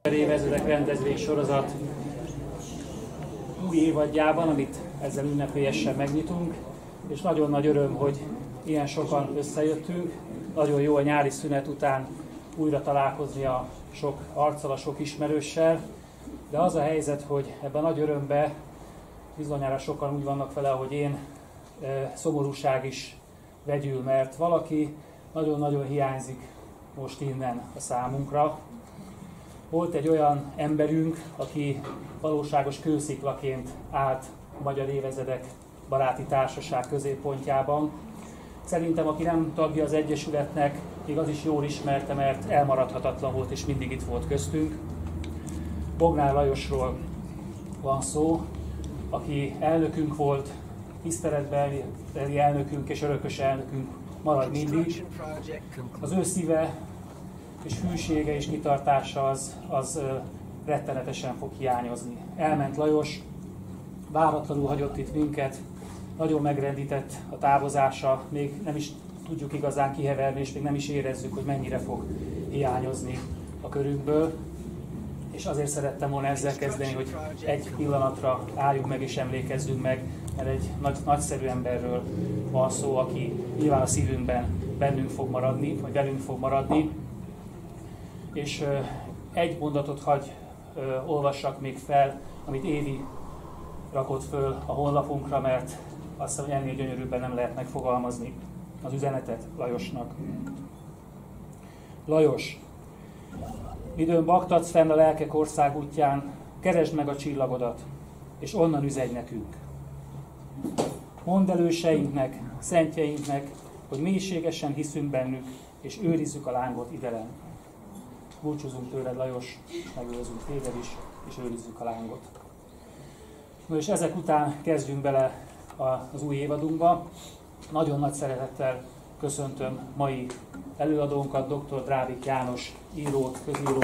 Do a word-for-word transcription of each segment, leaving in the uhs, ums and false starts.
Évezredek rendezvénysorozat új évadjában, amit ezzel ünnepélyesen megnyitunk, és nagyon nagy öröm, hogy ilyen sokan összejöttünk. Nagyon jó a nyári szünet után újra találkozni a sok arccal, a sok ismerőssel, de az a helyzet, hogy ebben nagy örömben bizonyára sokan úgy vannak vele, hogy én, szomorúság is vegyül, mert valaki nagyon-nagyon hiányzik most innen a számunkra. Volt egy olyan emberünk, aki valóságos kősziklaként állt a Magyar Évezredek Baráti Társaság középpontjában. Szerintem, aki nem tagja az Egyesületnek, még az is jól ismerte, mert elmaradhatatlan volt és mindig itt volt köztünk. Bognár Lajosról van szó, aki elnökünk volt, tiszteletbeli elnökünk és örökös elnökünk marad mindig. Az ő szíve és hűsége és kitartása az, az rettenetesen fog hiányozni. Elment Lajos, váratlanul hagyott itt minket, nagyon megrendített a távozása, még nem is tudjuk igazán kiheverni, és még nem is érezzük, hogy mennyire fog hiányozni a körünkből. És azért szerettem volna ezzel kezdeni, hogy egy pillanatra álljunk meg és emlékezzünk meg, mert egy nagy, nagyszerű emberről van szó, aki nyilván a szívünkben bennünk fog maradni, vagy velünk fog maradni. És uh, egy mondatot hagy uh, olvassak még fel, amit Évi rakott föl a honlapunkra, mert azt hiszem, hogy ennél gyönyörűbben nem lehet megfogalmazni az üzenetet Lajosnak. Lajos, midőn baktatsz fenn a lelkek országútján, keresd meg a csillagodat, és onnan üzedj nekünk. Mondd el őseinknek, szentjeinknek, hogy mélységesen hiszünk bennük, és őrizzük a lángot idelen. Búcsúzunk tőled, Lajos, megőrzünk téged is, és őrizzük a lángot. No, és ezek után kezdjünk bele az új évadunkba. Nagyon nagy szeretettel köszöntöm mai előadónkat, dr. Drávik János írót, közírót.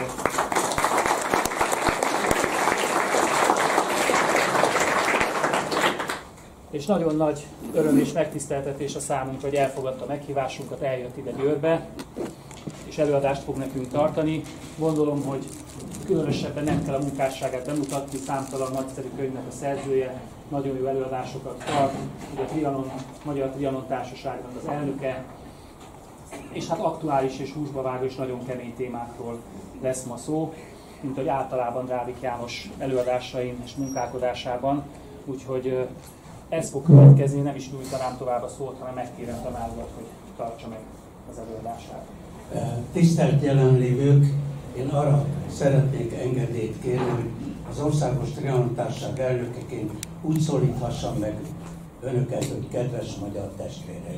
És nagyon nagy öröm és megtiszteltetés a számunkra, hogy elfogadta a meghívásunkat, eljött ide Győrbe, és előadást fog nekünk tartani. Gondolom, hogy különösebben nem kell a munkásságát bemutatni, számtalan nagyszerű könyvnek a szerzője, nagyon jó előadásokat tart, ugye a Trianon, Magyar Trianon Társaságnak az elnöke, és hát aktuális és húsba vágó és nagyon kemény témákról lesz ma szó, mint hogy általában Drávik János előadásain és munkálkodásában, úgyhogy ez fog következni, nem is nyújtanám tovább a szót, hanem megkérem tanárodat, hogy tartsa meg az előadását. Tisztelt jelenlévők, én arra szeretnék engedélyt kérni, hogy az Országos Trianon Társaság elnökeként úgy szólíthassam meg önöket, hogy kedves magyar testvéreim.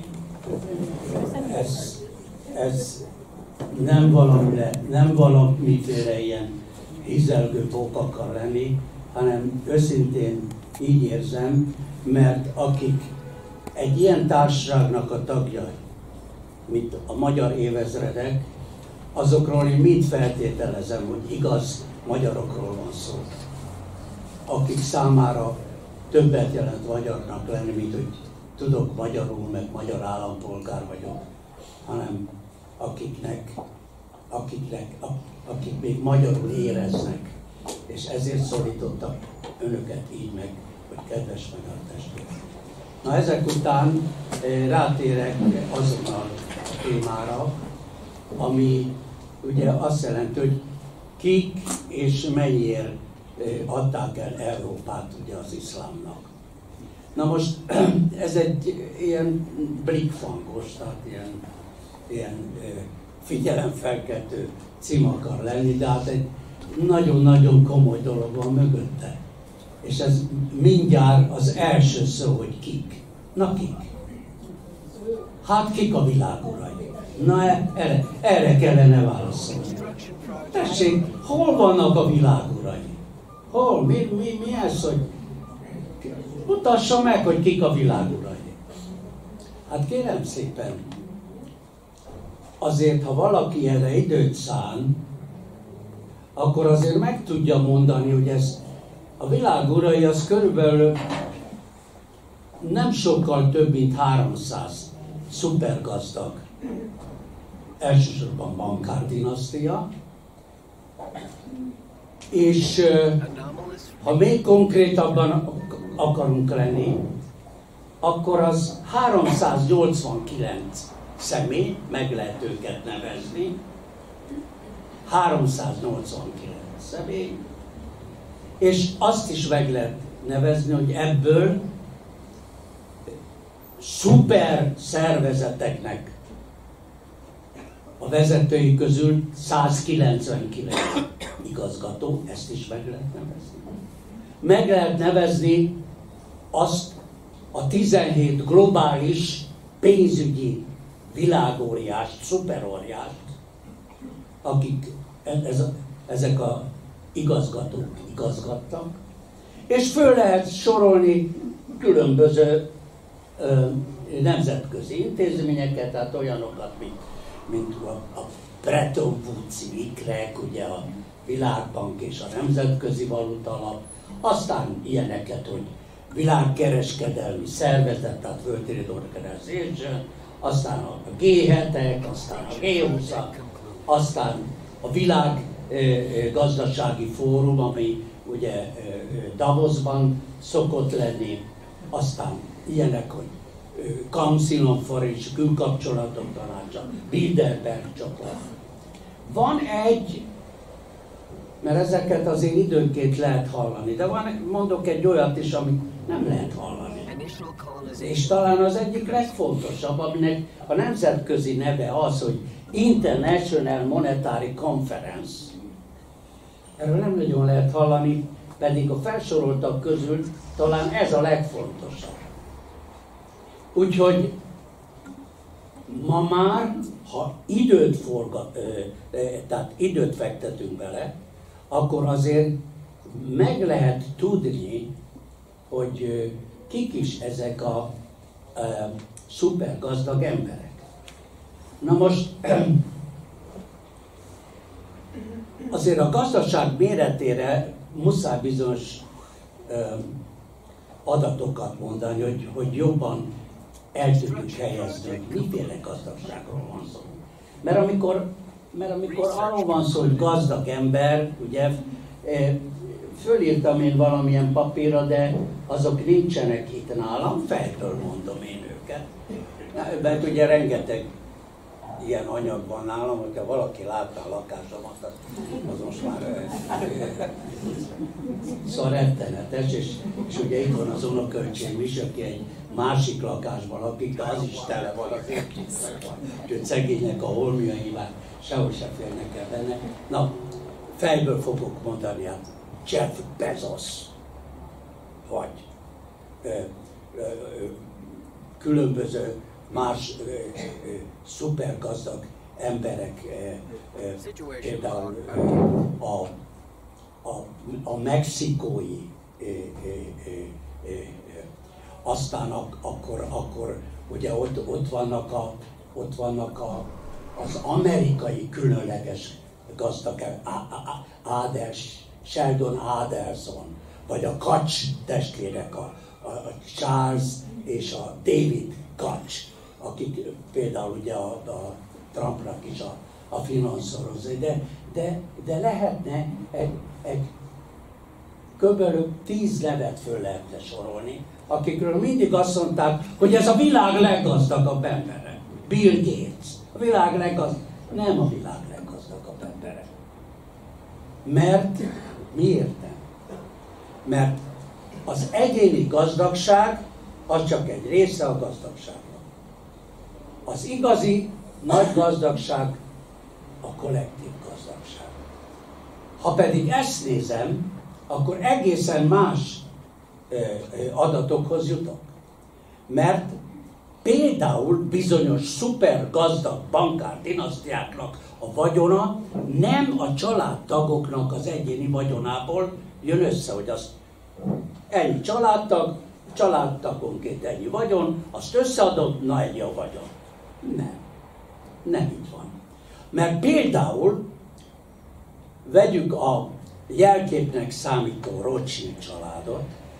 Ez, ez nem valamire, nem valamiféle ilyen hízelgő pók akar lenni, hanem őszintén így érzem, mert akik egy ilyen társaságnak a tagjai, mint a Magyar Évezredek, azokról én mind feltételezem, hogy igaz magyarokról van szó, akik számára többet jelent magyarnak lenni, mint hogy tudok magyarul, meg magyar állampolgár vagyok, hanem akiknek, akiknek, akik még magyarul éreznek, és ezért szólítottak önöket így meg, hogy kedves magyar testvérek. Na ezek után rátérek azonnal a témára, ami ugye azt jelenti, hogy kik és mennyiért adták el Európát ugye az iszlámnak. Na most ez egy ilyen blikfangos, tehát ilyen, ilyen figyelemfelkeltő cím akar lenni, de hát egy nagyon-nagyon komoly dolog van mögötte. És ez mindjárt az első szó, hogy kik. Na kik? Hát kik a világ urai? Na erre, erre kellene válaszolni. Tessék, hol vannak a világ urai? Hol? Mi, mi, mi ez, hogy mutassa meg, hogy kik a világ urai? Hát kérem szépen, azért, ha valaki erre időt szán, akkor azért meg tudja mondani, hogy ez a világ urai az körülbelül nem sokkal több, mint háromszáz szupergazdag, elsősorban bankárdinasztia, És ha még konkrétabban akarunk lenni, akkor az háromszáznyolcvankilenc személy, meg lehet őket nevezni, háromszáznyolcvankilenc személy, és azt is meg lehet nevezni, hogy ebből szuper szervezeteknek a vezetői közül százkilencvenkilenc igazgató, ezt is meg lehet nevezni. Meg lehet nevezni azt a tizenhét globális pénzügyi világóriást, szuperóriást, akik ez, ezek a igazgatók igazgattak, és föl lehet sorolni különböző ö, nemzetközi intézményeket, tehát olyanokat, mint, mint a, a Bretton Woods-i ikrek, ugye a Világbank és a Nemzetközi Valutalap, aztán ilyeneket, hogy világkereskedelmi szervezet, tehát World Trade Organization, aztán a gé hetek, aztán a gé húszak, aztán a világ gazdasági fórum, ami ugye Davosban szokott lenni, aztán ilyenek, hogy Council on Foreign külkapcsolatok tanácsa, Bilderberg csoport. Van egy, mert ezeket azért időnként lehet hallani, de van, mondok egy olyat is, amit nem lehet hallani. És talán az egyik legfontosabb, aminek a nemzetközi neve az, hogy International Monetary Conference. Erről nem nagyon lehet hallani, pedig a felsoroltak közül talán ez a legfontosabb. Úgyhogy ma már, ha időt forgat, tehát időt fektetünk bele, akkor azért meg lehet tudni, hogy kik is ezek a e, szuper gazdag emberek. Na most azért a gazdaság méretére muszáj bizonyos e, adatokat mondani, hogy, hogy jobban el tudjuk helyezni, hogy miféle gazdagságról van szó. Mert amikor, mert amikor arról van szó, hogy gazdag ember, ugye, e, fölírtam én valamilyen papírra, de azok nincsenek itt nálam, fejből mondom én őket. Mert ugye rengeteg ilyen anyag van nálam, hogyha valaki látta a lakásomat, az most már szóval rettenetes, és, és ugye itt van az unokölcsém is, aki egy másik lakásban lakik, de az is tele van az értékekkel. Úgyhogy szegénynek a holmiai már sehol sem férnek el benne. Na, fejből fogok mondani, hát Jeff Bezos, vagy ö, ö, ö, különböző más ö, ö, szupergazdag emberek, ö, ö, például ö, a, a, a mexikói, ö, ö, ö, ö, aztán ak, akkor, akkor ugye ott, ott vannak, a, ott vannak a, az amerikai különleges gazdag, Aders, Sheldon Adelson, vagy a Koch testvérek, a, a, a Charles és a David Koch, akik például ugye a, a Trumpnak is a, a finanszírozói, de, de, de lehetne egy, egy körülbelül tíz nevet föl lehetne sorolni, akikről mindig azt mondták, hogy ez a világ leggazdagabb embere. Bill Gates, a világ leggazdagabb, nem a világ leggazdagabb embere. Mert miért nem? Mert az egyéni gazdagság az csak egy része a gazdagságnak. Az igazi nagy gazdagság a kollektív gazdagság. Ha pedig ezt nézem, akkor egészen más ö, ö, adatokhoz jutok. Mert például bizonyos szuper gazdag bankár dinasztiáknak a vagyona nem a családtagoknak az egyéni vagyonából jön össze, hogy azt ennyi családtag, családtagonként ennyi vagyon, azt összeadom, na ennyi a vagyon. Nem. Nem így van. Mert például vegyük a jelképnek számító Rothschild családot.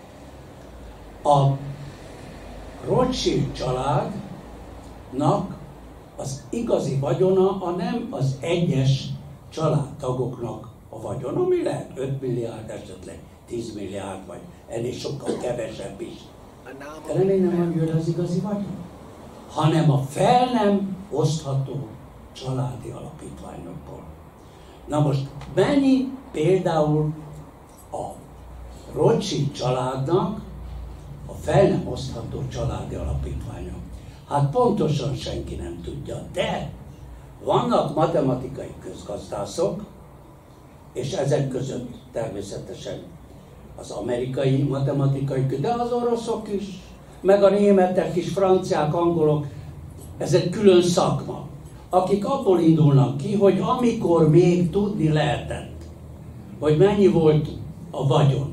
A Rothschild családnak az igazi vagyona a nem az egyes családtagoknak a a vagyon, ami lehet öt milliárd, esetleg tíz milliárd, vagy ennél sokkal kevesebb is. De remény nem van jön az igazi vagyon, hanem a fel nem osztható családi alapítványokból. Na most mennyi például a Rothschild családnak a fel nem osztható családi alapítványa? Hát pontosan senki nem tudja, de vannak matematikai közgazdászok, és ezek között természetesen az amerikai matematikai, de az oroszok is, meg a németek is, franciák, angolok, ez egy külön szakma, akik abból indulnak ki, hogy amikor még tudni lehetett, hogy mennyi volt a vagyon,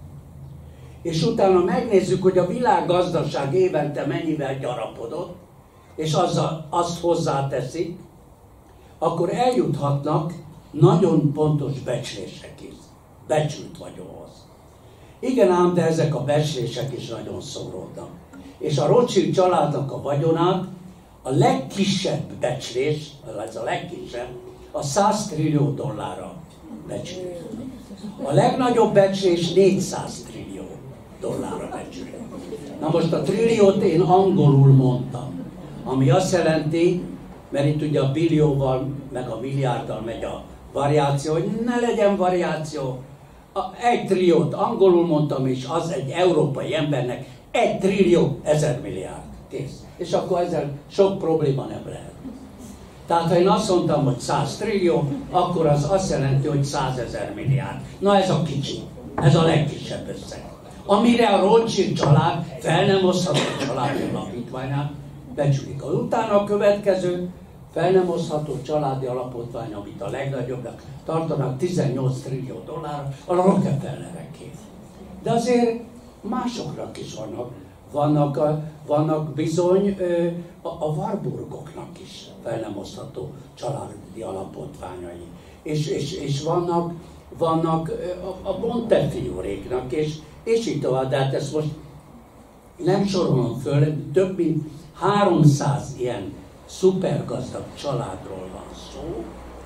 és utána megnézzük, hogy a világgazdaság évente mennyivel gyarapodott, és azzal, azt hozzáteszik, akkor eljuthatnak nagyon pontos becslésekig, becsült vagyonhoz. Igen ám, de ezek a becslések is nagyon szóródnak. És a Rothschild családnak a vagyonát a legkisebb becslés, ez a legkisebb, a száz trillió dollárra becslik. A legnagyobb becslés négyszáz trillió dollárra becslik. Na most a trilliót én angolul mondtam, ami azt jelenti, mert itt ugye a billióval, meg a milliárddal megy a variáció, hogy ne legyen variáció. A, egy trilliót angolul mondtam, és az egy európai embernek egy trillió ezer milliárd. Kész. És akkor ezzel sok probléma nem lehet. Tehát ha én azt mondtam, hogy száz trillió, akkor az azt jelenti, hogy százezer milliárd. Na ez a kicsi, ez a legkisebb összeg. Amire a Rothschild család fel nem osztható családi alapítványát becsülik. Utána a következő fel nem osztható családi alapítvány, amit a legnagyobbnak tartanak tizennyolc trillió dollár, a Rockefellereké. De azért másoknak is vannak. Vannak, a, vannak bizony a, a Warburgoknak is fel nem osztható családi alapítványai. És, és, és vannak, vannak a, a Montefioréknak, és, és így tovább. De hát ezt most nem sorolom föl, több mint háromszáz ilyen szupergazdag családról van szó,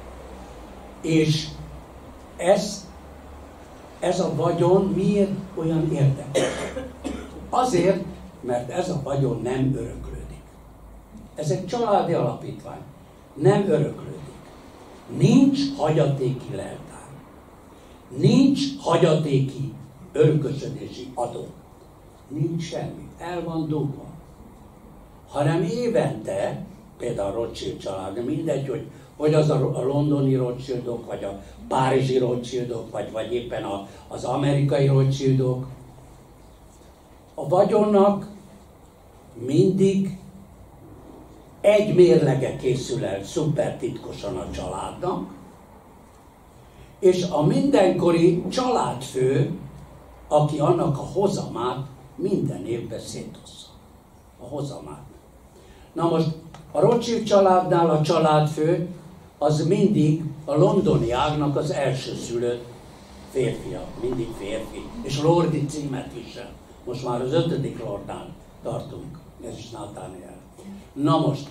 és ez, ez a vagyon miért olyan érdekes? Azért, mert ez a vagyon nem öröklődik. Ez egy családi alapítvány. Nem öröklődik. Nincs hagyatéki leltár. Nincs hagyatéki örökösödési adó. Nincs semmi. El van dugva. Hanem évente, például a Rothschild család, mindegy, hogy, hogy az a, a londoni Rothschildok, vagy a párizsi Rothschildok, vagy, vagy éppen a, az amerikai Rothschildok, a vagyonnak mindig egy mérlege készül el szuper titkosan a családnak, és a mindenkori családfő, aki annak a hozamát minden évben szétossza. A hozamát. Na most a Rothschild családnál a családfő az mindig a londoni ágnak az elsőszülött férfia, mindig férfi, és lordi címet visel. Most már az ötödik lordnál tartunk, ez is Nathaniel. Na most,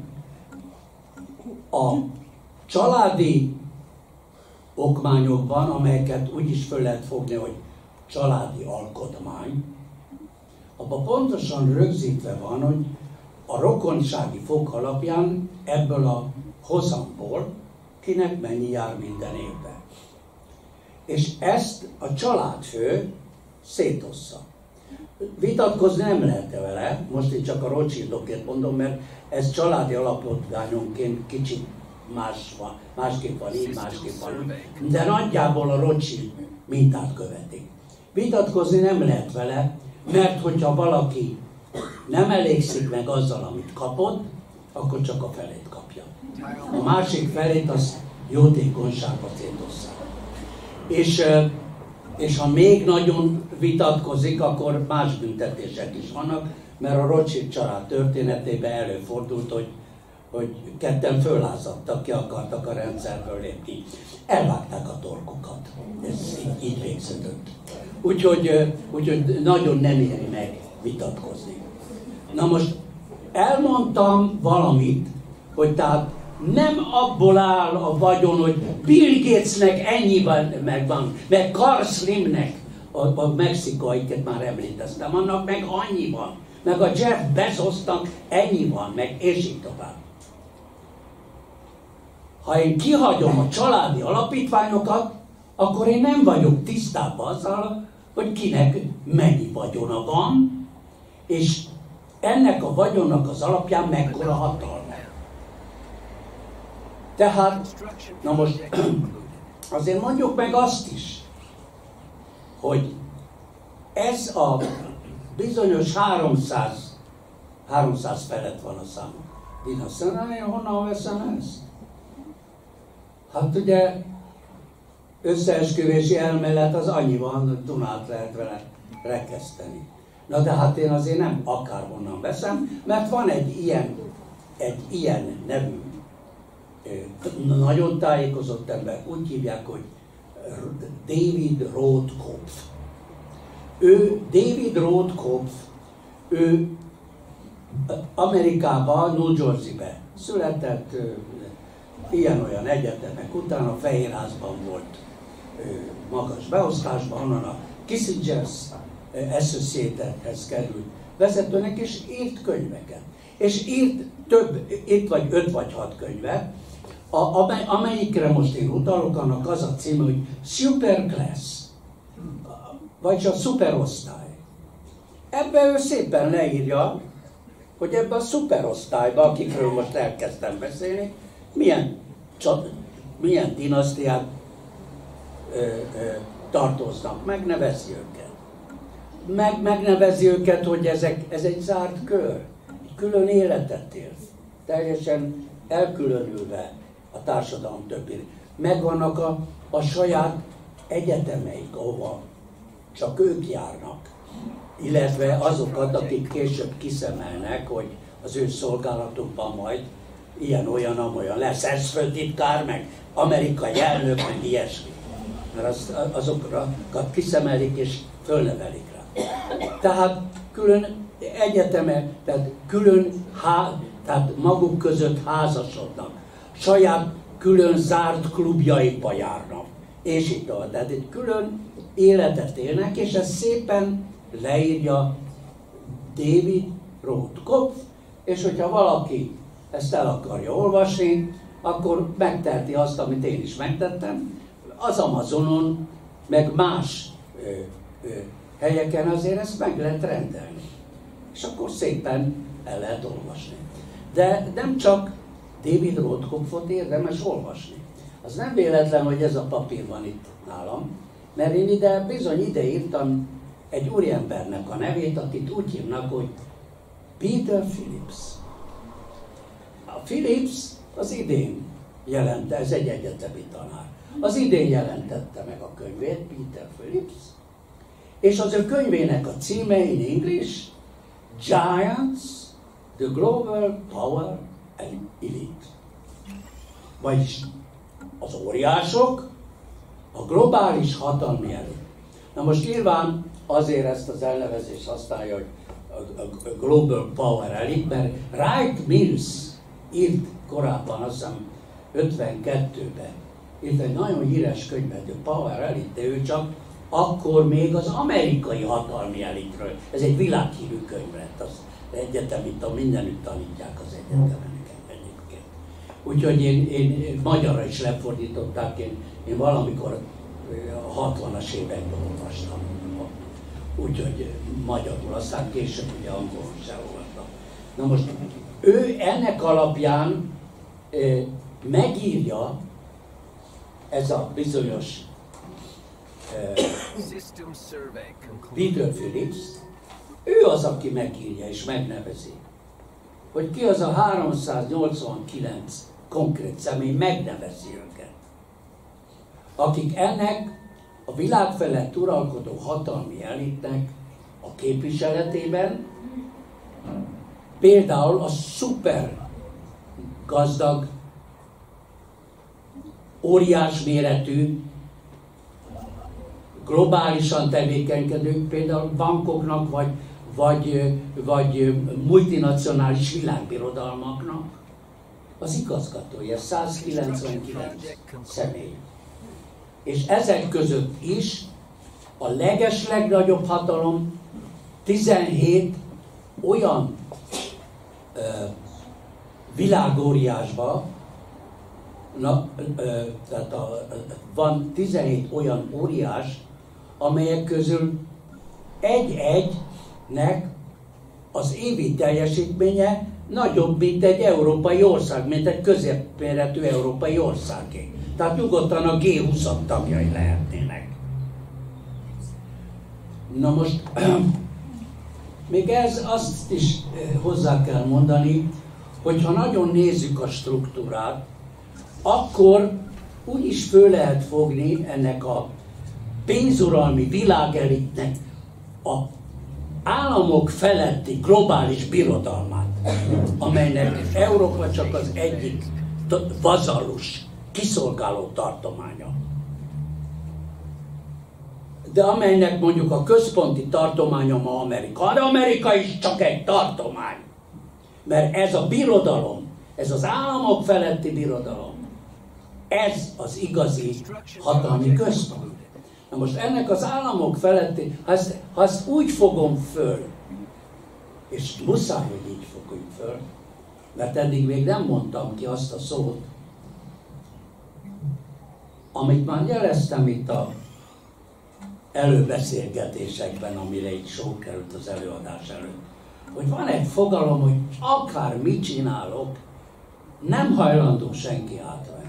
a családi okmányokban, amelyeket úgy is föl lehet fogni, hogy családi alkotmány, abban pontosan rögzítve van, hogy a rokonsági fok alapján ebből a hozamból kinek mennyi jár minden évben. És ezt a családfő szétossza. Vitatkozni nem lehet vele, most itt csak a Rothschildokért mondom, mert ez családi alapítványonként kicsit más van, másképp van így, másképp van úgy, de nagyjából a Rothschild mintát követik. Vitatkozni nem lehet vele, mert hogyha valaki nem elégszik meg azzal, amit kapott, akkor csak a felét kapja. A másik felét az jótékonyságba szétosszák. És, és ha még nagyon vitatkozik, akkor más büntetések is vannak, mert a Rothschild család történetében előfordult, hogy, hogy ketten föllázadtak, ki akartak a rendszerből lépni. Elvágták a torkukat. Ez így, így végződött. Úgyhogy, úgyhogy nagyon nem éri meg vitatkozni. Na most elmondtam valamit, hogy tehát Nem abból áll a vagyon, hogy Bill Gatesnek ennyiben megvan, meg Carl Slimnek, a, a mexikaiket már említeztem, annak meg annyi van, meg a Jeff Bezosnak ennyi van, meg és így tovább. Ha én kihagyom a családi alapítványokat, akkor én nem vagyok tisztában azzal, hogy kinek mennyi vagyona van, és ennek a vagyonnak az alapján mekkora hatalma. Tehát, na most azért mondjuk meg azt is, hogy ez a bizonyos háromszáz, háromszáz felett van a szám. Én azt mondom, én honnan veszem ezt? Hát ugye összeesküvési elmélet az annyi van, Dunát lehet vele rekeszteni. Na de hát én azért nem akárhonnan veszem, mert van egy ilyen, egy ilyen nevű, nagyon tájékozott ember, úgy hívják, hogy David Rothkopf. Ő, David Rothkopf, ő Amerikában, New Jersey-ben született, ilyen-olyan egyetemek után a Fehérházban volt magas beosztásban, onnan a Kissinger's Associated-hez került vezetőnek, és írt könyveket. És írt több, itt vagy öt vagy hat könyvet, a, amely, amelyikre most én utalok, annak az a címe, hogy Superclass, vagyis a szuperosztály. Ebben ő szépen leírja, hogy ebben a szuperosztályban, akikről most elkezdtem beszélni, milyen, csat, milyen dinasztiák ö, ö, tartoznak, megnevezi őket. Meg, megnevezi őket, hogy ezek, ez egy zárt kör, egy külön életet él, teljesen elkülönülve a társadalom többi. Megvannak a, a saját egyetemeik, ahova csak ők járnak, illetve azokat, akik később kiszemelnek, hogy az ő szolgálatukban majd ilyen-olyan-amolyan lesz, ez főtitkár, meg amerikai elnök, meg ilyesmi. Mert az, azokat kiszemelik és fölnevelik rá. Tehát külön egyeteme, tehát külön há, tehát maguk között házasodnak, saját külön zárt klubjaikba járnak, és így tovább. Tehát egy külön életet élnek, és ezt szépen leírja David Rothkopf, és hogyha valaki ezt el akarja olvasni, akkor megteheti azt, amit én is megtettem. Az Amazonon, meg más ö, ö, helyeken azért ezt meg lehet rendelni. És akkor szépen el lehet olvasni. De nem csak David Rothkopfot érdemes olvasni. Az nem véletlen, hogy ez a papír van itt nálam, mert én ide bizony ide írtam egy úriembernek a nevét, akit úgy hívnak, hogy Peter Phillips. A Phillips az idén jelente, ez egy egyetemi tanár. Az idén jelentette meg a könyvét, Peter Phillips, és az ő könyvének a címe in English, Giants, the Global Power and Elite. Vagyis az óriások, a globális hatalmi elit. Na most nyilván azért ezt az elnevezést használja, hogy a Global Power Elite, mert Wright Mills írt korábban, azt hiszem ötvenkettőben, írt egy nagyon híres könyvet, a Power Elite, de ő csak akkor még az amerikai hatalmi elitről. Ez egy világhírű könyv lett, az egyetemit, mindenütt tanítják az egyetemeneket egyébként. Úgyhogy én, én, én magyarra is lefordították, én, én valamikor a hatvanas években olvastam. Úgyhogy magyarul, aztán később ugye angolul is elolvastam. Na most ő ennek alapján e, megírja ez a bizonyos e, Peter Phillips, ő az, aki megírja és megnevezi, hogy ki az a háromszáznyolcvankilenc konkrét személy, megnevezi őket, akik ennek a világ felett uralkodó hatalmi elitnek a képviseletében, például a szuper gazdag, óriás méretű, globálisan tevékenykedő, például bankoknak, vagy, vagy, vagy multinacionális világbirodalmaknak az igazgatója, százkilencvenkilenc személy. És ezek között is a legeslegnagyobb hatalom tizenhét olyan ö, világóriásba, na, ö, tehát a, van tizenhét olyan óriás, amelyek közül egy-egynek az évi teljesítménye nagyobb, mint egy európai ország, mint egy középméretű európai országé. Tehát nyugodtan a gé húsz tagjai lehetnének. Na most, még ez azt is hozzá kell mondani, hogy ha nagyon nézzük a struktúrát, akkor úgy is föl lehet fogni ennek a pénzuralmi világelitnek a államok feletti globális birodalmát, amelynek Európa csak az egyik vazallus, kiszolgáló tartománya. De amelynek mondjuk a központi tartománya ma Amerika, de Amerika is csak egy tartomány. Mert ez a birodalom, ez az államok feletti birodalom, ez az igazi hatalmi központ. Na most ennek az államok feletti, ha ezt, ha ezt úgy fogom föl, és muszáj, hogy így fogjuk föl, mert eddig még nem mondtam ki azt a szót, amit már jeleztem itt a előbeszélgetésekben, amire itt sor került az előadás előtt, hogy van egy fogalom, hogy akár mit csinálok, nem hajlandó senki átvenni.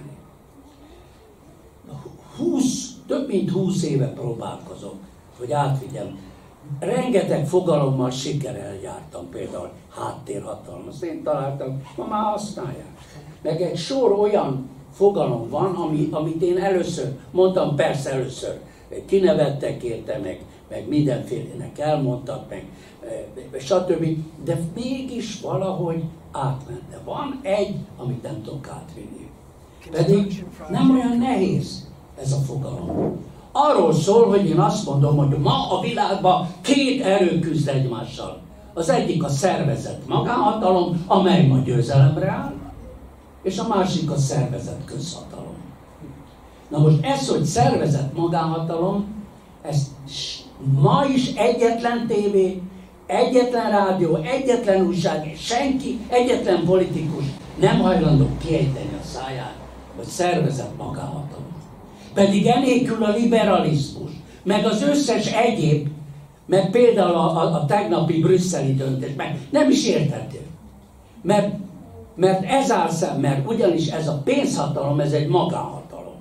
húsz, több mint húsz éve próbálkozok, hogy átvigyem. Rengeteg fogalommal sikerrel jártam, például háttérhatalom. Azt én találtam, ma már használják. Meg egy sor olyan fogalom van, ami, amit én először, mondtam persze először, kinevettek érte, meg, meg mindenfélének elmondtak, meg stb. De mégis valahogy átment. De van egy, amit nem tudok átvinni. Pedig nem olyan nehéz ez a fogalom. Arról szól, hogy én azt mondom, hogy ma a világban két erő küzd egymással. Az egyik a szervezett magánhatalom, amely ma győzelemre áll, és a másik a szervezett közhatalom. Na most ez, hogy szervezett magánhatalom, ez ma is egyetlen tévé, egyetlen rádió, egyetlen újság, senki, egyetlen politikus nem hajlandó kiejteni a száját, hogy szervezett magánhatalom. Pedig enélkül a liberalizmus, meg az összes egyéb, meg például a, a, a tegnapi brüsszeli döntés, meg nem is érthető. Mert, mert ez áll szem, mert ugyanis ez a pénzhatalom, ez egy magánhatalom.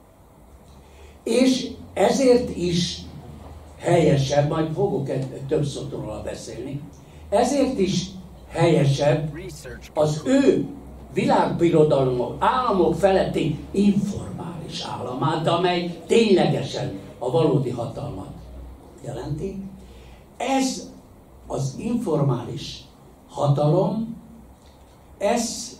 És ezért is helyesebb, majd fogok több szóról beszélni, ezért is helyesebb az ő világbirodalomok, államok feletti informális államát, de amely ténylegesen a valódi hatalmat jelenti. Ez az informális hatalom, ez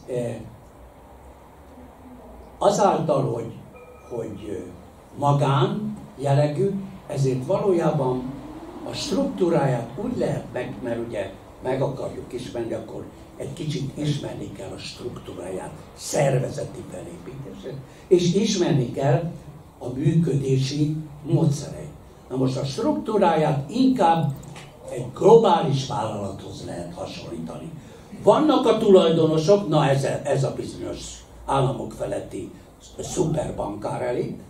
azáltal, hogy, hogy magán jellegű, ezért valójában a struktúráját úgy lehet meg, mert ugye meg akarjuk ismerni, akkor egy kicsit ismerni kell a struktúráját, szervezeti felépítését, és ismerni kell a működési módszereit. Na most a struktúráját inkább egy globális vállalathoz lehet hasonlítani. Vannak a tulajdonosok, na ez, ez a bizonyos államok feletti szuperbankár elit,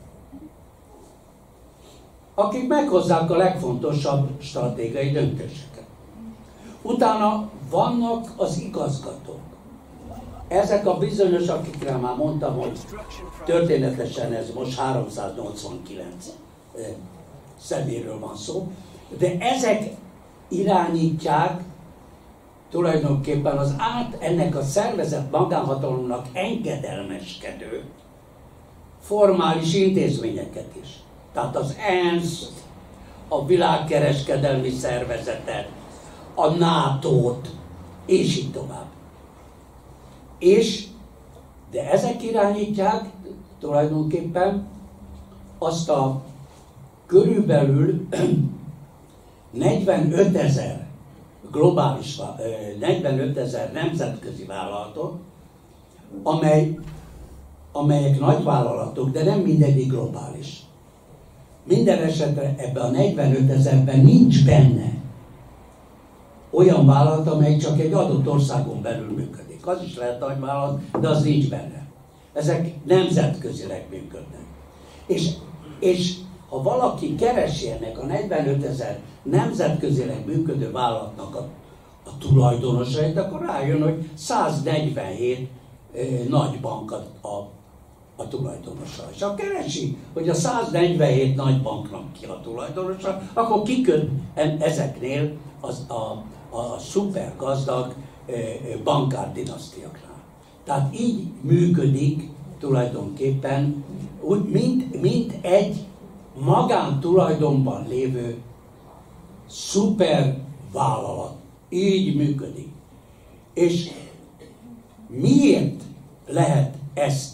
akik meghozzák a legfontosabb stratégiai döntéseket. Utána vannak az igazgatók. Ezek a bizonyos, akikre már mondtam, hogy történetesen ez most háromszáznyolcvankilenc személyről van szó, de ezek irányítják tulajdonképpen az át ennek a szervezett magánhatalomnak engedelmeskedő formális intézményeket is. Tehát az ENSZ, a világkereskedelmi szervezetet, a nátót, és így tovább. És, de ezek irányítják tulajdonképpen azt a körülbelül negyvenötezer globális, negyvenötezer nemzetközi vállalatot, amely, amelyek nagyvállalatok, de nem mindegyik globális. Minden esetre ebben a negyvenöt ezerben nincs benne olyan vállalat, amely csak egy adott országon belül működik. Az is lehet nagyvállalat, de az nincs benne. Ezek nemzetközileg működnek. És, és ha valaki keresi ennek a negyvenöt ezer nemzetközileg működő vállalatnak a, a tulajdonosait, akkor rájön, hogy száznegyvenhét e, nagy bank a, a, a tulajdonosa. És ha keresi, hogy a száznegyvenhét nagy banknak ki a tulajdonosa, akkor kiköt ezeknél az, a, a szuper gazdag e, bankár dinasztiaknál. Tehát így működik tulajdonképpen, úgy, mint, mint egy magántulajdonban lévő szuper vállalat. Így működik. És miért lehet ezt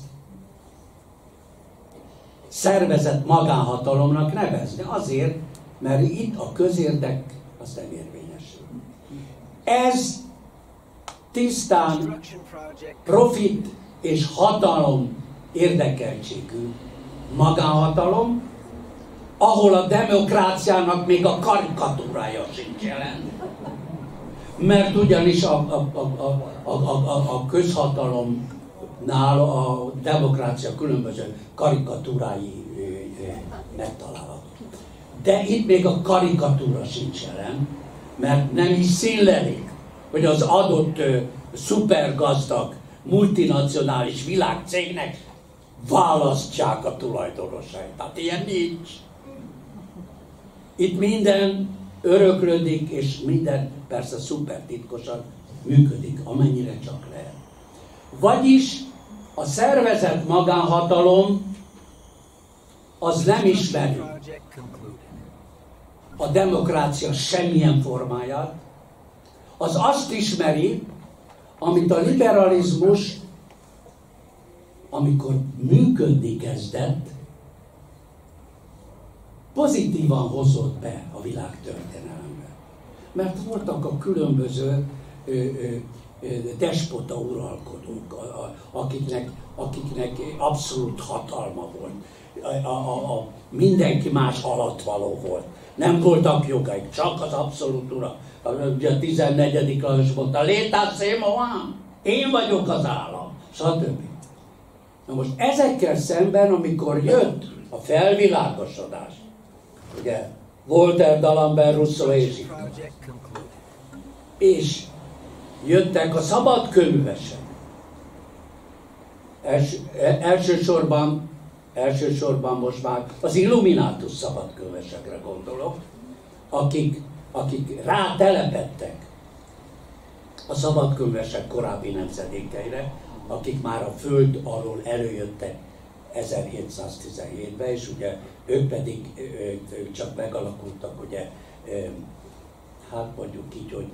szervezett magánhatalomnak nevezni? Azért, mert itt a közérdek az nem érvényesül. Ez tisztán profit és hatalom érdekeltségű magánhatalom, ahol a demokráciának még a karikatúrája sincs jelen. Mert ugyanis a, a, a, a, a, a közhatalomnál a demokrácia különböző karikatúrái megtalálhatók. De itt még a karikatúra sincs jelen, mert nem is színlelik, hogy az adott uh, szupergazdag, multinacionális világcégnek választják a tulajdonosait. Tehát ilyen nincs. Itt minden öröklődik, és minden persze szuper titkosan működik, amennyire csak lehet. Vagyis a szervezett magánhatalom az nem ismeri a demokrácia semmilyen formáját, az azt ismeri, amit a liberalizmus, amikor működni kezdett, pozitívan hozott be a világ történelembe. Mert voltak a különböző ö, ö, ö, despota uralkodók, a, a, akiknek, akiknek abszolút hatalma volt. A, a, a, mindenki más alattvaló volt. Nem voltak jogaik, csak az abszolút ura. Ugye a tizennegyedik Lajos mondta, létás szémoán, én vagyok az állam, stb. Na most ezekkel szemben, amikor jött a felvilágosodás, ugye, Voltaire, D'Alembert, Rousseau és így, és jöttek a szabadkönyvesek. Els, elsősorban, elsősorban most már az Illuminatus szabadkönyvesekre gondolok, akik, akik rátelepedtek a szabadkönyvesek korábbi nemzedékeire, akik már a föld alól előjöttek ezerhétszáztizenhétben, és ugye ők pedig ők csak megalakultak, ugye, hát mondjuk így, hogy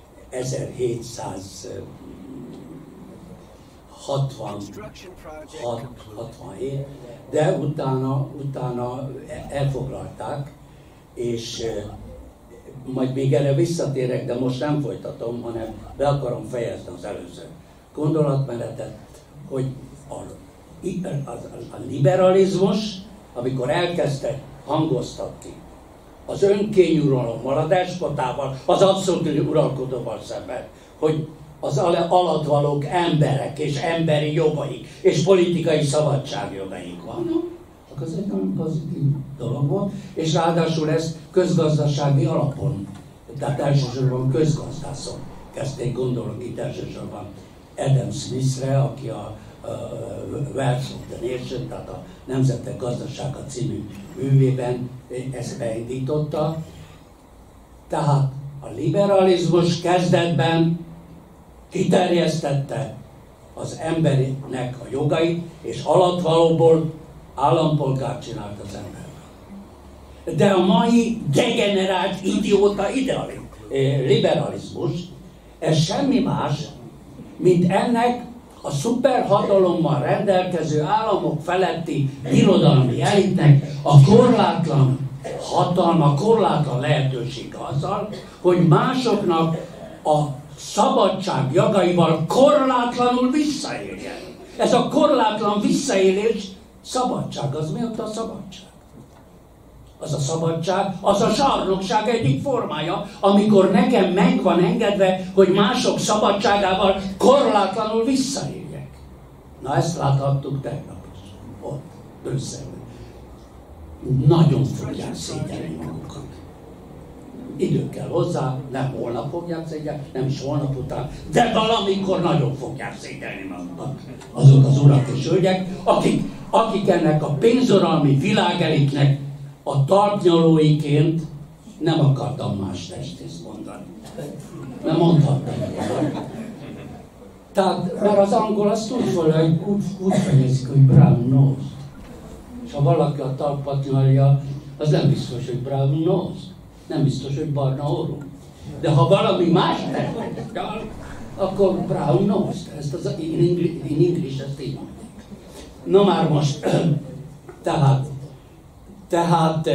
ezerhétszázhatvanhét, de utána, utána elfoglalták, és majd még erre visszatérek, de most nem folytatom, hanem be akarom fejezni az előző gondolatmenetet, hogy a, a, a liberalizmus, amikor elkezdte hangoztatni az önkényuralommal, a despotával, az abszolút uralkodóval szemben, hogy az alattvalók emberek, és emberi jogaik, és politikai szabadságjogaik vannak, akkor az egy nagyon pozitív dolog volt, és ráadásul ezt közgazdasági alapon, tehát elsősorban közgazdászok kezdték, gondolni itt elsősorban Adam Smithre, aki a, a Wealth of the Nation, tehát a Nemzetek Gazdasága című művében ezt beindította. Tehát a liberalizmus kezdetben kiterjesztette az embernek a jogait, és alattvalóból állampolgárt csinált az ember. De a mai degenerált, idióta ideali, liberalizmus, ez semmi más, mint ennek a szuperhatalommal rendelkező államok feletti birodalmi elitnek a korlátlan hatalma, korlátlan lehetősége azzal, hogy másoknak a szabadság jogaival korlátlanul visszaéljen. Ez a korlátlan visszaélés, szabadság. Az mi ott a szabadság? Az a szabadság, az a zsarnokság egyik formája, amikor nekem meg van engedve, hogy mások szabadságával korlátlanul visszaéljek. Na ezt láthattuk tegnap is, ott, Brüsszelben. Nagyon fogják szégyelni magukat. Idő kell hozzá, nem holnap fogják szégyelni, nem is holnap után, de valamikor nagyon fogják szégyelni magukat. Azok az urak és hölgyek, akik, akik ennek a pénzuralmi világeliknek a talpnyalóiként nem akartam más testészt mondani. Nem mondhattam. Tehát, mert az angol azt úgy, hogy úgy, úgy fejezik, hogy brown nose. És ha valaki a talpat nyalja, az nem biztos, hogy brown nose. Nem biztos, hogy barna orrú. De ha valami más tesz, akkor brown nose. Ezt az in English, in English ezt így mondják. Na már most, tehát, tehát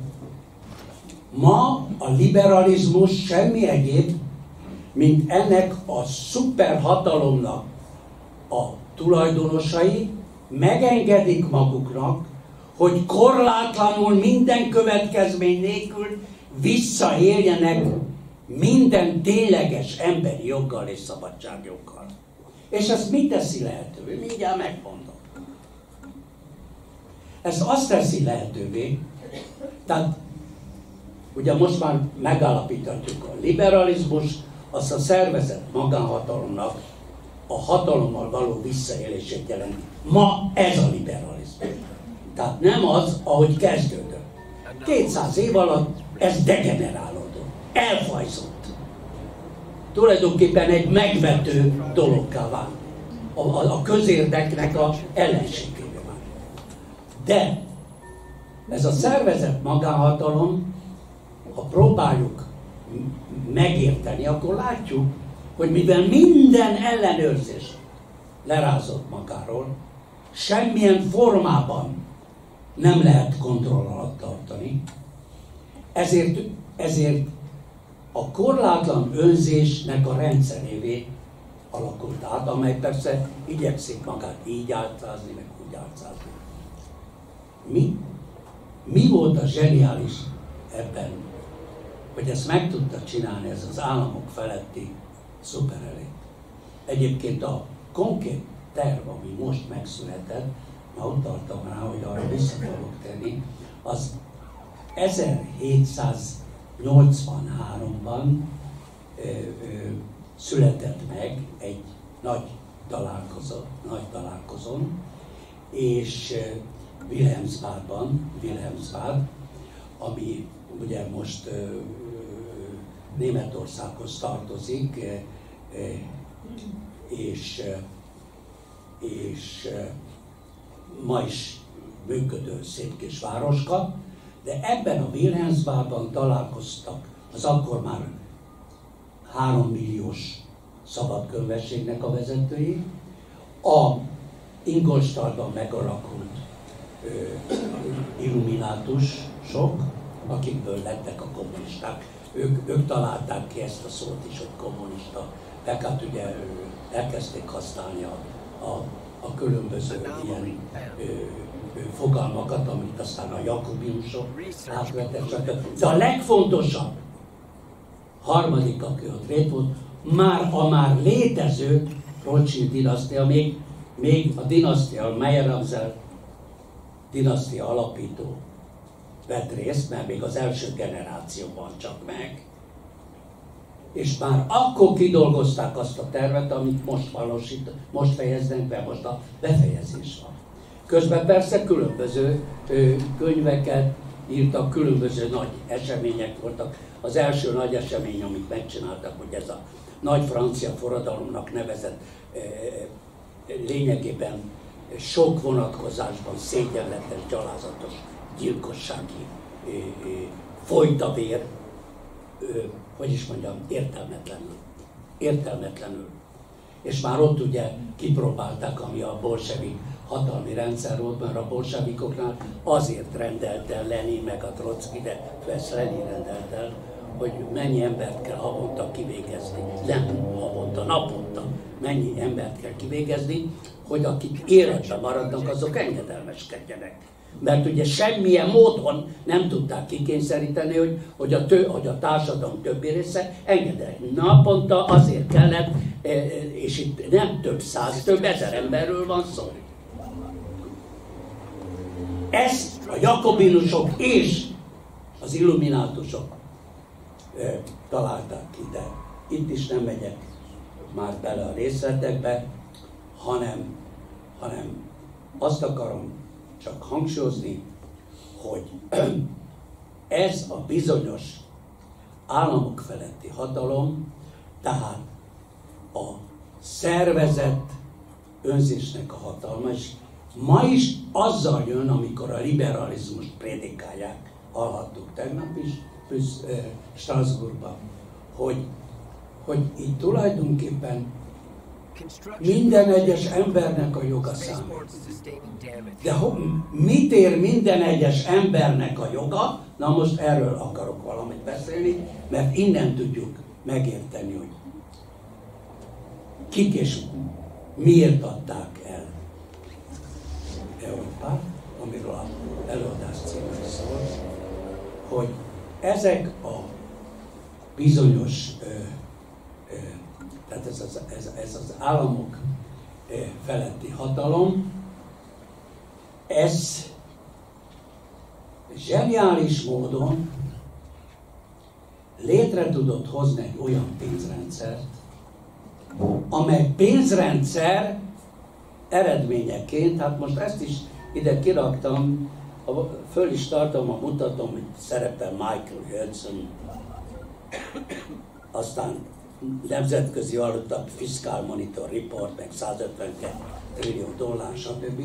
ma a liberalizmus semmi egyéb, mint ennek a szuperhatalomnak a tulajdonosai megengedik maguknak, hogy korlátlanul minden következmény nélkül visszaéljenek minden tényleges emberi joggal és szabadságjoggal. És ezt mit teszi lehetővé? Mindjárt megmondom. Ez azt teszi lehetővé, tehát ugye most már megállapíthatjuk, a liberalizmus az a szervezett magánhatalomnak a hatalommal való visszaélését jelenti. Ma ez a liberalizmus. Tehát nem az, ahogy kezdődött. kétszáz év alatt ez degenerálódott, elfajzott. Tulajdonképpen egy megvető dologká vált. A, a, a közérdeknek a ellenségévé vált. De ez a szervezett magánhatalom, ha próbáljuk megérteni, akkor látjuk, hogy mivel minden ellenőrzés lerázott magáról, semmilyen formában nem lehet kontroll alatt tartani, ezért, ezért a korlátlan önzésnek a rendszerévé alakult át, amely persze igyekszik magát így álcázni, meg úgy álcázni. Mi? Mi volt a zseniális ebben, hogy ezt meg tudta csinálni, ez az államok feletti szuperelit? Egyébként a konkrét terv, ami most megszületett, már utaltam rá, hogy arra vissza fogok tenni, az ezerhétszáznyolcvanháromban ö, ö, született meg egy nagy találkozó, nagy találkozón, és Wilhelmsbadban, Wilhelmsbad, ami ugye most ö, ö, Németországhoz tartozik, ö, ö, és, ö, és ö, ma is működő szép kis városka, de ebben a Wilhelmsbadban találkoztak az akkor már három milliós szabadkönyvességnek a vezetői, a Ingolstadtban megalakult ö, illuminátusok, akikből lettek a kommunisták. Ők, ők találták ki ezt a szót is, hogy kommunista. De hát ugye elkezdték használni a, a, a különböző ilyen ö, ö, fogalmakat, amit aztán a jakobinusok átvettek. De a legfontosabb, harmadik, aki ott rét volt, már a már létező Rothschild dinasztia, még, még a dinasztia, a Meyer-Ramsay dinasztia alapító vett részt, mert még az első generációban csak meg. És már akkor kidolgozták azt a tervet, amit most valósít, most fejeznek be, most a befejezés van. Közben persze különböző ö, könyveket írtak, különböző nagy események voltak. Az első nagy esemény, amit megcsináltak, hogy ez a nagy francia forradalomnak nevezett ö, lényegében sok vonatkozásban szégyenletes, gyalázatos, gyilkossági ö, ö, folytavér, ö, hogy is mondjam, értelmetlenül. Értelmetlenül. És már ott ugye kipróbálták, ami a bolsevik hatalmi rendszer volt, mert a bolsevikoknál azért rendelt el Lenin meg a Trotzki, de ezt Lenin rendelt el, hogy mennyi embert kell havonta kivégezni. Nem havonta, naponta. Mennyi embert kell kivégezni, hogy akik életben maradnak, azok engedelmeskedjenek. Mert ugye semmilyen módon nem tudták kikényszeríteni, hogy, hogy, a, tő, hogy a társadalom többi része engedelmes. Naponta azért kellett, és itt nem több száz, több ezer emberről van szó. Ezt a jakobinusok és az illuminátusok e, találták ki, de itt is nem megyek már bele a részletekbe, hanem, hanem azt akarom csak hangsúlyozni, hogy ez a bizonyos államok feletti hatalom, tehát a szervezett önzésnek a hatalma, és ma is azzal jön, amikor a liberalizmust prédikálják, hallhattuk tegnap is, plusz uh, Strasbourgban, hogy, hogy itt tulajdonképpen minden egyes embernek a joga számít. De ho, mit ér minden egyes embernek a joga? Na most erről akarok valamit beszélni, mert innen tudjuk megérteni, hogy kik és miért adták el Európát, amiről az előadás címe szól, hogy ezek a bizonyos, ö, ö, tehát ez az, ez, ez az államok ö, feletti hatalom, ez zseniális módon létre tudott hozni egy olyan pénzrendszert, amely pénzrendszer eredményeként, hát most ezt is ide kiraktam, föl is tartom, ha mutatom, hogy szerepel Michael Hudson, aztán nemzetközi valuta, Fiscal Monitor Report, meg százötvenkettő trillió dollár, stb.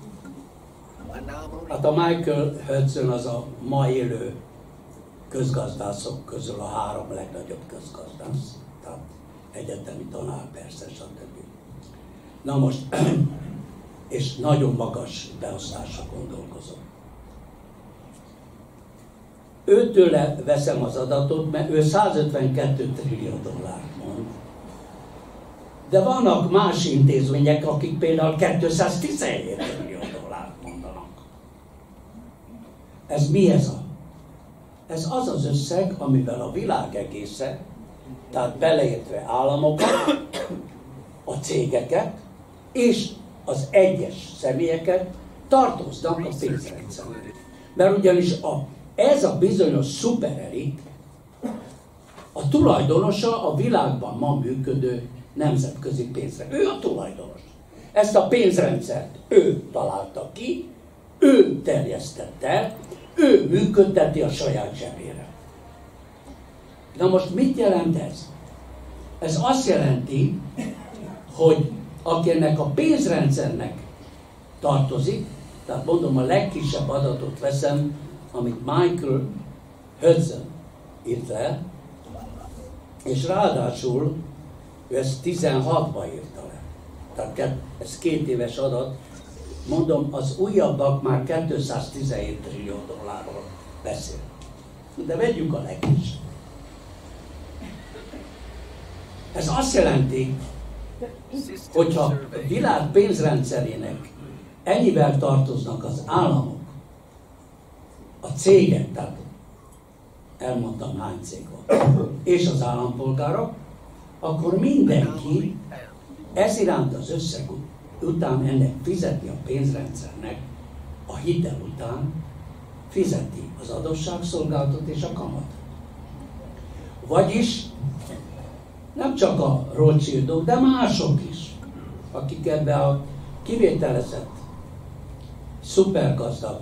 Hát a Michael Hudson az a ma élő közgazdászok közül a három legnagyobb közgazdász. Tehát egyetemi tanár, persze, stb. Na most, és nagyon magas beosztásra gondolkozom. Őtőle veszem az adatot, mert ő százötvenkettő trillió dollárt mond. De vannak más intézmények, akik például kétszáztizenhét trillió dollárt mondanak. Ez mi ez a? Ez az az összeg, amivel a világ egésze, tehát beleértve államokat, a cégeket és az egyes személyeket tartoznak a pénzrendszerben. Mert ugyanis a, ez a bizonyos szuperelit a tulajdonosa a világban ma működő nemzetközi pénzre. Ő a tulajdonos. Ezt a pénzrendszert ő találta ki, ő terjesztette, ő működteti a saját zsebére. Na most mit jelent ez? Ez azt jelenti, hogy akinek a pénzrendszernek tartozik, tehát mondom, a legkisebb adatot veszem, amit Michael Hudson írt le, és ráadásul ő ezt tizenhatban írta le. Tehát ez két éves adat. Mondom, az újabbak már kétszáztizenhét trillió dollárról beszél. De vegyük a legkisebb. Ez azt jelenti, hogyha a világ pénzrendszerének ennyivel tartoznak az államok, a cégek, tehát elmondtam hány cég van, és az állampolgárok, akkor mindenki ez iránt az összeg után ennek fizeti a pénzrendszernek, a hitel után fizeti az adósságszolgáltat és a kamat. Vagyis nem csak a Rothschildok, de mások is, akik ebbe a kivételezett, szupergazdag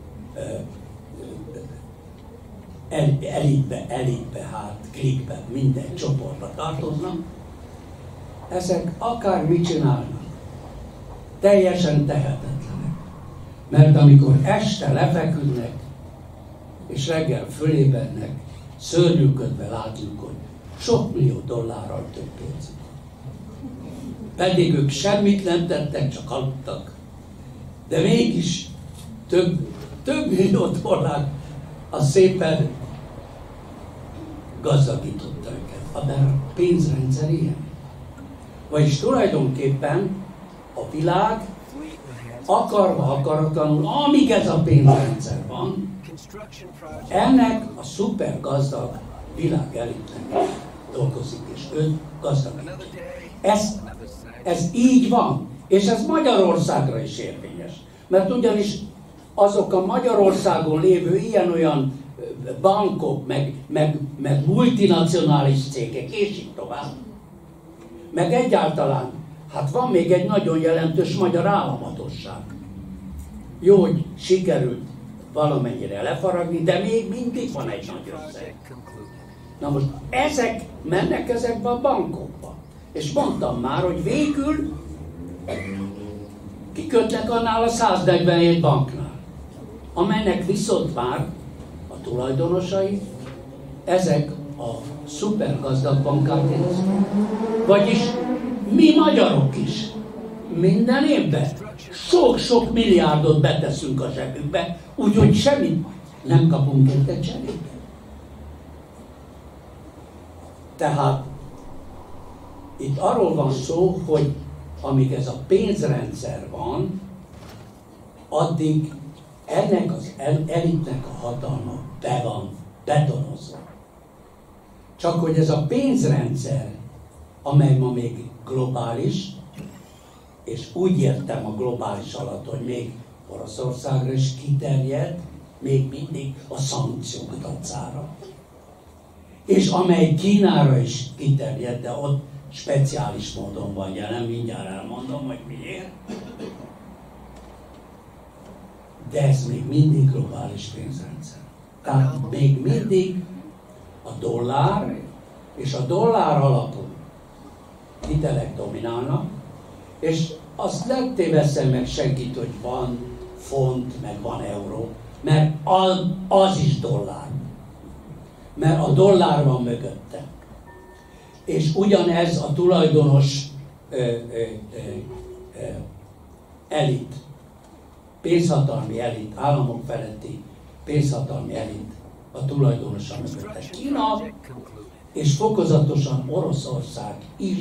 el, elitbe, elitbe, hát klikbe, minden csoportba tartoznak, ezek akár mit csinálnak, teljesen tehetetlenek. Mert amikor este lefeküdnek, és reggel fölébrednek, szörnyűködve látjuk, hogy sok millió dollárral több pénzük. Pedig ők semmit nem tettek, csak aludtak. De mégis több, több millió dollár az szépen gazdagította őket. De a pénzrendszer ilyen. Vagyis tulajdonképpen a világ akarva akaratlanul, amíg ez a pénzrendszer van, ennek a szuper gazdag világelitnek dolgozik, és ő gazdagítja. Ez, ez így van, és ez Magyarországra is érvényes. Mert ugyanis azok a Magyarországon lévő ilyen-olyan bankok, meg, meg, meg multinacionális cégek, és így tovább, meg egyáltalán, hát van még egy nagyon jelentős magyar államadósság. Jó, hogy sikerült valamennyire lefaragni, de még mindig van egy nagy összeg. Na most ezek mennek ezekbe a bankokba. És mondtam már, hogy végül kikötnek annál a száznegyvenhét banknál, amelynek viszont már a tulajdonosai ezek a szupergazdag bankátérzek. Vagyis mi magyarok is minden évben sok-sok milliárdot beteszünk a zsebünkbe, úgyhogy semmit nem kapunk érte cserébe. Tehát itt arról van szó, hogy amíg ez a pénzrendszer van, addig ennek az elitnek a hatalma be van betonozva. Csak hogy ez a pénzrendszer, amely ma még globális, és úgy értem a globális alatt, hogy még Oroszországra is kiterjed, még mindig a szankciók dacára. És amely Kínára is kiterjed, de ott speciális módon van jelen, mindjárt elmondom, hogy miért. De ez még mindig globális pénzrendszer. Tehát még mindig a dollár és a dollár alapú hitelek dominálnak, és azt nem tévesszen meg senkit, hogy van font, meg van euró, mert az, az is dollár. Mert a dollár van mögötte. És ugyanez a tulajdonos ö, ö, ö, ö, elit, pénzhatalmi elit, államok feletti pénzhatalmi elit a tulajdonosa mögötte. Kína és fokozatosan Oroszország is.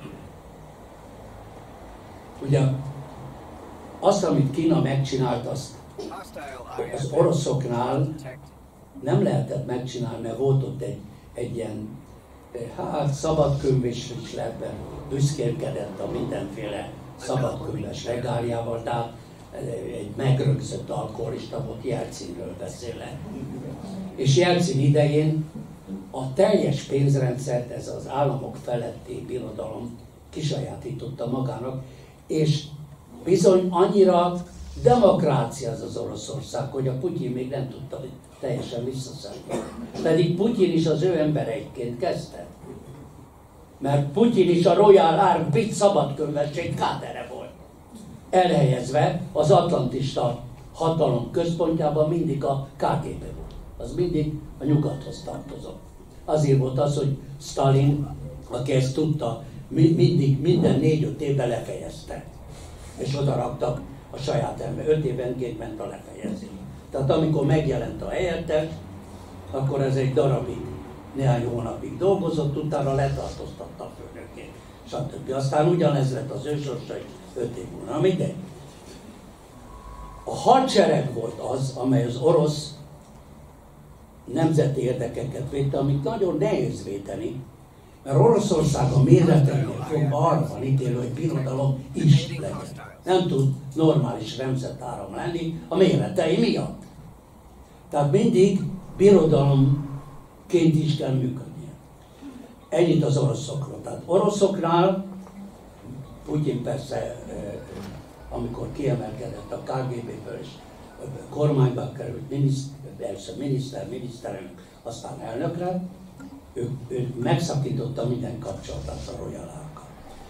Ugye azt, amit Kína megcsinált, azt az oroszoknál nem lehetett megcsinálni, mert volt ott egy, egy ilyen, hát szabadkönyves is lehet, mert büszkélkedett a mindenféle szabadkönyves regáliával, tehát egy megrögzött alkoholista volt, Jelcinről beszélek. És Jelcin idején a teljes pénzrendszert ez az államok feletti birodalom kisajátította magának, és bizony annyira demokrácia az az Oroszország, hogy a Putyin még nem tudta teljesen visszaszedni. Pedig Putyin is az ő embereiként kezdte. Mert Putyin is a Royal Ark brit szabadkönyvesség kádere volt. Elhelyezve az atlantista hatalom központjában mindig a ká gé bé volt. Az mindig a nyugathoz tartozott. Azért volt az, hogy Stalin, aki ezt tudta, mindig minden négy-öt évben lefejezte. És oda raktak a saját ember. Öt évenként ment a lefejezés. Tehát amikor megjelent a helyettes, akkor ez egy darabig, néhány hónapig dolgozott, utána letartóztatta a főnökét, stb. Aztán ugyanez lett az ő sorsa, öt év múlva. Na mindegy. A hadsereg volt az, amely az orosz nemzeti érdekeket védte, amit nagyon nehéz védeni, mert Oroszország a méreteinél fogva arra van ítélő, hogy birodalom is legyen. Nem tud normális nemzetállam lenni a méretei miatt. Tehát mindig birodalomként is kell működnie. Ennyit az oroszokról. Tehát oroszoknál, Putyin persze, amikor kiemelkedett a ká gé béből és kormányba került, miniszter, először miniszter, miniszterelnök, aztán elnökre, ő, ő megszakította minden kapcsolatát a Royal Arkkal.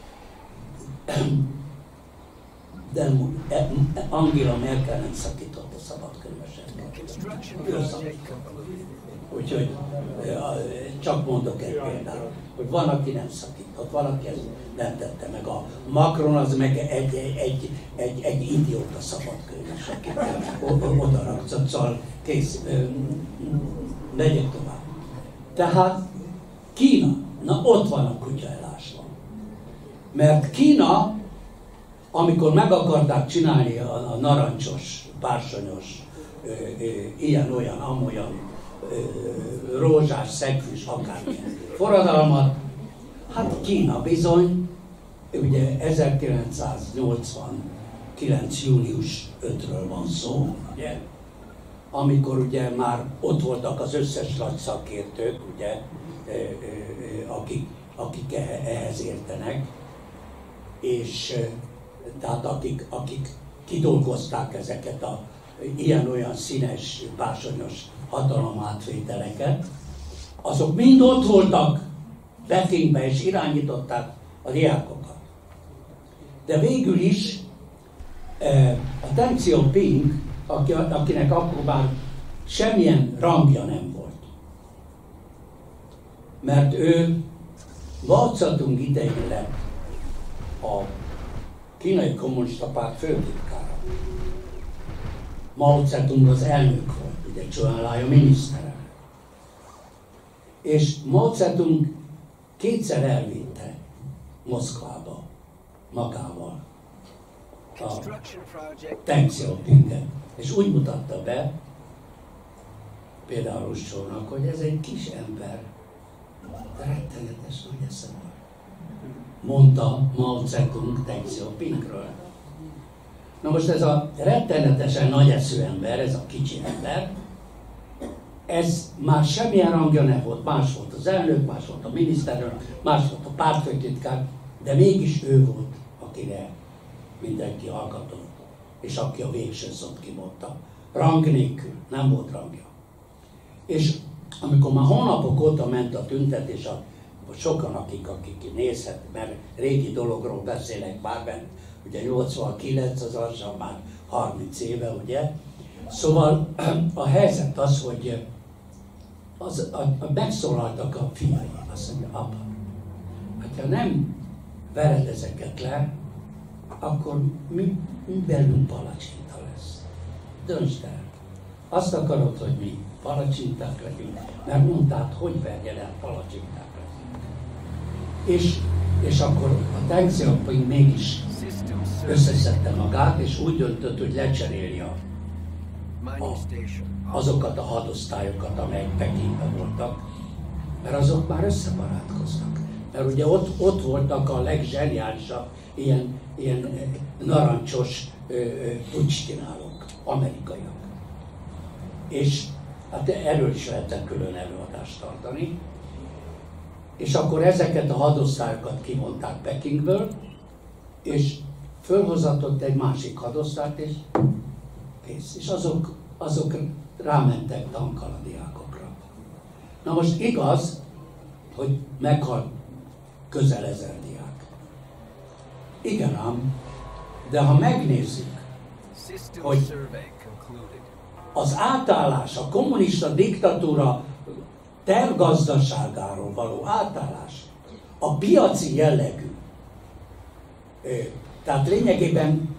De Angela Merkel nem szakította szabadkönyveset. Úgyhogy csak mondok egy példát, hogy van, aki nem szakított, van, aki ezt nem tette meg. A Macron az meg egy, egy, egy, egy, egy idióta szabadkönyves, aki oda rakzott, szóval kész, megyek tovább. Tehát Kína, na ott van a kutya elásva. Mert Kína amikor meg akarták csinálni a, a narancsos, bársonyos, ilyen-olyan, amolyan, rózsás, szegfűs, akármilyen forradalmat, hát Kína bizony, ugye ezerkilencszáznyolcvankilenc. július ötödikéről van szó, ugye, amikor ugye már ott voltak az összes nagy szakértők, ugye, akik, akik ehhez értenek, és tehát akik, akik kidolgozták ezeket a ilyen-olyan színes, bársonyos hatalomátvételeket, azok mind ott voltak Pekingben, és irányították a diákokat. De végül is a Deng Xiaoping, akinek akkor már semmilyen rangja nem volt, mert ő Mao Zedong idején lett a Kínai Kommunista Párt főtitkára. Mao Zedong az elnök volt, ugye Zhou Enlai a miniszterelnök. És Mao Zedong kétszer elvitte Moszkvába magával a Deng Xiaopinget, és úgy mutatta be például Rossónak, hogy ez egy kis ember, de rettenetes nagy esze van. Mondta Mao Zedong Deng Xiaopingről. Na most ez a rettenetesen nagy eszű ember, ez a kicsi ember, ez már semmilyen rangja nem volt. Más volt az elnök, más volt a miniszterelnök, más volt a pártfőtitkár, de mégis ő volt, akire mindenki hallgatott, és aki a végső szót kimondta. Rang nélkül, nem volt rangja. És amikor már hónapok óta ment a tüntetés, a, sokan, akik, akik nézhet, mert régi dologról beszélek már bent, ugye nyolcvankilenc, az lassan már harminc éve, ugye? Szóval a helyzet az, hogy az, a, a, megszólaltak a fiai, azt mondja, apa, hát ha nem vered ezeket le, akkor mi, mi belünk palacsinta lesz. Döntsd el. Azt akarod, hogy mi palacsinták legyünk, mert mondtad, hogy verjen el, palacsinták legyünk. És, és akkor a Deng Xiaoping mégis összeszedte magát, és úgy döntött, hogy lecseréli a, a, azokat a hadosztályokat, amelyek Pekingben voltak, mert azok már összebarátkoztak. Mert ugye ott, ott voltak a legzseniálisabb ilyen, ilyen narancsos puccscsinálók, amerikaiak. És hát erről is lehetett külön előadást tartani. És akkor ezeket a hadosztályokat kivonták Pekingből, és fölhozatott egy másik hadosztályt, és kész. És azok, azok rámentek tankkal a diákokra. Na most igaz, hogy meghalt közel ezer diák. Igen ám, de ha megnézzük, hogy az átállás, a kommunista diktatúra tervgazdaságáról való átállás, a piaci jellegű, tehát lényegében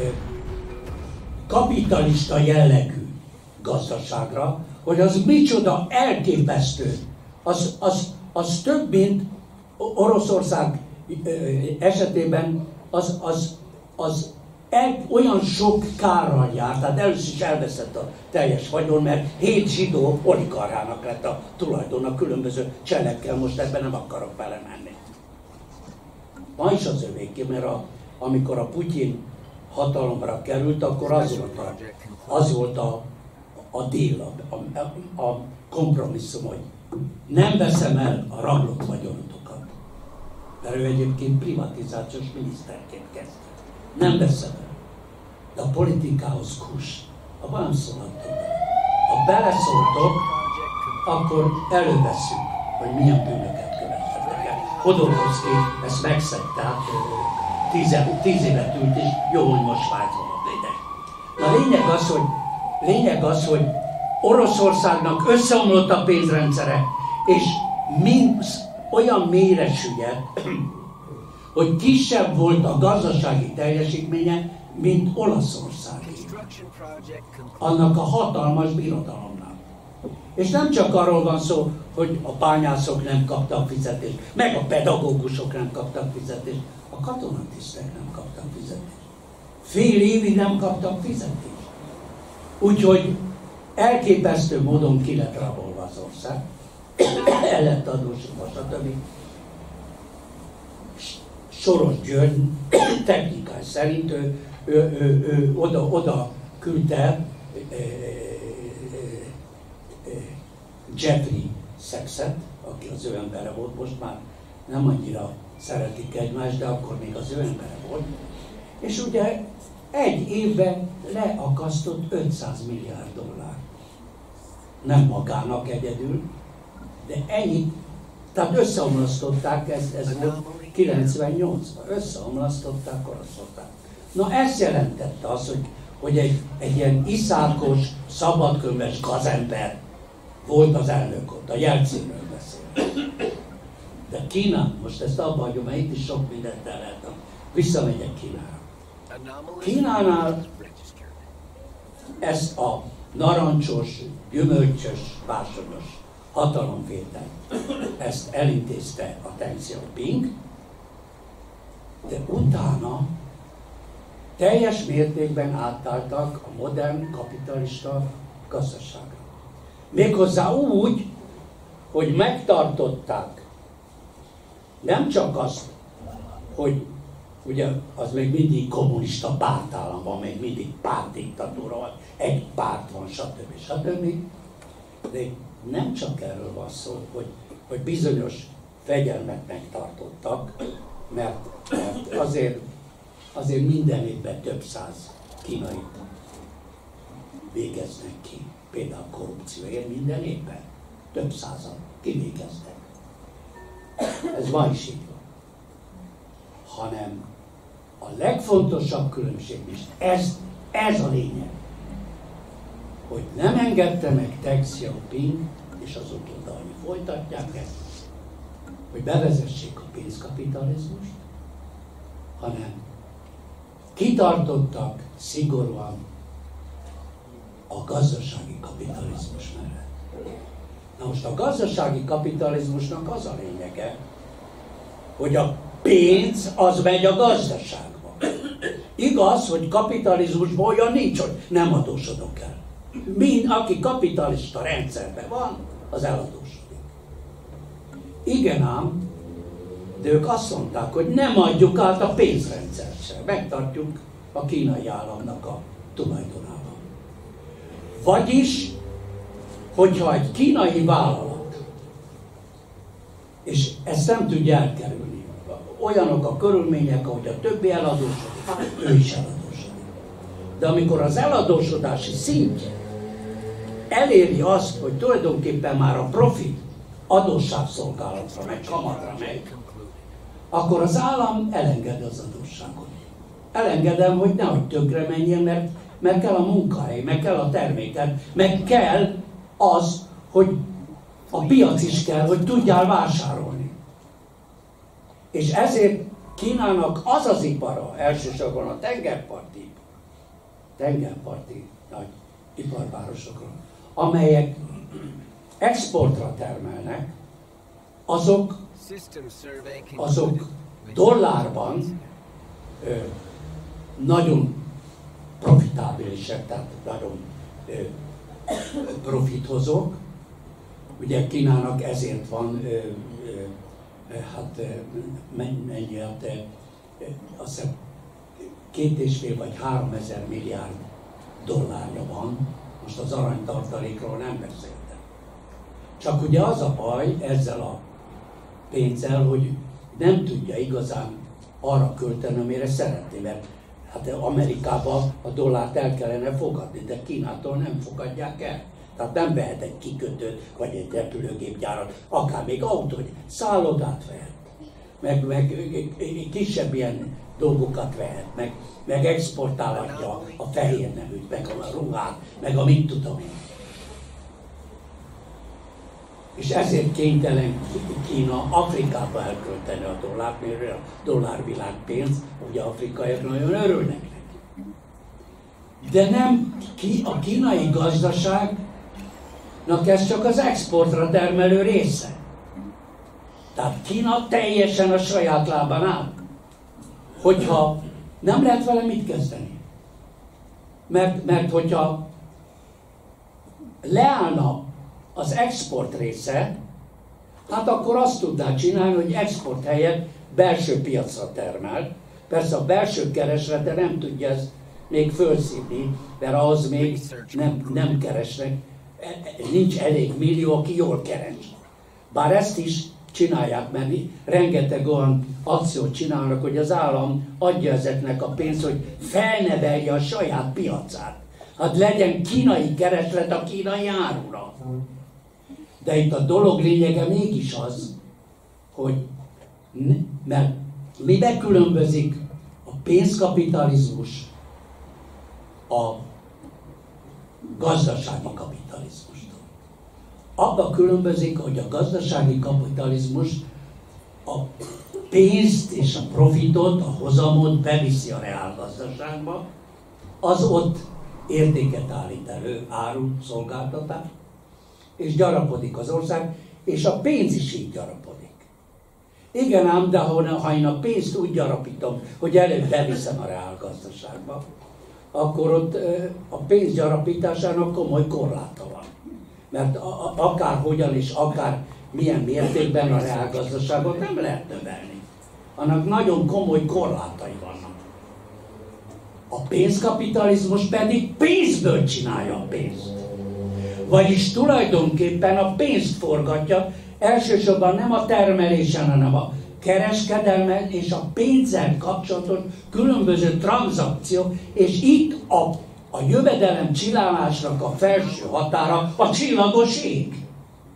kapitalista jellegű gazdaságra, hogy az micsoda elképesztő, az, az, az több, mint Oroszország esetében, az, az, az el, olyan sok kárral jár, tehát először is elveszett a teljes vagyon, mert hét zsidó oligarchának lett a tulajdona különböző cselekkel, most ebben nem akarok belemenni. Ma is az övéké, mert a, amikor a Putyin hatalomra került, akkor az volt a, az volt a, a deal, a, a, a kompromisszum, hogy nem veszem el a rablott vagyonotokat. Mert ő egyébként privatizációs miniszterként kezdte. Nem veszem el. De a politikához kus. Abban nem szólhatok bele. Ha beleszóltok, akkor elővesszük, hogy milyen bűnöket követtek el. Hodorkovszki ezt megszedte, tehát tíz, tíz évet ült, és jó, hogy most Svájcban a létek. Na lényeg az, hogy, lényeg az, hogy Oroszországnak összeomlott a pénzrendszere, és mind olyan mélyre süllyedt, hogy kisebb volt a gazdasági teljesítménye, mint Olaszországé. Annak a hatalmas birodalomnak. És nem csak arról van szó, hogy a bányászok nem kaptak fizetést, meg a pedagógusok nem kaptak fizetést, a katonatisztek nem kaptak fizetést. Fél évig nem kaptak fizetést. Úgyhogy elképesztő módon ki lett rabolva az ország, el lett adósítva, stb. Soros György technikás szerint ő, ő, ő, ő oda, oda küldte Jeffrey Sachset, aki az ő embere volt, most már nem annyira szeretik egymást, de akkor még az ő embere volt. És ugye egy évben leakasztott ötszáz milliárd dollár. Nem magának egyedül, de ennyit. Tehát összeomlasztották, ez, ez volt kilencvennyolcban, összeomlasztották, oroszlották. Na ezt jelentette az, hogy, hogy egy, egy ilyen iszákos, szabadkönyves gazember volt az elnök ott, a Jelcinről beszél. De Kína, most ezt abba hagyom, mert itt is sok mindent el lehet. Visszamegyek Kínára. Kínánál ezt a narancsos, gyümölcsös, bársonyos hatalomvételt, ezt elintézte a Deng Xiaoping, de utána teljes mértékben átálltak a modern kapitalista gazdaságra. Méghozzá úgy, hogy megtartották nem csak azt, hogy ugye az még mindig kommunista pártállam van, még mindig pártdiktatúra van, egy párt van, stb. stb. De nem csak erről van szó, hogy, hogy bizonyos fegyelmet megtartottak, mert, mert azért, azért minden évben több száz kínait végeznek ki. Például korrupcióért minden évben több százan kivégeznek. Ez ma is így van. Hanem a legfontosabb különbség is, ez, ez a lényeg, hogy nem engedte meg Deng Xiaoping és az utódai folytatják ezt, hogy bevezessék a pénzkapitalizmust, hanem kitartottak szigorúan a gazdasági kapitalizmus mellett. Na most a gazdasági kapitalizmusnak az a lényege, hogy a pénz az megy a gazdaságba. Igaz, hogy kapitalizmusban olyan nincs, hogy nem adósodok el. Mind, aki kapitalista rendszerben van, az eladósodik. Igen ám, de ők azt mondták, hogy nem adjuk át a pénzrendszert sem. Megtartjuk a kínai államnak a tulajdonában. Vagyis, hogyha egy kínai vállalat, és ezt nem tudja elkerülni, olyanok a körülmények, ahogy a többi eladósodik, ő is eladósodik. De amikor az eladósodási szintje eléri azt, hogy tulajdonképpen már a profit adósságszolgálatra, meg kamatra megy, akkor az állam elengedi az adósságot. Elengedem, hogy nehogy tönkre menjen, mert, mert kell a munkahely, meg kell a terméket, meg kell az, hogy a piac is kell, hogy tudjál vásárolni. És ezért Kínának az az ipara, elsősorban a tengerparti, tengerparti nagy iparvárosokról, amelyek exportra termelnek, azok, azok dollárban ö, nagyon profitábilisek, tehát nagyon ö, profithozók. Ugye Kínának ezért van, ö, ö, hát mennyi, hát azt hiszem két és fél vagy három ezer milliárd dollárja van, most az aranytartalékról nem beszéltem. Csak ugye az a baj ezzel a pénzzel, hogy nem tudja igazán arra költeni, amire szeretné, mert hát Amerikában a dollárt el kellene fogadni, de Kínától nem fogadják el. Tehát nem vehet egy kikötőt, vagy egy repülőgépgyárat, akár még autót, szállodát vehet, meg, meg kisebb ilyen dolgokat vehet, meg, meg exportálhatja a fehér neműt, meg a ruhát, meg a mit tudom én. És ezért kénytelen Kína Afrikába elkölteni a dollárt, mert a dollárvilág pénz, ugye afrikaiak nagyon örülnek neki. De nem a kínai gazdaságnak ez csak az exportra termelő része. Tehát Kína teljesen a saját lábán áll. Hogyha Nem lehet vele mit kezdeni. Mert, mert hogyha leállna az export része, hát akkor azt tudná csinálni, hogy export helyett belső piacra termel. Persze a belső kereslete nem tudja ezt még fölszívni, mert ahhoz még nem, nem keresnek, nincs elég millió, aki jól keres. Bár ezt is csinálják, mert rengeteg olyan akciót csinálnak, hogy az állam adja ezeknek a pénzt, hogy felnevelje a saját piacát. Hát legyen kínai kereslet a kínai árura. De itt a dolog lényege mégis az, hogy ne, mert mibe különbözik a pénzkapitalizmus a gazdasági kapitalizmustól. Abban különbözik, hogy a gazdasági kapitalizmus a pénzt és a profitot, a hozamot beviszi a reálgazdaságba, az ott értéket állít elő, áru, szolgáltatás, és gyarapodik az ország, és a pénz is így gyarapodik. Igen ám, de ha én a pénzt úgy gyarapítom, hogy előbb beviszem a reálgazdaságba, akkor ott a pénz gyarapításának komoly korláta van. Mert akárhogyan és akár milyen mértékben a reálgazdaságot nem lehet növelni. Annak nagyon komoly korlátai vannak. A pénzkapitalizmus pedig pénzből csinálja a pénzt. Vagyis tulajdonképpen a pénzt forgatja, elsősorban nem a termelésen, hanem a kereskedelmen és a pénzzel kapcsolatos különböző tranzakció, és itt a, a jövedelem csillálásnak a felső határa a csillagos ég.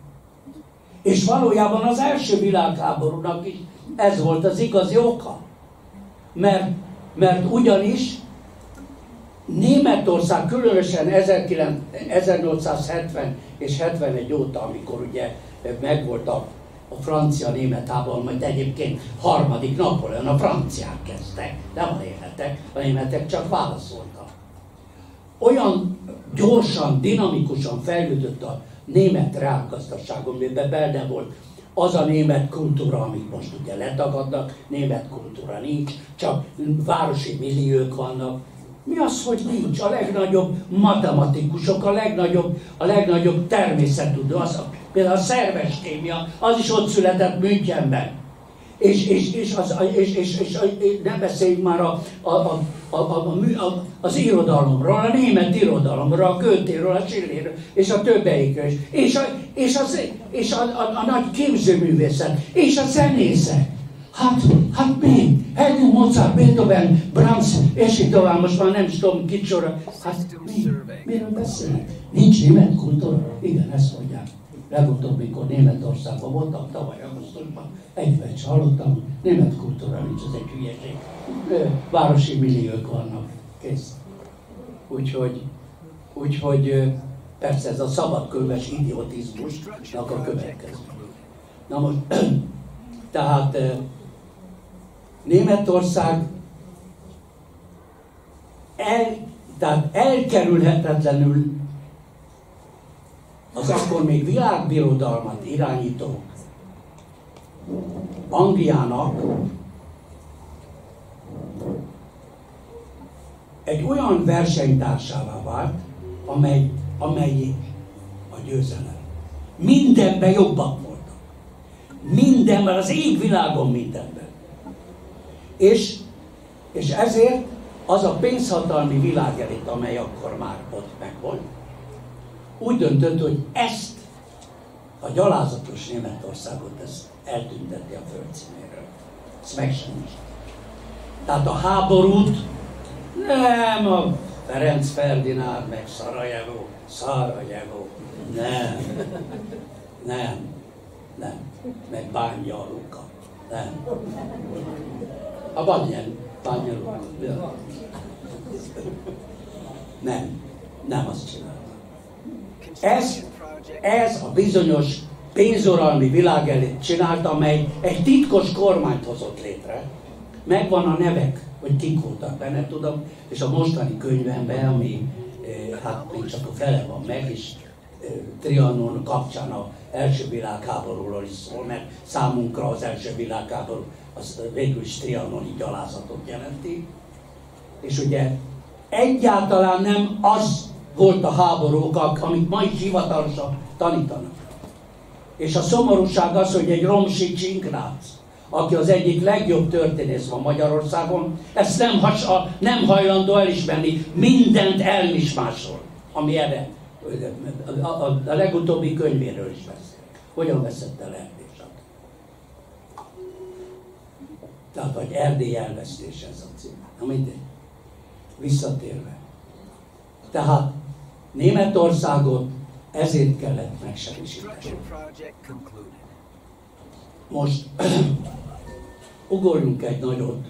És valójában az első világháborúnak is ez volt az igazi oka. Mert, mert ugyanis Németország különösen ezernyolcszázhetven és hetvenegy óta, amikor ugye megvolt a, a francia-német háború, majd egyébként harmadik Napóleon, a franciák kezdtek, nem a németek, a németek csak válaszoltak. Olyan gyorsan, dinamikusan fejlődött a német reálgazdaságon, miben benne volt az a német kultúra, amit most ugye letagadnak, német kultúra nincs, csak városi milliók vannak. Mi az, hogy nincs? A legnagyobb matematikusok, a legnagyobb, a legnagyobb természettudó, az, például a szerves kémia, az is ott született Münchenben. És, és, és, az, és, és, és nem beszéljünk már a, a, a, a, a, a, az irodalomról, a német irodalomról, a Goethéről, a Schillerről, és a többeikről is. És a, és az, és a, a, a nagy képzőművészet, és a zenészek. Hát, hát mi? Haydn, Mozart, Beethoven, Brahms, és így tovább, most már nem is tudom kicsora. Hát mi? Miről beszélnek? Nincs német kultúra? Igen, ezt mondják. Legutóbb, mikor Németországban voltam, tavaly augusztusban, egyben is hallottam, német kultúra nincs, ez egy hülyeség. Városi milliók vannak, kész. Úgyhogy, úgyhogy persze ez a szabadkönyves idiotizmusnak a következő. Na most, tehát Németország el, tehát elkerülhetetlenül az akkor még világbirodalmat irányító Angliának egy olyan versenytársává vált, amely, amely a győzelem. Mindenben jobbak voltak. Mindenben, az égvilágon mindenben. És, és ezért az a pénzhatalmi világelit, amely akkor már ott megvolt, úgy döntött, hogy ezt a gyalázatos Németországot ezt eltünteti a földszínéről. Ezt megsemmisíti. Tehát a háborút nem a Ferenc Ferdinánd, meg Szarajevó, Szarajevó, nem, nem, nem, meg Bánja Luka, nem. A Bánja, Bánja Luka, nem, nem azt csinálta. Ez, ez a bizonyos pénzuralmi világelit csinálta, amely egy titkos kormányt hozott létre. Megvan a nevek, hogy kik voltak benne, tudom, és a mostani könyvemben, ami hát még csak a fele van meg, és Trianon kapcsán az első világháborúról is szól, mert számunkra az első világháború az végül is trianoni gyalázatot jelenti. És ugye egyáltalán nem az volt a háborúk, amit ma is hivatalosan tanítanak. És a szomorúság az, hogy egy Romsi Csinkrác, aki az egyik legjobb történész van Magyarországon, ezt nem, has, a, nem hajlandó elismerni, mindent elmismásol, ami erre, a, a, a legutóbbi könyvéről is beszél. Hogyan veszett el Erdélyt? Tehát, vagy Erdély elvesztés ez a cím. Na mindegy. Visszatérve. Tehát Németországot ezért kellett megsemmisíteni. Most ugorjunk egy nagyot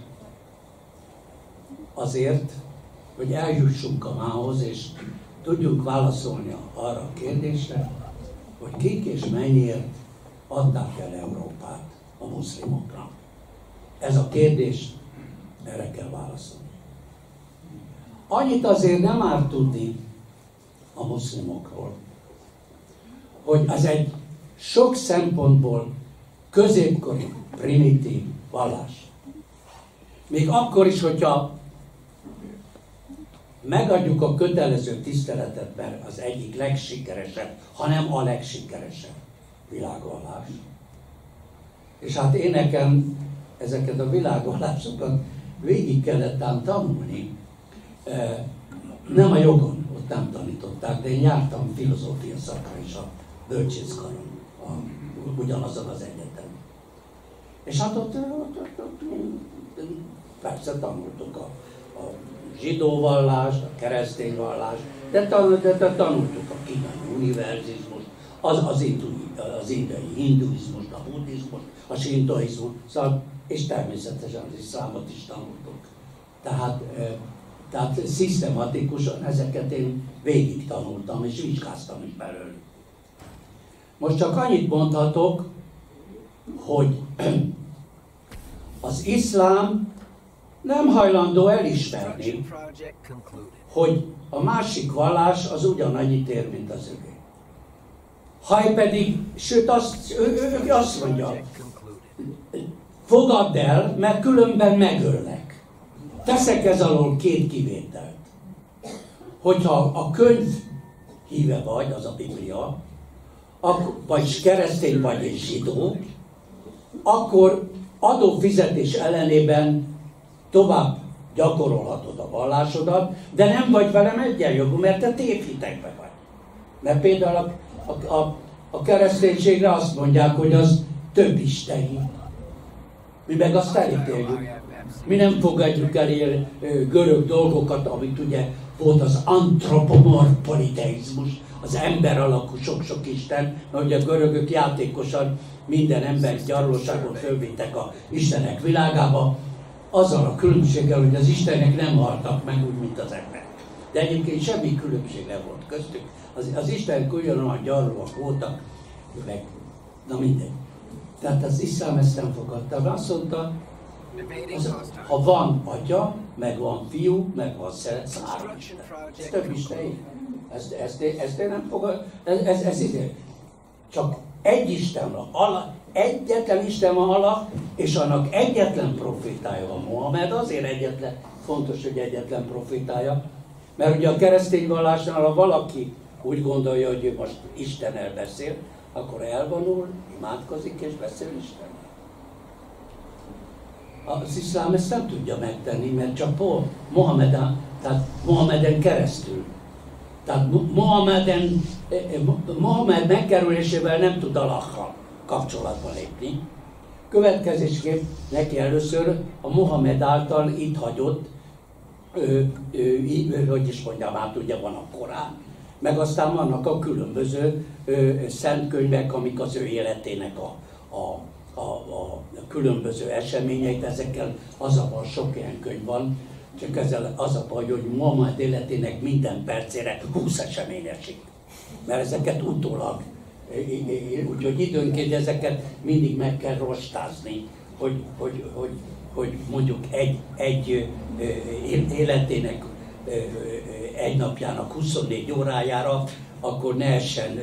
azért, hogy eljussunk a mához, és tudjuk válaszolni arra a kérdésre, hogy kik és mennyiért adták el Európát a muszlimoknak. Ez a kérdés, erre kell válaszolni. Annyit azért nem árt tudni a muszlimokról, hogy ez egy sok szempontból középkori, primitív vallás. Még akkor is, hogyha megadjuk a kötelező tiszteletet, mert az egyik legsikeresebb, hanem a legsikeresebb világvallás. És hát én nekem ezeket a világvallásokat végig kellett ám tanulni. Nem a jogon, ott nem tanították, de én jártam filozófia szakra is a bölcsészkaron, ugyanazon az egyetemen. És hát ott, ott, ott, ott persze tanultuk a, a zsidó vallást, a keresztény vallást, de, tan, de, de tanultuk a kínai univerzizmust, az, az, az indiai hinduizmust, a buddhizmust, a sintoizmust, szóval, és természetesen az iszlámot is tanultuk. Tehát, tehát szisztematikusan ezeket én végig tanultam, és vizsgáztam is belőle. Most csak annyit mondhatok, hogy az iszlám nem hajlandó elismerni, hogy a másik vallás az ugyanannyit ér, mint az övé. Haj pedig, sőt azt, ő, ő, ő azt mondja, fogadd el, mert különben megöllek. Teszek ez alól két kivételt. Hogyha a könyv híve vagy, az a Biblia, vagy keresztény vagy egy zsidó, akkor adófizetés ellenében tovább gyakorolhatod a vallásodat, de nem vagy velem egyenjogú, mert te tévhitekbe vagy. Mert például a, a, a, a kereszténységre azt mondják, hogy az több isteni. Mi meg azt elítéljük. Mi nem fogadjuk el ilyen görög dolgokat, amit ugye volt az antropomorf politeizmus, az ember alakú sok-sok isten, mert ugye a görögök játékosan minden ember gyarlóságon fölvittek a istenek világába, azzal a különbséggel, hogy az istenek nem haltak meg úgy, mint az emberek. De egyébként semmi különbség nem volt köztük. Az, az istenek ugyanolyan gyarlóak voltak, meg, na mindegy. Tehát az iszlám ezt nem fogadta. Azt mondta, az, ha van atya, meg van fiú, meg van szeret, három isten. Ez több isten. Ezt, ezt, ezt én nem fogad, ez, ez, ez ide. Csak egy Isten van, Allah, egyetlen Isten van Allah, és annak egyetlen profétája van Mohamed, azért egyetlen, fontos, hogy egyetlen profétája, mert ugye a keresztény vallásnál, ha valaki úgy gondolja, hogy ő most Istennel beszél, akkor elvonul, imádkozik és beszél Istennel. Az iszlám ezt nem tudja megtenni, mert csak Mohameden, tehát Mohameden keresztül. Tehát Mohameden, Mohamed megkerülésével nem tud Allahnal kapcsolatba lépni. Következésképp neki először a Mohamed által itt hagyott, ö, ö, hogy is mondjam, hát ugye van a Korán, meg aztán vannak a különböző ö, szentkönyvek, amik az ő életének a, a, a, a különböző eseményeit, ezekkel az a baj, sok ilyen könyv van, csak ezzel az a baj, hogy Mohamed életének minden percére húsz esemény esik. Mert ezeket utólag, úgyhogy időnként ezeket mindig meg kell rostázni, hogy, hogy, hogy, hogy mondjuk egy, egy életének egy napjának huszonnégy órájára, akkor ne essen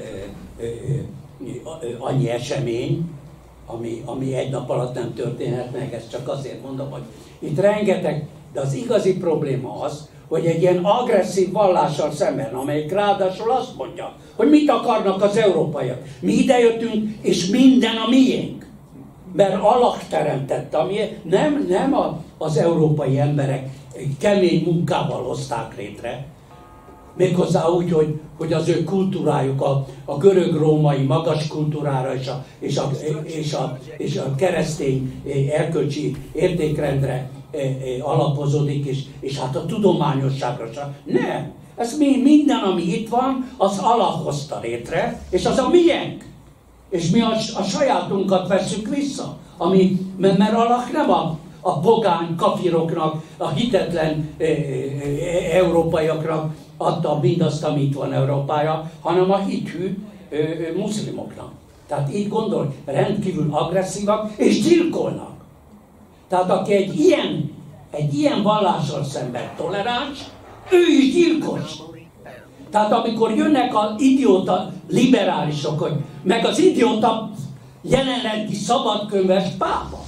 annyi esemény, ami, ami egy nap alatt nem történhet meg. Ezt csak azért mondom, hogy itt rengeteg De az igazi probléma az, hogy egy ilyen agresszív vallással szemben, amelyik ráadásul azt mondja, hogy mit akarnak az európaiak. Mi idejöttünk, és minden a miénk. Mert Allah teremtette, ami nem, nem a, az európai emberek kemény munkával hozták létre, méghozzá úgy, hogy, hogy az ő kultúrájuk a, a görög-római magas kultúrára és a, és, a, és, a, és a keresztény erkölcsi értékrendre alapozódik, és, és hát a tudományosságra sem. Nem. Ez mi, minden, ami itt van, az Allah hozta létre, és az a miénk. És mi a, a sajátunkat vesszük vissza. Ami, mert, mert Allah nem a, a pogány kafiroknak, a hitetlen e, e, e, európaiaknak adta mindazt, amit van Európája, hanem a hithű e, e, muszlimoknak. Tehát így gondol, rendkívül agresszívak és gyilkolnak. Tehát aki egy ilyen, egy ilyen vallással szemben toleráns, ő is gyilkos. Tehát amikor jönnek az idióta liberálisok, hogy meg az idióta jelenlegi szabadkönyves pápa.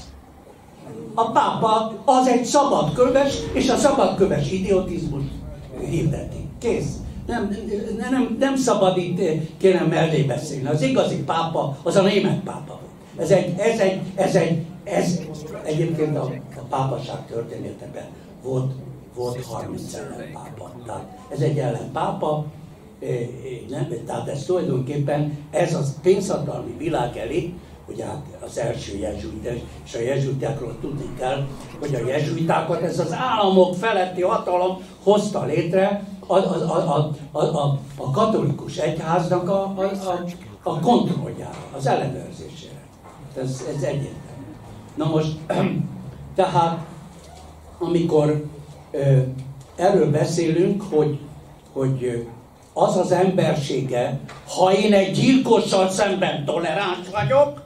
A pápa az egy szabadkönyves, és a szabadkönyves idiotizmus hirdeti. Kész. Nem, nem, nem szabad itt kérem mellé beszélni. Az igazi pápa, az a német pápa. Ez egy, ez egy, ez egy, ez egyébként a, a pápaság történetében volt, volt harminc ellenpápa. Tehát ez egy ellenpápa, nem, tehát ez tulajdonképpen ez a pénzhatalmi világ elit, ugye hát az első jezsuita, és a jezsuitákról tudni kell, hogy a jezsuitákat ez az államok feletti hatalom hozta létre a, a, a, a, a, a katolikus egyháznak a, a, a, a kontrolljára, az ellenőrzésére. Ez, ez egyértelmű. Na most, tehát, amikor ö, erről beszélünk, hogy, hogy az az embersége, ha én egy gyilkossal szemben toleráns vagyok,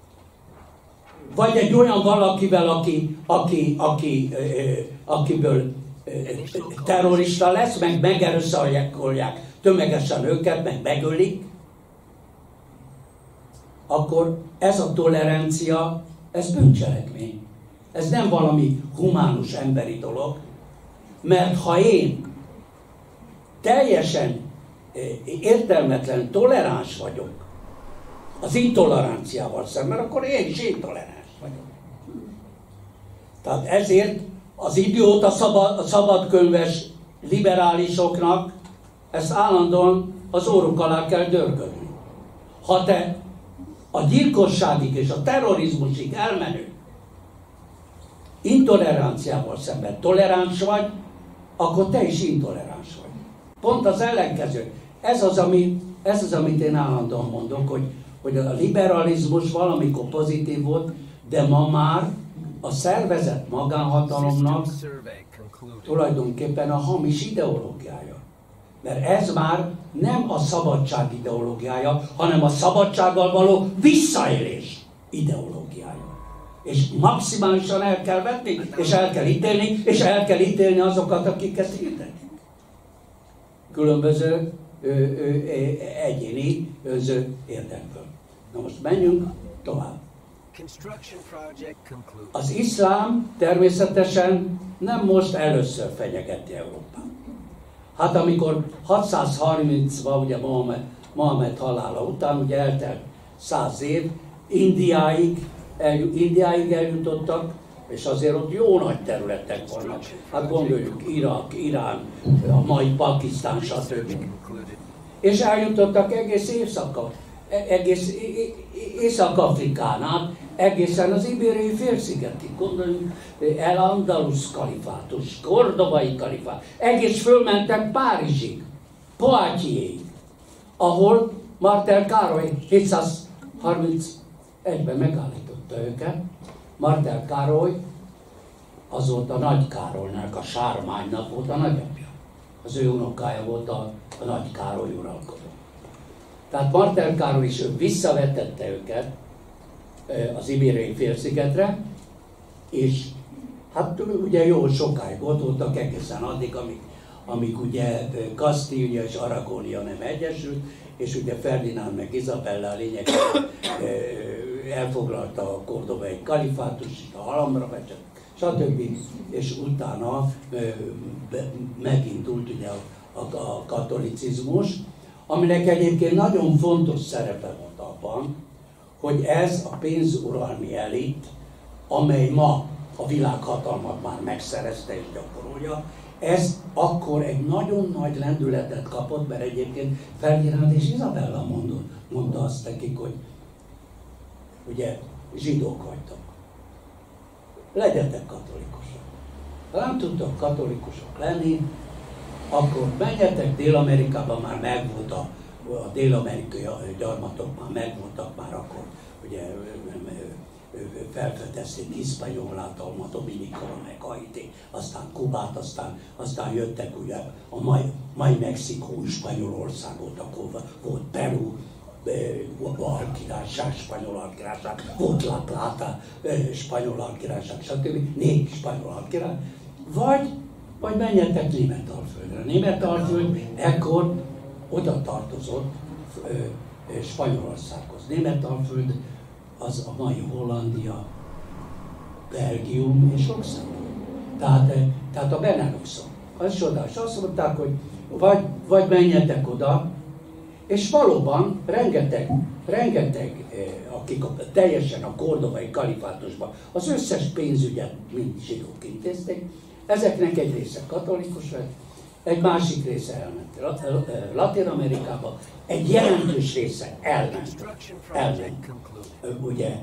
vagy egy olyan valakivel, aki, aki, aki, ö, akiből ö, terrorista lesz, meg megerőszakolják tömegesen őket, meg megölik, akkor ez a tolerancia, ez bűncselekmény. Ez nem valami humánus emberi dolog, mert ha én teljesen értelmetlen toleráns vagyok az intoleranciával szemben, akkor én is intoleráns vagyok. Tehát ezért az idióta szabad, a szabadkönyves liberálisoknak ezt állandóan az óruk alá kell dörgölni. Ha te a gyilkosságig és a terrorizmusig elmenő intoleranciával szemben toleráns vagy, akkor te is intoleráns vagy. Pont az ellenkező. Ez az, ami, ez az amit én állandóan mondok, hogy, hogy a liberalizmus valamikor pozitív volt, de ma már a szervezett magánhatalomnak tulajdonképpen a hamis ideológiája. Mert ez már nem a szabadság ideológiája, hanem a szabadsággal való visszaélés ideológiája. És maximálisan el kell vetni, és el kell ítélni, és el kell ítélni azokat, akik ezt hirdetik. Különböző ö, ö, egyéni önző érdekből. Na most menjünk tovább. Az iszlám természetesen nem most először fenyegeti Európát. Hát amikor hatszázharmincban, ugye Mohamed, Mohamed halála után, ugye eltelt száz év, Indiáig, el, Indiáig eljutottak, és azért ott jó nagy területek vannak. Hát gondoljuk, Irak, Irán, a mai Pakisztán, stb. És eljutottak egész Észak, egész Észak-Afrikán át, egészen az Ibériai félszigetig, gondoljunk, El Andalus kalifátus, Kordobai kalifátus, egész fölmentek Párizsig, Poitiéig, ahol Martel Károly hétszázharmincegyben megállította őket. Martel Károly az volt a Nagy Károlynak, a Sármánynak volt a nagyapja. Az ő unokája volt a, a Nagy Károly uralkodó. Tehát Martel Károly is ő visszavetette őket az Ibériai félszigetre, és hát ugye jó sokáig ott voltak egészen addig, amíg, amíg ugye Kasztília és Aragónia nem egyesült, és ugye Ferdinánd meg Izabella a lényegében elfoglalta a kordobai kalifátust, a Alhambra becset, stb. És utána megindult ugye a, a, a katolicizmus, aminek egyébként nagyon fontos szerepe volt abban, hogy ez a pénzuralmi elit, amely ma a világhatalmat már megszerezte és gyakorolja, ez akkor egy nagyon nagy lendületet kapott, mert egyébként Ferdinand és Izabella mondott, mondta azt nekik, hogy ugye zsidók vagytok. Legyetek katolikusok. Ha nem tudtok katolikusok lenni, akkor menjetek Dél-Amerikába, már megvolt a, a dél-amerikai gyarmatok, már megvoltak, már akkor ugye felfedezték Hispanyolát, a Dominikon, meg Haiti, aztán Kubát, aztán, aztán jöttek ugye a mai, mai Mexikó, Spanyolországot, akkor volt Peru, Alkirályság, Spanyol Alkirályság, volt La Plata, Spanyol Alkirályság, stb. Négy Spanyol Alkirály. Vagy, vagy menjetek Németalföldre. Németalföld ekkor oda tartozott Spanyolországhoz. Németalföld az a mai Hollandia, Belgium és Luxemburg. Tehát, tehát a Beneluxon. Az csodás. Azt mondták, hogy vagy, vagy menjetek oda, és valóban rengeteg, rengeteg, akik a, teljesen a kordovai kalifátusban az összes pénzügyet mind zsidók intézték, ezeknek egy része katolikus lett, egy másik része elment Latin-Amerikába, egy jelentős része elment, elment ugye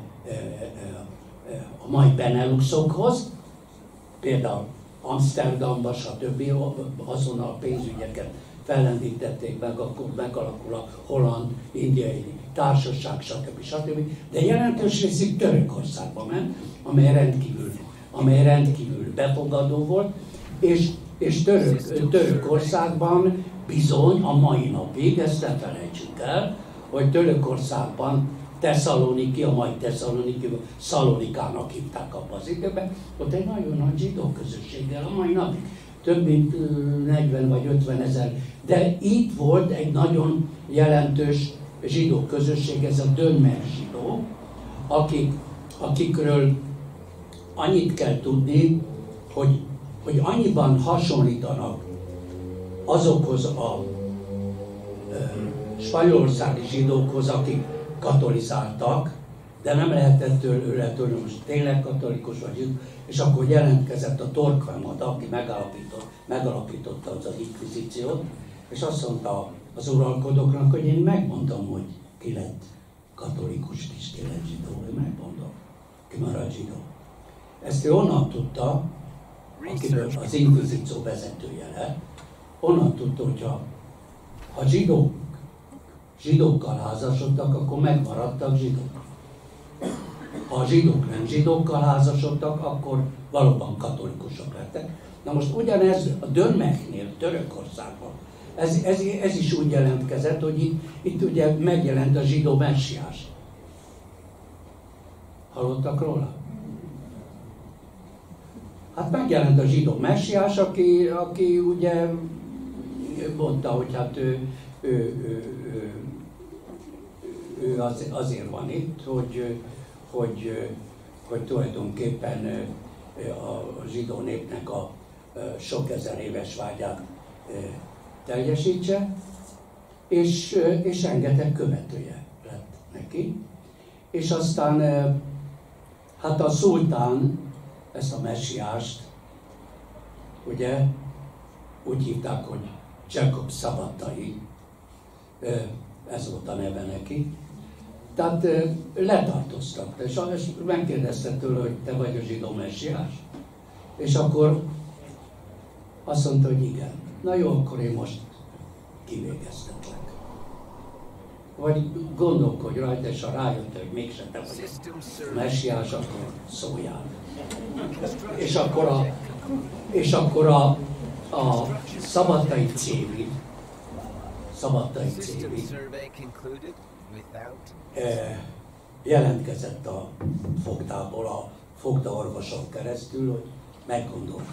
a mai Beneluxokhoz, például Amsterdamba, stb. Azonnal pénzügyeket fellendítették meg, akkor megalakul a holland-indiai társaság, stb. stb. De jelentős részig Törökországba ment, amely rendkívül, amely rendkívül befogadó volt, és, és Török, Törökországban bizony a mai napig, ezt ne felejtsük el, hogy Törökországban Tesszaloniki, a mai Tesszaloniki, Szalonikának hívták abban az időben, ott egy nagyon nagy zsidó közösséggel a mai napig. Több mint negyven vagy ötven ezer. De itt volt egy nagyon jelentős zsidó közösség, ez a Dönmer zsidó, akik, akikről annyit kell tudni, hogy, hogy annyiban hasonlítanak azokhoz a e, spanyolországi zsidókhoz, akik katolizáltak, de nem lehetett tőle, tőle most tényleg katolikus vagy zsidó, és akkor jelentkezett a Torquemada, aki megalapított, megalapította az, az inkvizíciót, és azt mondta az uralkodóknak, hogy én megmondom, hogy ki lett katolikus és ki lett zsidó, én megmondom, ki marad zsidó. Ezt ő onnan tudta, akiből az inkvizíció vezetője lett, onnan tudta, hogyha ha zsidók, zsidókkal házasodtak, akkor megmaradtak zsidók. Ha a zsidók nem zsidókkal házasodtak, akkor valóban katolikusok lettek. Na most ugyanez a Dönmeknél, Törökországban, ez, ez, ez is úgy jelentkezett, hogy itt, itt ugye megjelent a zsidó messiás. Hallottak róla? Hát megjelent a zsidó messiás, aki, aki ugye mondta, hogy hát ő, ő, ő, ő, ő az, azért van itt, hogy, hogy, hogy tulajdonképpen a zsidó népnek a sok ezer éves vágyát teljesítse, és, és rengeteg követője lett neki. És aztán hát a szultán ezt a messiást, ugye úgy hívták, hogy Jacob Szabadtai, ez volt a neve neki. Tehát letartóztak, és megkérdezte tőle, hogy te vagy a zsidó messiás. És akkor azt mondta, hogy igen. Na jó, akkor én most kivégeztetlek. Vagy gondolkodj rajta, és ha rájött, hogy mégsem te vagy a messiás, akkor szóljál. És akkor a, és akkor a, a Szabadtai Cévi, Szabadtai Cévi eh, jelentkezett a fogdából, a fogdaorvoson keresztül, hogy meggondoltam.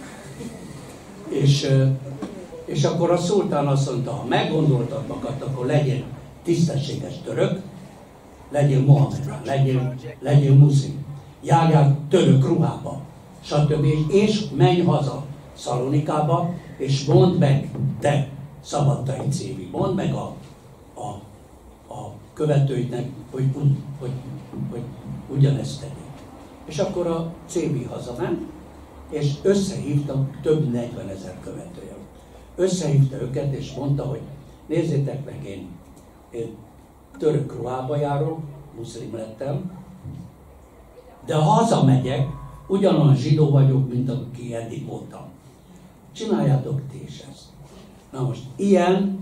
És, és akkor a szultán azt mondta, ha meggondoltad magad, akkor legyél tisztességes török, legyél mohamedán, legyél, legyél muszlim, járjál török ruhába, stb. És menj haza Szalonikába, és mondd meg, te Szabadtai Cévi, mondd meg a, a, a követőidnek, hogy, hogy, hogy, hogy ugyanezt tegyék. És akkor a Cévi hazament, és összehívta több negyvenezer követője. Összehívta őket, és mondta, hogy nézzétek meg, én, én török ruhába járok, muszlim lettem, de ha hazamegyek, ugyanolyan zsidó vagyok, mint aki eddig voltam. Csináljátok ti is ezt. Na most ilyen,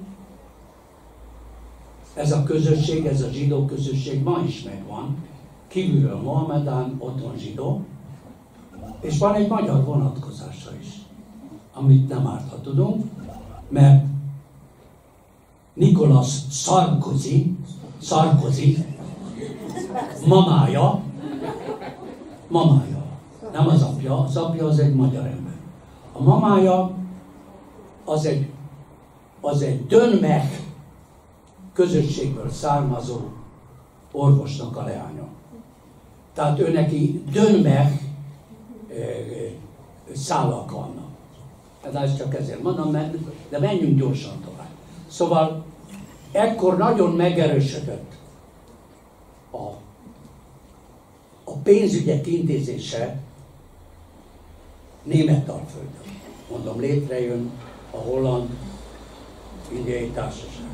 ez a közösség, ez a zsidó közösség ma is megvan. Kívülről Mohamedán, otthon zsidó, és van egy magyar vonatkozása is, amit nem árt, ha tudunk, mert Nicolas Sarkozy, Sarkozy mamája, mamája, nem az apja, az apja az egy magyar ember. A mamája az egy, az egy Dönmech közösségből származó orvosnak a leánya. Tehát ő neki Dönmech szálak vannak. De ezt csak ezért mondom, de menjünk gyorsan tovább. Szóval ekkor nagyon megerősödött a, a pénzügyek intézése Németalföldön. Mondom, létrejön a holland-indiai társaság.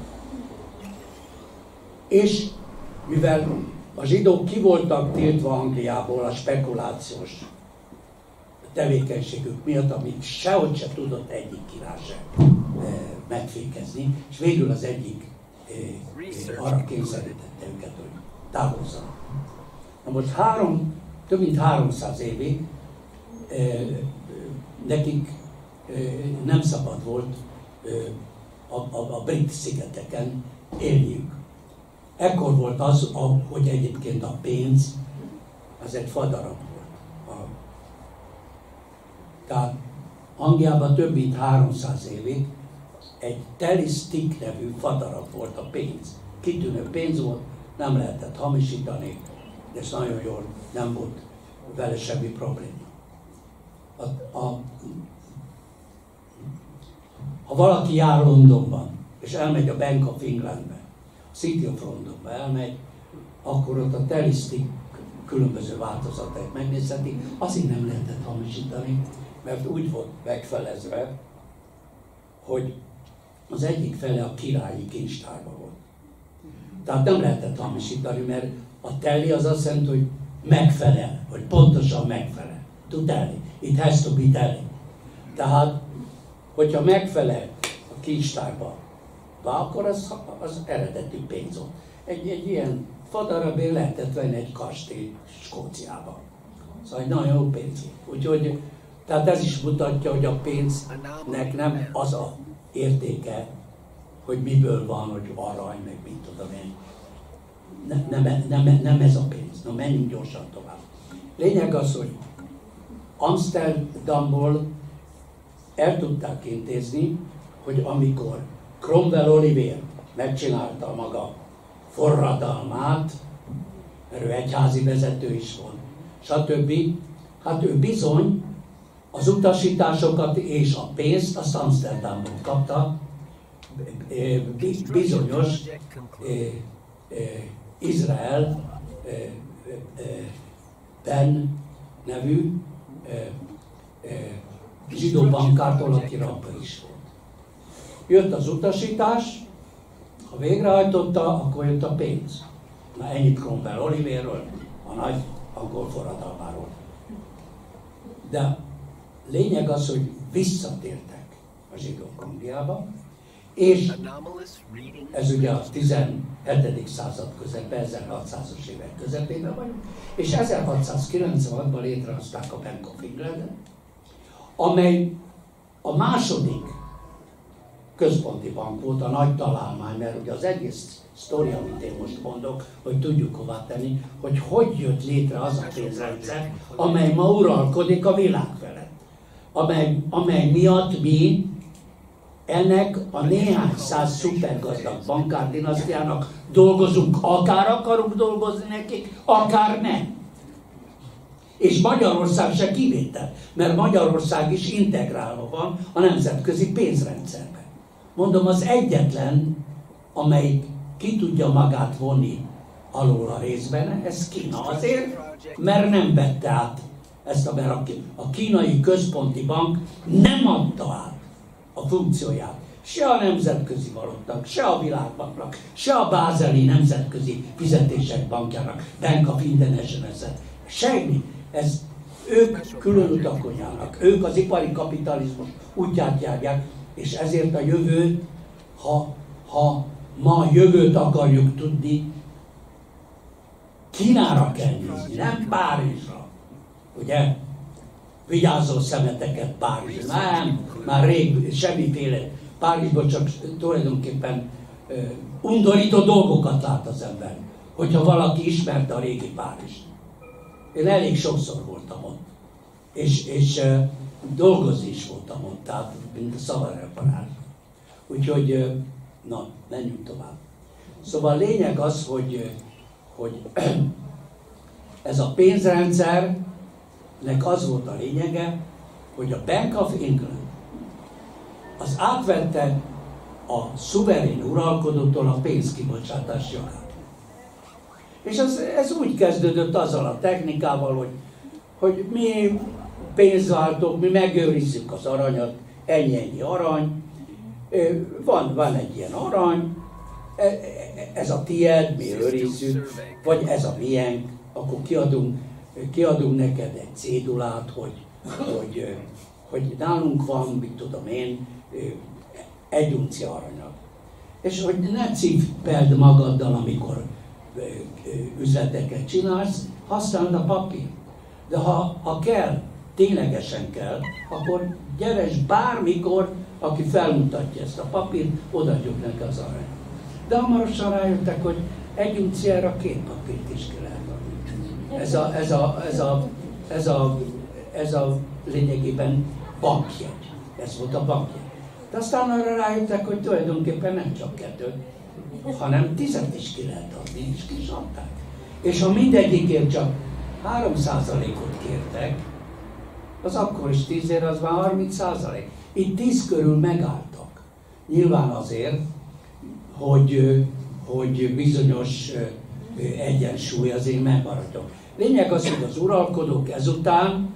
És mivel a zsidók ki voltak tiltva Angliából a spekulációs tevékenységük miatt, amit sehogy se tudott egyik király sem megfékezni, és végül az egyik arra kényszerítette őket, hogy távozzanak. Na most három, több mint háromszáz évig nekik nem szabad volt a, a, a brit szigeteken élniük. Ekkor volt az, hogy egyébként a pénz az egy fadarab volt. Tehát Angliában több mint háromszáz évig egy telisztik nevű fadarab volt a pénz. Kitűnő pénz volt, nem lehetett hamisítani, de ez nagyon jól, nem volt vele semmi probléma. A, a, ha valaki jár Londonban, és elmegy a Bank of Englandbe, a City of Londonba elmegy, akkor ott a telisztik különböző változatait megnézheti, azért nem lehetett hamisítani, mert úgy volt megfelezve, hogy az egyik fele a királyi kincstárban volt. Tehát nem lehetett hamisítani, mert a teli az azt jelenti, hogy megfelel, hogy pontosan megfelel. To tally. It has to be tally. Tehát, hogyha megfelel a kincstárba, akkor az, az eredeti pénz volt. Egy, egy ilyen fadarabért lehetett venni egy kastély Skóciában. Szóval egy nagyon jó pénz. Úgyhogy, tehát ez is mutatja, hogy a pénznek nem az a értéke, hogy miből van, hogy arany, meg mit tudom én. Nem, nem, nem, nem ez a pénz. Na, menjünk gyorsan tovább. Lényeg az, hogy Amsterdamból el tudták intézni, hogy amikor Cromwell Olivier megcsinálta maga forradalmát, mert ő egyházi vezető is volt, stb. Hát ő bizony az utasításokat és a pénzt azt Amsterdamból kapta, bizonyos Izrael Ben nevű zsidó bankártól, aki rabbi is volt. Jött az utasítás, ha végrehajtotta, akkor jött a pénz. Na, ennyit Cromwell Olivierről, a nagy angol forradalmáról. De lényeg az, hogy visszatértek a zsidók Angliába, és ez ugye a tizenhetedik század közepén, ezerhatszázas évek közepében vagyunk, és ezerhatszázkilencvenhatban létrehozták a Bank of Englandet, amely a második központi bank volt, a nagy találmány, mert ugye az egész sztori, amit én most mondok, hogy tudjuk hova tenni, hogy hogy jött létre az a pénzrendszer, amely ma uralkodik a világ felett. Amely, amely miatt mi ennek a néhány száz szupergazdag bankárdinasztiának dolgozunk, akár akarunk dolgozni nekik, akár nem. És Magyarország se kivétel, mert Magyarország is integrálva van a nemzetközi pénzrendszerben. Mondom, az egyetlen, amelyik ki tudja magát vonni alól a részben, ez Kína azért, mert nem vette át ezt a, mert a kínai központi bank nem adta át a funkcióját se a nemzetközi valótnak, se a világbanknak, se a bázeli nemzetközi fizetések bankjának, Bank of International, semmi. Ez ők külön utakon járnak, ők az ipari kapitalizmus útját járják, és ezért a jövő, ha, ha ma a jövőt akarjuk tudni, Kínára kell nézni, nem Párizsra. Ugye? Vigyázzó szemeteket Párizsra. Nem, már rég semmiféle. Párizsban csak tulajdonképpen uh, undorító dolgokat lát az ember, hogyha valaki ismerte a régi Párizst. Én elég sokszor voltam ott, és, és uh, dolgozni is voltam ott, tehát mint a szavareparás. Úgyhogy, uh, na, menjünk tovább. Szóval a lényeg az, hogy, hogy ez a pénzrendszernek az volt a lényege, hogy a Bank of England az átvette a szuverén uralkodótól a pénzkibocsátás jogát. És ez, ez úgy kezdődött azzal a technikával, hogy, hogy mi pénzváltók, mi megőrizzük az aranyat, ennyi-ennyi arany, van, van egy ilyen arany, ez a tied, mi őrizzük, vagy ez a miénk, akkor kiadunk, kiadunk neked egy cédulát, hogy, hogy, hogy nálunk van, mit tudom én, egy uncia aranyag. És hogy ne cipeld magaddal, amikor üzleteket csinálsz, használd a papír. De ha, ha kell, ténylegesen kell, akkor gyere bármikor, aki felmutatja ezt a papírt, odaadjuk neki az aranyat. De hamarosan rájöttek, hogy egy unciára két papírt is kell elvenni. Ez a, ez a, ez a, ez a, ez a lényegében bankjegy. Ez volt a bankjegy. De aztán arra rájöttek, hogy tulajdonképpen nem csak kettőt, hanem tizet is ki lehet adni, és ki is adták. És ha mindegyikért csak három százalékot kértek, az akkor is tízért, az már harminc százalék. Itt tíz körül megálltak. Nyilván azért, hogy, hogy bizonyos egyensúly azért megmaradjon. Lényeg az, hogy az uralkodók ezután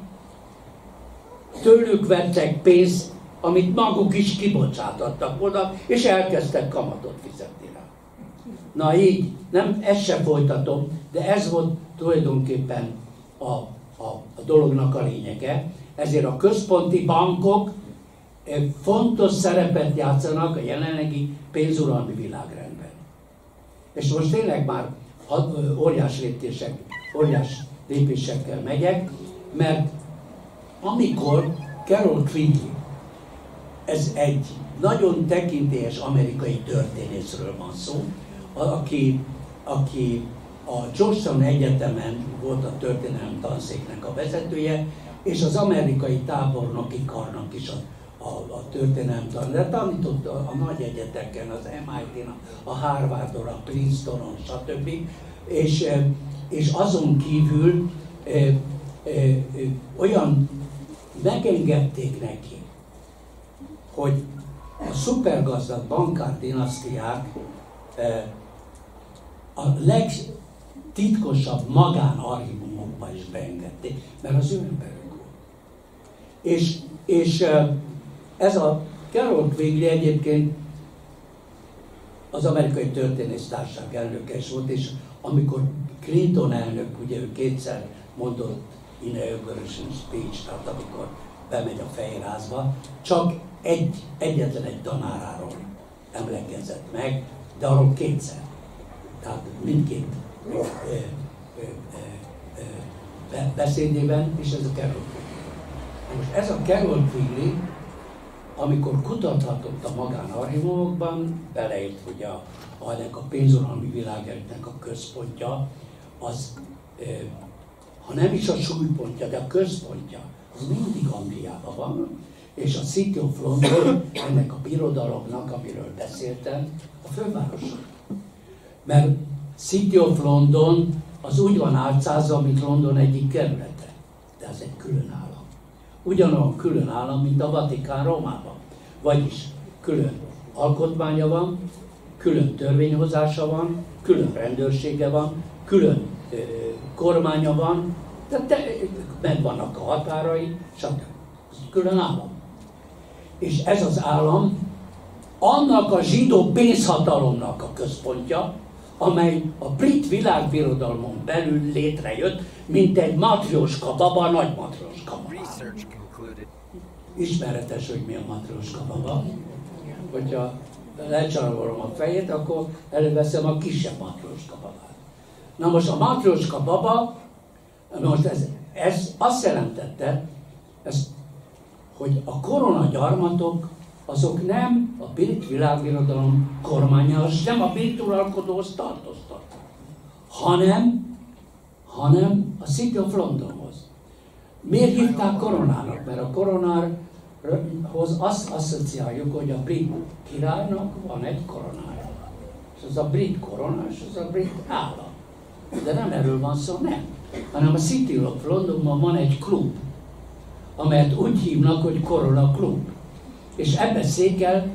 tőlük vettek pénzt, amit maguk is kibocsátottak oda, és elkezdtek kamatot fizetni rá. Na így, nem, ezt sem folytatom, de ez volt tulajdonképpen a, a, a dolognak a lényege. Ezért a központi bankok fontos szerepet játszanak a jelenlegi pénzuralmi világrendben. És most tényleg már óriás lépések, óriás lépésekkel megyek, mert amikor Carol Quigley, ez egy nagyon tekintélyes amerikai történészről van szó, aki, aki a Georgetown Egyetemen volt a történelem tanszéknek a vezetője, és az amerikai tábornoki karnak is a, a, a történelem tan, de tanított a, a nagy egyetemeken, az em i té-n, a Harvardon, a Princetonon, stb. És, és azon kívül e, e, e, olyan megengedték neki, hogy a szupergazdag bankár dinasztiák e, a legtitkosabb magánarchívumokba is beengedték, mert az ő emberük volt. És, és ez a Carol Quigley egyébként az amerikai történésztársaság elnöke is volt, és amikor Clinton elnök, ugye ő kétszer mondott inauguration speech, tehát amikor bemegy a Fehérházba, csak egy, egyetlen egy tanáráról emlékezett meg, de arról kétszer. Tehát mindkét ö, ö, ö, ö, beszédében, és ez a Carol Quigley. Most ez a Carol Quigley, amikor kutathatott a magánarchívumokban, beleért, hogy a, a, a pénzuralmi világnak a központja, az, ö, ha nem is a súlypontja, de a központja, az mindig Angliában van, és a City of London, ennek a birodalomnak, amiről beszéltem, a fővárosa. Mert City of London az úgy van álcázva, mint London egyik kerülete. de ez egy külön állam. Ugyanolyan külön állam, mint a Vatikán Rómában. Vagyis külön alkotmánya van, külön törvényhozása van, külön rendőrsége van, külön ö, kormánya van, tehát megvannak a határai, stb. Ez külön állam. És ez az állam annak a zsidó pénzhatalomnak a központja, amely a brit világbirodalmon belül létrejött, mint egy matrjóska baba, nagy matrjóska baba. Ismeretes, hogy mi a matrjóska baba. Hogyha lecsarolom a fejét, akkor előveszem a kisebb matrjóska babát. Na most a matrjóska baba, most ez, ez azt jelentette, ez, hogy a koronagyarmatok azok nem a brit világbirodalom kormányához, nem a brit uralkodóhoz tartoztak, hanem, hanem a City of Londonhoz. Miért hívták koronának? Mert a koronárhoz azt asszociáljuk, hogy a brit királynak van egy koronája. És az a brit korona, és az a brit állam. De nem erről van szó, nem. Hanem a City of Londonban van egy klub, amelyet úgy hívnak, hogy Korona Klub. És ebben székel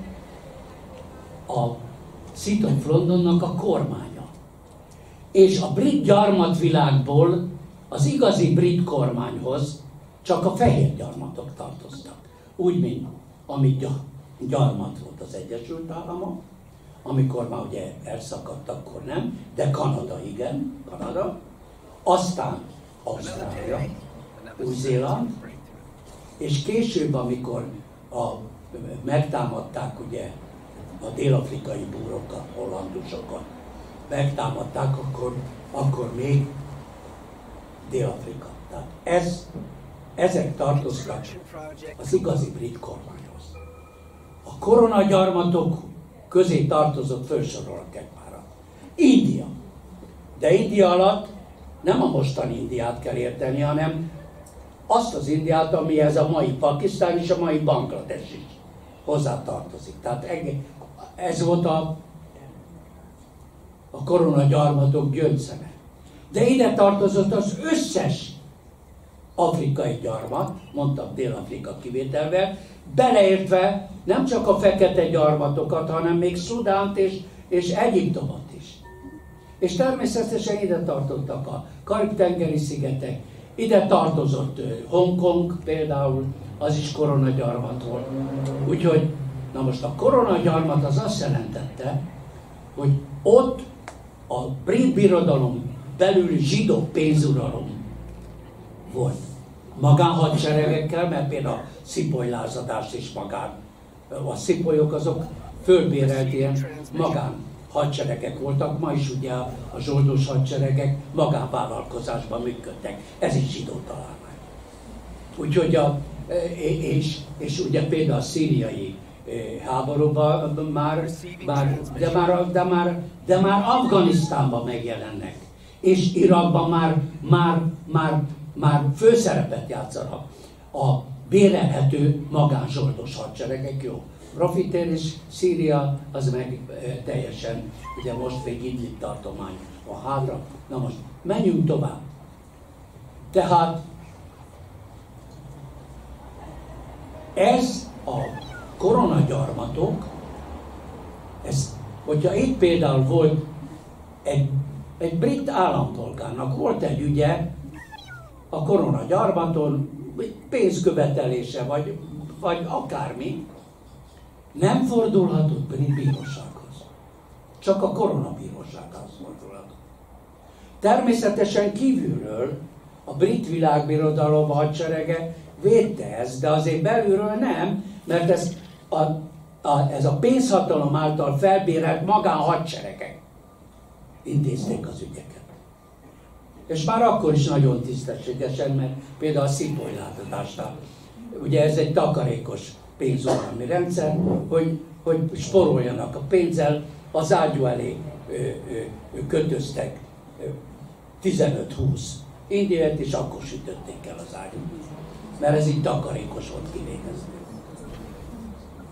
a City of Londonnak a kormánya. És a brit gyarmatvilágból az igazi brit kormányhoz csak a fehér gyarmatok tartoztak. Úgy, mint ami gyarmat volt az Egyesült Államok, amikor már ugye elszakadt, akkor nem, de Kanada igen, Kanada, aztán Ausztrália, Új-Zéland, és később, amikor a, megtámadták ugye a dél-afrikai búrokat, hollandusokat, megtámadták, akkor, akkor még Dél-Afrika. Tehát ez, ezek tartoztak az igazi brit kormányhoz. A koronagyarmatok közé tartozott, felsorolok egy párat. India. De India alatt nem a mostani Indiát kell érteni, hanem azt az Indiát, amihez a mai Pakisztán és a mai Banglades is hozzátartozik. Tehát ez volt a, a koronagyarmatok gyöngyszeme. De ide tartozott az összes afrikai gyarmat, mondtam Dél-Afrika kivételvel, beleértve nem csak a fekete gyarmatokat, hanem még Szudánt és, és Egyiptomot is. És természetesen ide tartottak a Karib-tengeri szigetek, ide tartozott Hongkong például, az is koronagyarmat volt. Úgyhogy, na most a koronagyarmat az azt jelentette, hogy ott a brit birodalom belül zsidó pénzuralom volt. Magánhadseregekkel, mert például a szipolylázadás is magán. A szipolyok azok fölbérelt ilyen magán hadseregek voltak, ma is ugye a zsoldos hadseregek magánvállalkozásban működtek. Ez is zsidó találmány. Úgyhogy a, és, és ugye például a szíriai háborúban már, már, de, már, de, már, de már Afganisztánban megjelennek. És Irakban már, már, már, már főszerepet játszanak a bérelhető magánzsoldos hadseregek, jó. Profiter és Szíria, az meg e, teljesen, ugye most még Idlib tartomány a hátra. Na most, menjünk tovább. Tehát ez a koronagyarmatok, ez, hogyha itt például volt egy, egy brit állampolgárnak volt egy ügye a koronagyarmaton, pénzkövetelése, vagy, vagy akármi, nem fordulhatott brit bírósághoz. Csak a koronabírósághoz fordulhatott. Természetesen kívülről a brit világbirodalom hadserege védte ezt, de azért belülről nem, mert ez a, a, ez a pénzhatalom által felbérelt magánhadseregek intézték az ügyeket. És már akkor is nagyon tisztességesen, mert például a szipolylázadásnál, ugye ez egy takarékos pénzuralmi rendszer, hogy, hogy sporoljanak a pénzzel, az ágyú elé ö, ö, kötöztek tizenöt-húsz indiát, és akkor sütötték el az ágyút. Mert ez így takarékos volt kivégezni.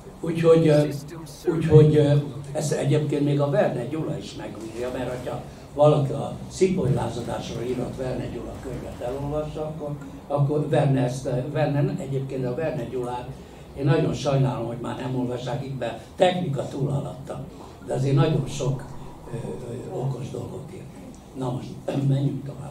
Úgyhogy, úgyhogy ezt egyébként még a Verne Gyula is megírja, mert ha valaki a szipolylázadásról írott Verne Gyula könyvet elolvassa, akkor, akkor Verne, ezt, Verne, egyébként a Verne Gyulát, én nagyon sajnálom, hogy már nem olvassák, itt be technika túlaladta, de azért nagyon sok ö, ö, okos dolgot írt. Na most, menjünk tovább.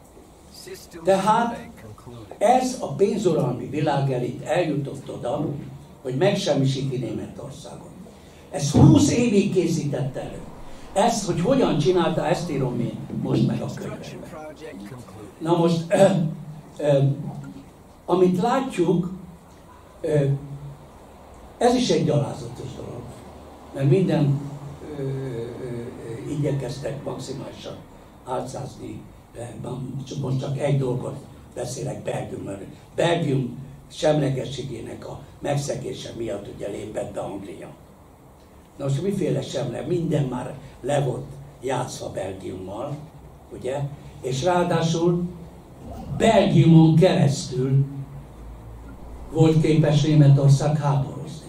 Tehát ez a pénzuralmi világelit eljutott oda, hogy megsemmisíti Németországot. Ez húsz évig készített elő. Ezt, hogy hogyan csinálta, ezt írom én most meg a könyvben. Na most, ö, ö, amit látjuk, ö, ez is egy gyalázatos dolog. Mert minden ö, ö, igyekeztek maximálisan álcázni. Most csak egy dolgot beszélek Belgiumról. Belgium semlegességének a megszegése miatt ugye lépett be Anglia. Na most miféle semle? Minden már le volt játszva Belgiummal, ugye? És ráadásul Belgiumon keresztül volt képes Németország háborúzni.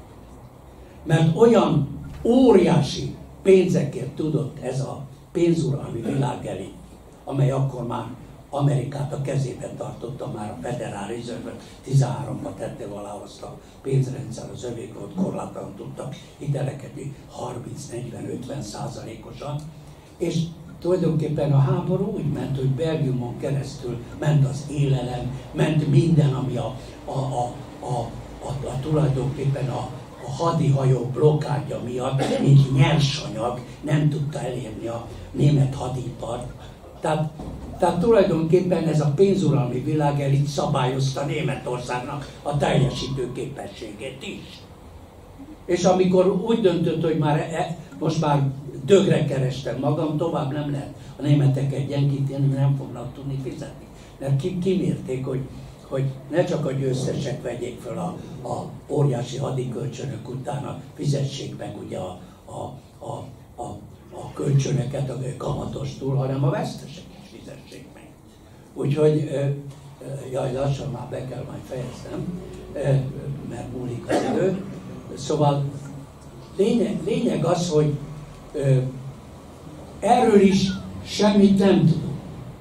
Mert olyan óriási pénzekért tudott ez a pénzuralmi világelit, amely akkor már Amerikát a kezében tartotta, már a Federal Reserve tizenháromba tette valahogy azt a pénzrendszer, az övék volt, korlátlan tudtak hiteleket harminc, negyven, ötven százalékosan, és tulajdonképpen a háború úgy ment, hogy Belgiumon keresztül ment az élelem, ment minden, ami a, a, a, a, a, a tulajdonképpen a, a hadihajó blokkádja miatt, mint nyersanyag nem tudta elérni a német hadipart. Tehát, tehát tulajdonképpen ez a pénzuralmi világelit szabályozta Németországnak a teljesítő képességét is. És amikor úgy döntött, hogy már e, most már dögre kerestem magam, tovább nem lehet a németeket gyengíteni, nem fognak tudni fizetni. Mert ki, kimérték, hogy, hogy ne csak a győztesek vegyék fel a, a óriási hadikölcsönök utána, fizessék meg ugye a, a, a, a, a kölcsönöket a kamatostól, hanem a vesztesek is fizessék meg. Úgyhogy, jaj, lassan már be kell majd fejeznem, mert múlik az idő. Szóval lényeg, lényeg az, hogy ö, erről is semmit nem tudunk.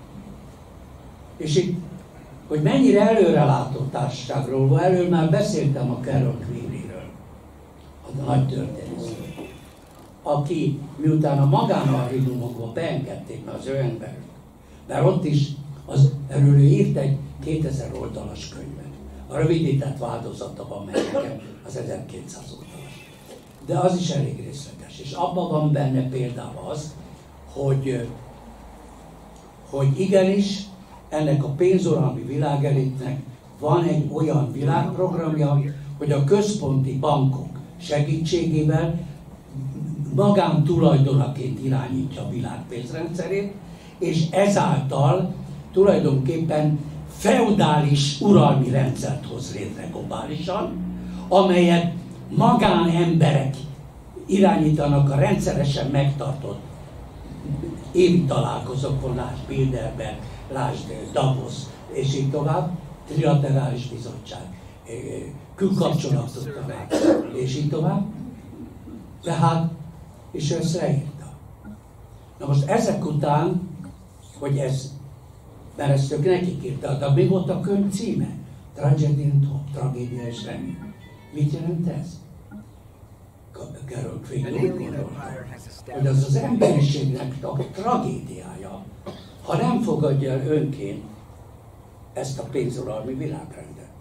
És itt, hogy mennyire előrelátó társaságról, előbb már beszéltem a Carol Quigleyről, a nagy történészről, aki miután a magánarchívumokba beengedték az ő emberük, mert ott is az, erről ő írt egy kétezer oldalas könyvet. A rövidített változata van meg nekem, az ezerkétszáz oldalas. De az is elég részletes. És abban van benne például az, hogy, hogy igenis ennek a pénzuralmi világelitnek van egy olyan világprogramja, hogy a központi bankok segítségével magántulajdonaként irányítja a világ pénzrendszerét, és ezáltal tulajdonképpen feudális uralmi rendszert hoz létre globálisan, amelyet magánemberek irányítanak a rendszeresen megtartott évi találkozókon, lásd Bilderberg, lásd Davos, és így tovább, trilaterális bizottság, külkapcsolatot tanács, és így tovább. Tehát, és ezt leírta. Na most ezek után, hogy ez, mert ezt ők nekik írta, de mi volt a könyv címe? Tragedy and Hope, tragédia és remény. Mit jelent ez? Carol Quigley úgy gondolta, hogy az az emberiségnek a tragédiája, ha nem fogadja el önként ezt a pénzuralmi világrendet,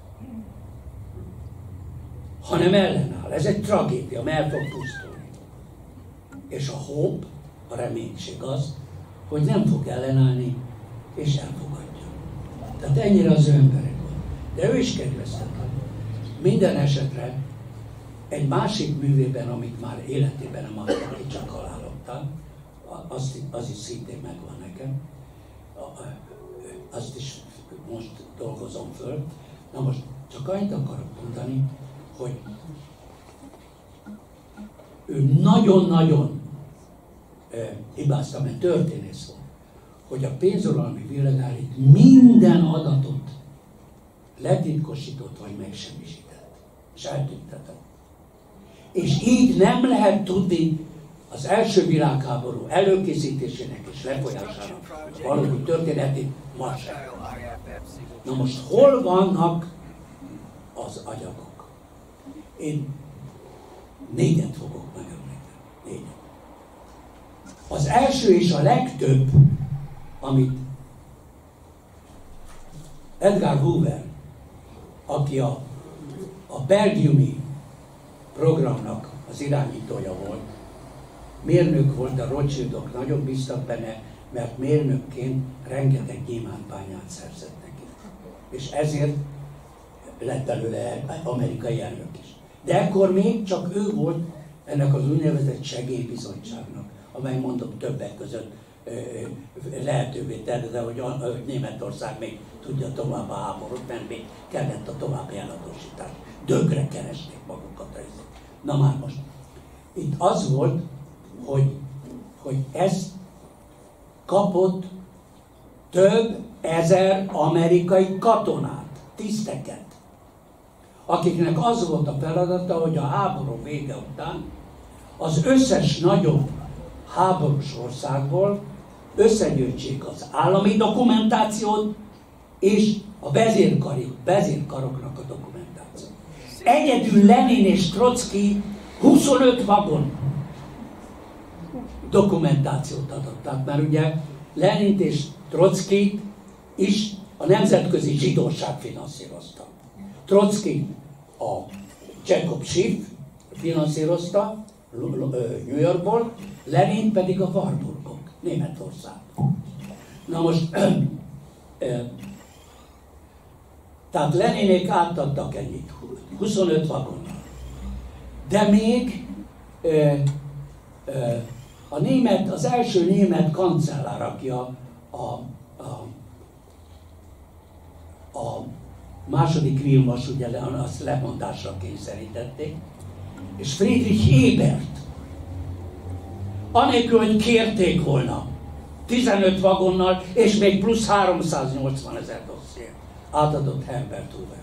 hanem ellenáll. Ez egy tragédia, mert el fog pusztulni. És a hope, a reménység az, hogy nem fog ellenállni, és elfogadja. Tehát ennyire az ő emberek van. De ő is kedveztetlen. Minden esetre egy másik művében, amit már életében nem adtam, hogy csak halálogtam, az, az is szintén megvan nekem, azt is most dolgozom föl. Na most csak annyit akarok mondani, hogy ő nagyon-nagyon eh, hibázta, mert történész volt, hogy a pénzuralmi világelit minden adatot letitkosított vagy megsemmisített, és eltüntetett. És így nem lehet tudni az első világháború előkészítésének és lefolyásának valódi történeti maság. Na most hol vannak az anyagok? Én négyet fogok megemlíteni. Négyet. Az első és a legtöbb, amit Edgar Hoover, aki a, a belgiumi programnak az irányítója volt, mérnök volt, a Rothschildok nagyon bíztak benne, mert mérnökként rengeteg gyémántbányát szerzett neki. És ezért lett belőle amerikai elnök is. De ekkor még csak ő volt ennek az úgynevezett segélybizottságnak, amely mondom többek között lehetővé tette, de hogy Németország még tudja tovább a háborút, mert még kellett a további eladósítás. Dögre keresték magukat. Na már most, itt az volt, hogy, hogy ez kapott több ezer amerikai katonát, tiszteket, akiknek az volt a feladata, hogy a háború vége után az összes nagyobb háborús országból összegyűjtsék az állami dokumentációt és a vezérkarok, vezérkaroknak a dokumentációt. Egyedül Lenin és Trocki huszonöt vagon dokumentációt adottak, mert ugye Lenint és Trockit is a nemzetközi zsidóság finanszírozta. Trocki a Jacob Schiff finanszírozta New Yorkból, Lenin pedig a Warburgok, Németország. Na most, tehát Leninék átadtak ennyit, huszonöt vagonnal. De még a német, az első német kancellár, aki a, a, a, a második Vilmos, ugye azt lemondásra kényszerítették, és Friedrich Ebert, anélkül, hogy kérték volna, tizenöt vagonnal, és még plusz háromszáznyolcvan ezer dossziét átadott Herbert Hoovernek.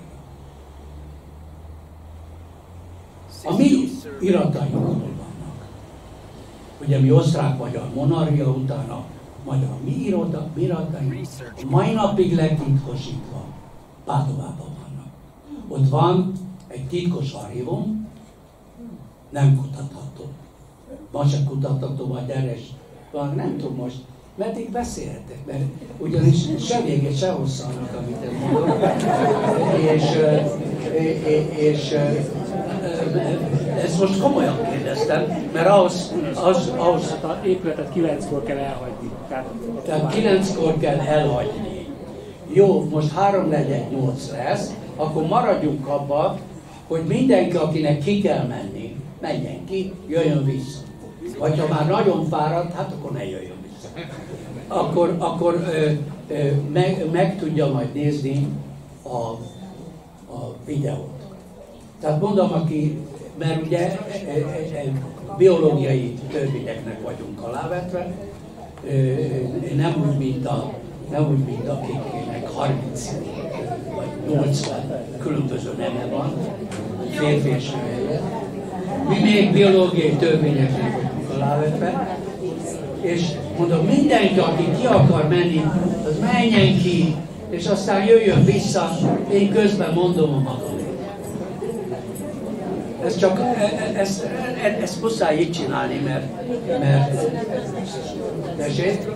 A mi irataink hol vannak? Ugye mi osztrák-magyar monarchia után a magyar mi irata, mi irataink a mai napig letitkosítva Pádovában vannak. Ott van egy titkos archívum, nem kutatható. Ma se kutatható, majd erre is van, nem tudom most, meddig beszélhetek, mert ugyanis se vége, se hossza annak, amit én mondok. És, és ezt most komolyan kérdeztem, mert ahhoz... ahhoz, ahhoz a épületet kilenckor kell elhagyni. Tehát, tehát kilenckor kell elhagyni. Jó, most háromnegyed nyolc lesz, akkor maradjunk abba, hogy mindenki, akinek ki kell menni, menjen ki, jöjjön vissza. Vagy ha már nagyon fáradt, hát akkor ne jöjjön vissza. Akkor, akkor ö, ö, meg, meg tudja majd nézni a, a videót. Tehát mondom, aki, mert ugye e, e, e, biológiai törvényeknek vagyunk alávetve, ö, nem úgy, mint a nem úgy, mint akiknek harminc vagy nyolcvan különböző neme van, férfi és nő. Mi még biológiai törvényeknek vagyunk alávetve, és mondom, mindenki, aki ki akar menni, az menjen ki, és aztán jöjjön vissza, én közben mondom a magam. Ez csak, ezt, ezt muszáj így csinálni, mert, mert tessék?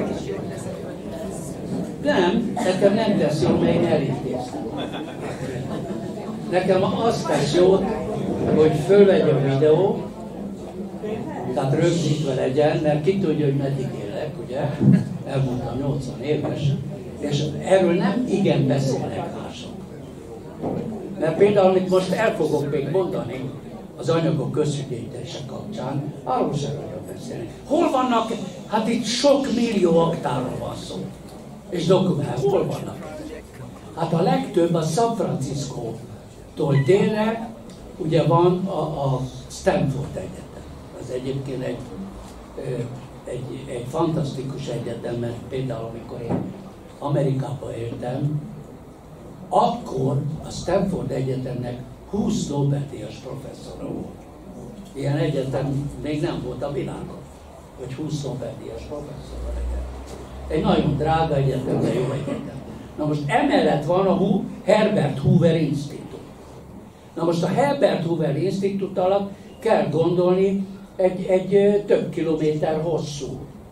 Nem, nekem nem tesz jól, mert én elintéztem. Nekem azt tesz jót, hogy fölvegye a videó, tehát rögzítve legyen, mert ki tudja, hogy meddig élek, ugye? Elmondtam nyolcvan éves, és erről nem igen beszélnek mások. Mert például, amit most el fogok még mondani, az anyagok közügyítése kapcsán, arról sem nagyon beszélni. Hol vannak? Hát itt sok millió aktáról van szó. És dokumentál, hol vannak? Hát a legtöbb a San Francisco-tól délre, ugye van a, a Stanford Egyetem. Az egyébként egy, egy, egy fantasztikus egyetem, mert például amikor én Amerikában éltem, akkor a Stanford Egyetemnek húsz Nobel-díjas professzora volt. Ilyen egyetem még nem volt a világon, hogy húsz Nobel-díjas professzor legyen. Egy nagyon drága egyetem, de jó egyetem. Na most emellett van a Herbert Hoover Institute. Na most a Herbert Hoover Institute alatt kell gondolni egy, egy több kilométer hosszú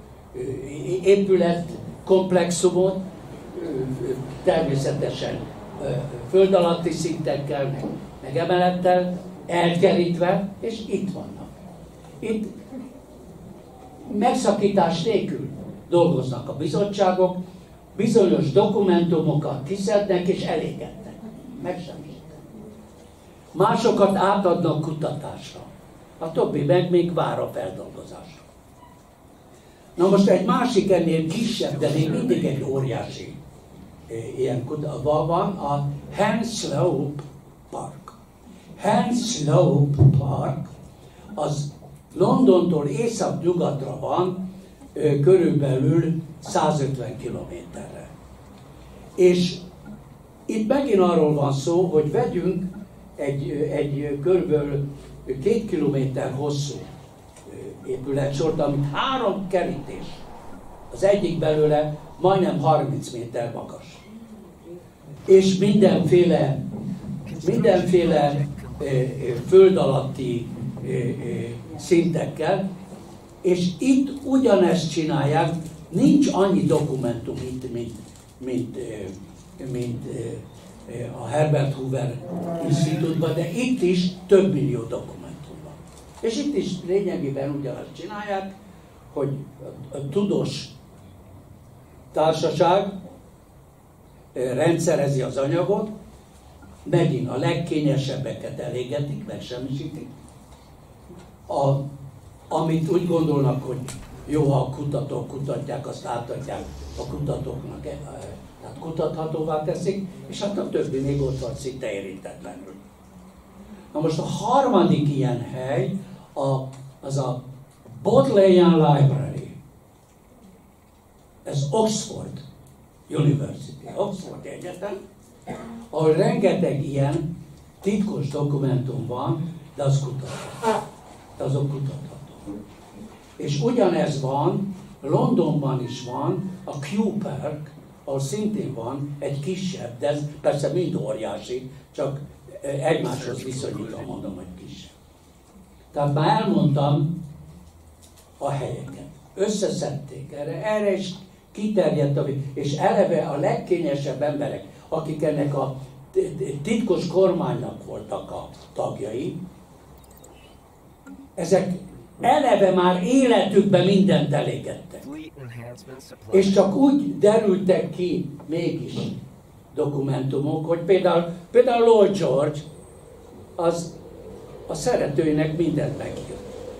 épületkomplexumot, természetesen föld alatti szintekkel, meg, meg emelettel, elkerítve, és itt vannak. Itt megszakítás nélkül dolgoznak a bizottságok, bizonyos dokumentumokat kiszednek és elégetnek. Megsemmisítenek. Másokat átadnak kutatásra. A többi meg még vár a feldolgozásra. Na most egy másik ennél kisebb, de még mindig egy óriási ilyen kutatás van, a Henslope Park. Henslope Park az Londontól észak-nyugatra van, körülbelül százötven kilométerre. És itt megint arról van szó, hogy vegyünk egy, egy körülbelül két kilométer hosszú épületsort, amit három kerítés. Az egyik belőle majdnem harminc méter magas. És mindenféle, mindenféle föld alatti szintekkel, és itt ugyanezt csinálják, nincs annyi dokumentum itt, mint, mint, mint a Herbert Hoover Institute-ban, de itt is több millió dokumentum van. És itt is lényegében ugyanazt csinálják, hogy a tudós társaság rendszerezi az anyagot, megint a legkényesebbeket elégetik, megsemmisítik, a, amit úgy gondolnak, hogy jó, ha a kutatók kutatják, azt átadják a kutatóknak, tehát kutathatóvá teszik, és hát a többi még ott van szinte érintetlenül. Na most a harmadik ilyen hely a, az a Bodleian Library. Ez Oxford University, Oxford Egyetem, ahol rengeteg ilyen titkos dokumentum van, de az kutatható. De azok kutatható. És ugyanez van, Londonban is van, a Kew Park, ahol szintén van egy kisebb, de ez persze mind óriási, csak egymáshoz viszonyítva mondom, hogy kisebb. Tehát már elmondtam a helyeket. Összeszedték erre, erre is kiterjedt, és eleve a legkényesebb emberek, akik ennek a titkos kormánynak voltak a tagjai, ezek eleve már életükben mindent elégettek. És csak úgy derültek ki mégis dokumentumok, hogy például, például Lloyd George az a szeretőjének mindent megírt.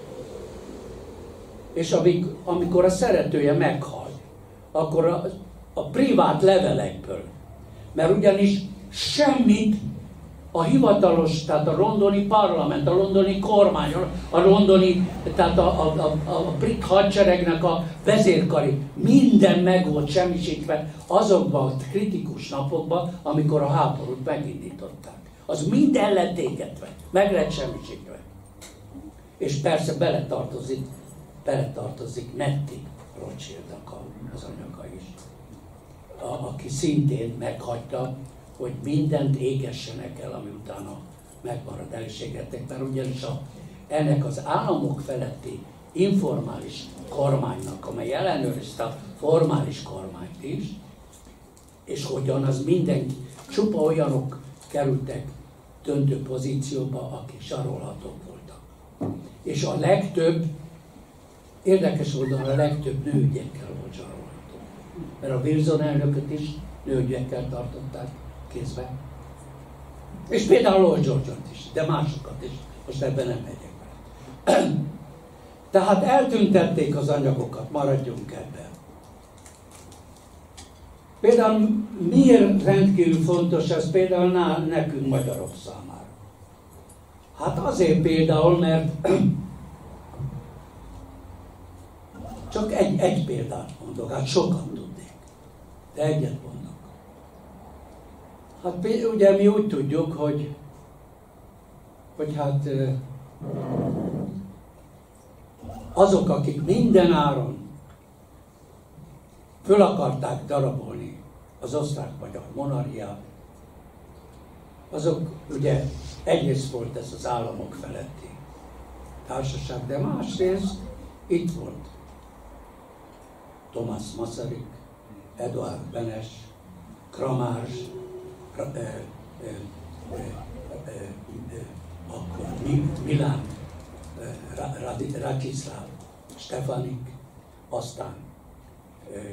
És amik, amikor a szeretője meghal, akkor a, a privát levelekből, mert ugyanis semmit a hivatalos, tehát a londoni parlament, a londoni kormány, a londoni, tehát a, a, a, a brit hadseregnek a vezérkari, minden meg volt semmisítve azokban a kritikus napokban, amikor a háborút megindították. Az mind el lett égetve, meg lett semmisítve. És persze beletartozik, beletartozik Nettie Rothschildnak az anyaga is, a, aki szintén meghagyta, hogy mindent égessenek el, ami utána megmarad, elségettek, mert ugyanis a, ennek az államok feletti informális kormánynak, amely ellenőrizte a formális kormányt is, és hogyan az mindenki, csupa olyanok kerültek döntő pozícióba, akik sarolhatók voltak. És a legtöbb, érdekes módon a legtöbb nőgyekkel volt sarolható. Mert a Wilson elnököt is nőgyekkel tartották kézbe. És például Lloyd George-ot is, de másokat is. Most ebben nem megyek be. Tehát eltüntették az anyagokat, maradjunk ebben. Például miért rendkívül fontos ez például nekünk magyarok számára? Hát azért például, mert csak egy, egy példát mondok, hát sokat tudnék, de egyet mondok. Hát ugye mi úgy tudjuk, hogy, hogy hát azok, akik minden áron föl akarták darabolni az osztrák-magyar monarchiát, azok ugye egyrészt volt ez az államok feletti társaság, de másrészt itt volt Thomas Masaryk, Eduard Benes, Kramárs, eh, eh, eh, eh, eh, akkor Milán, eh, Rastislav Stefanik, aztán eh,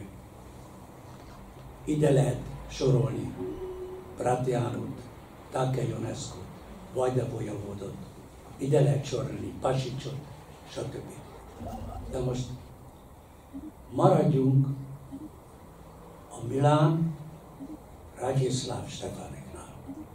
ide lehet sorolni Bratianut, Také Ionescu, Vajdavodot, ide lehet sorolni Pasicsot, stb. De most maradjunk a Milán Rastislav Stefaniknál.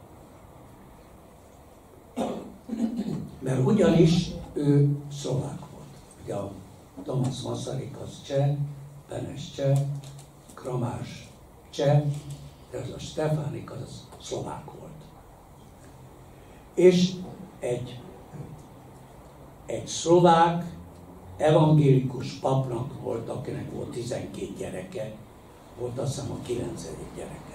Mert ugyanis ő szlovák volt. Ugye a Thomas Masaryk az cseh, Benes cseh, Kramárs cseh, de az a Stefanik az szlovák volt. És egy, egy szlovák evangélikus papnak volt, akinek volt tizenkét gyereke, volt azt hiszem a kilencedik gyereke.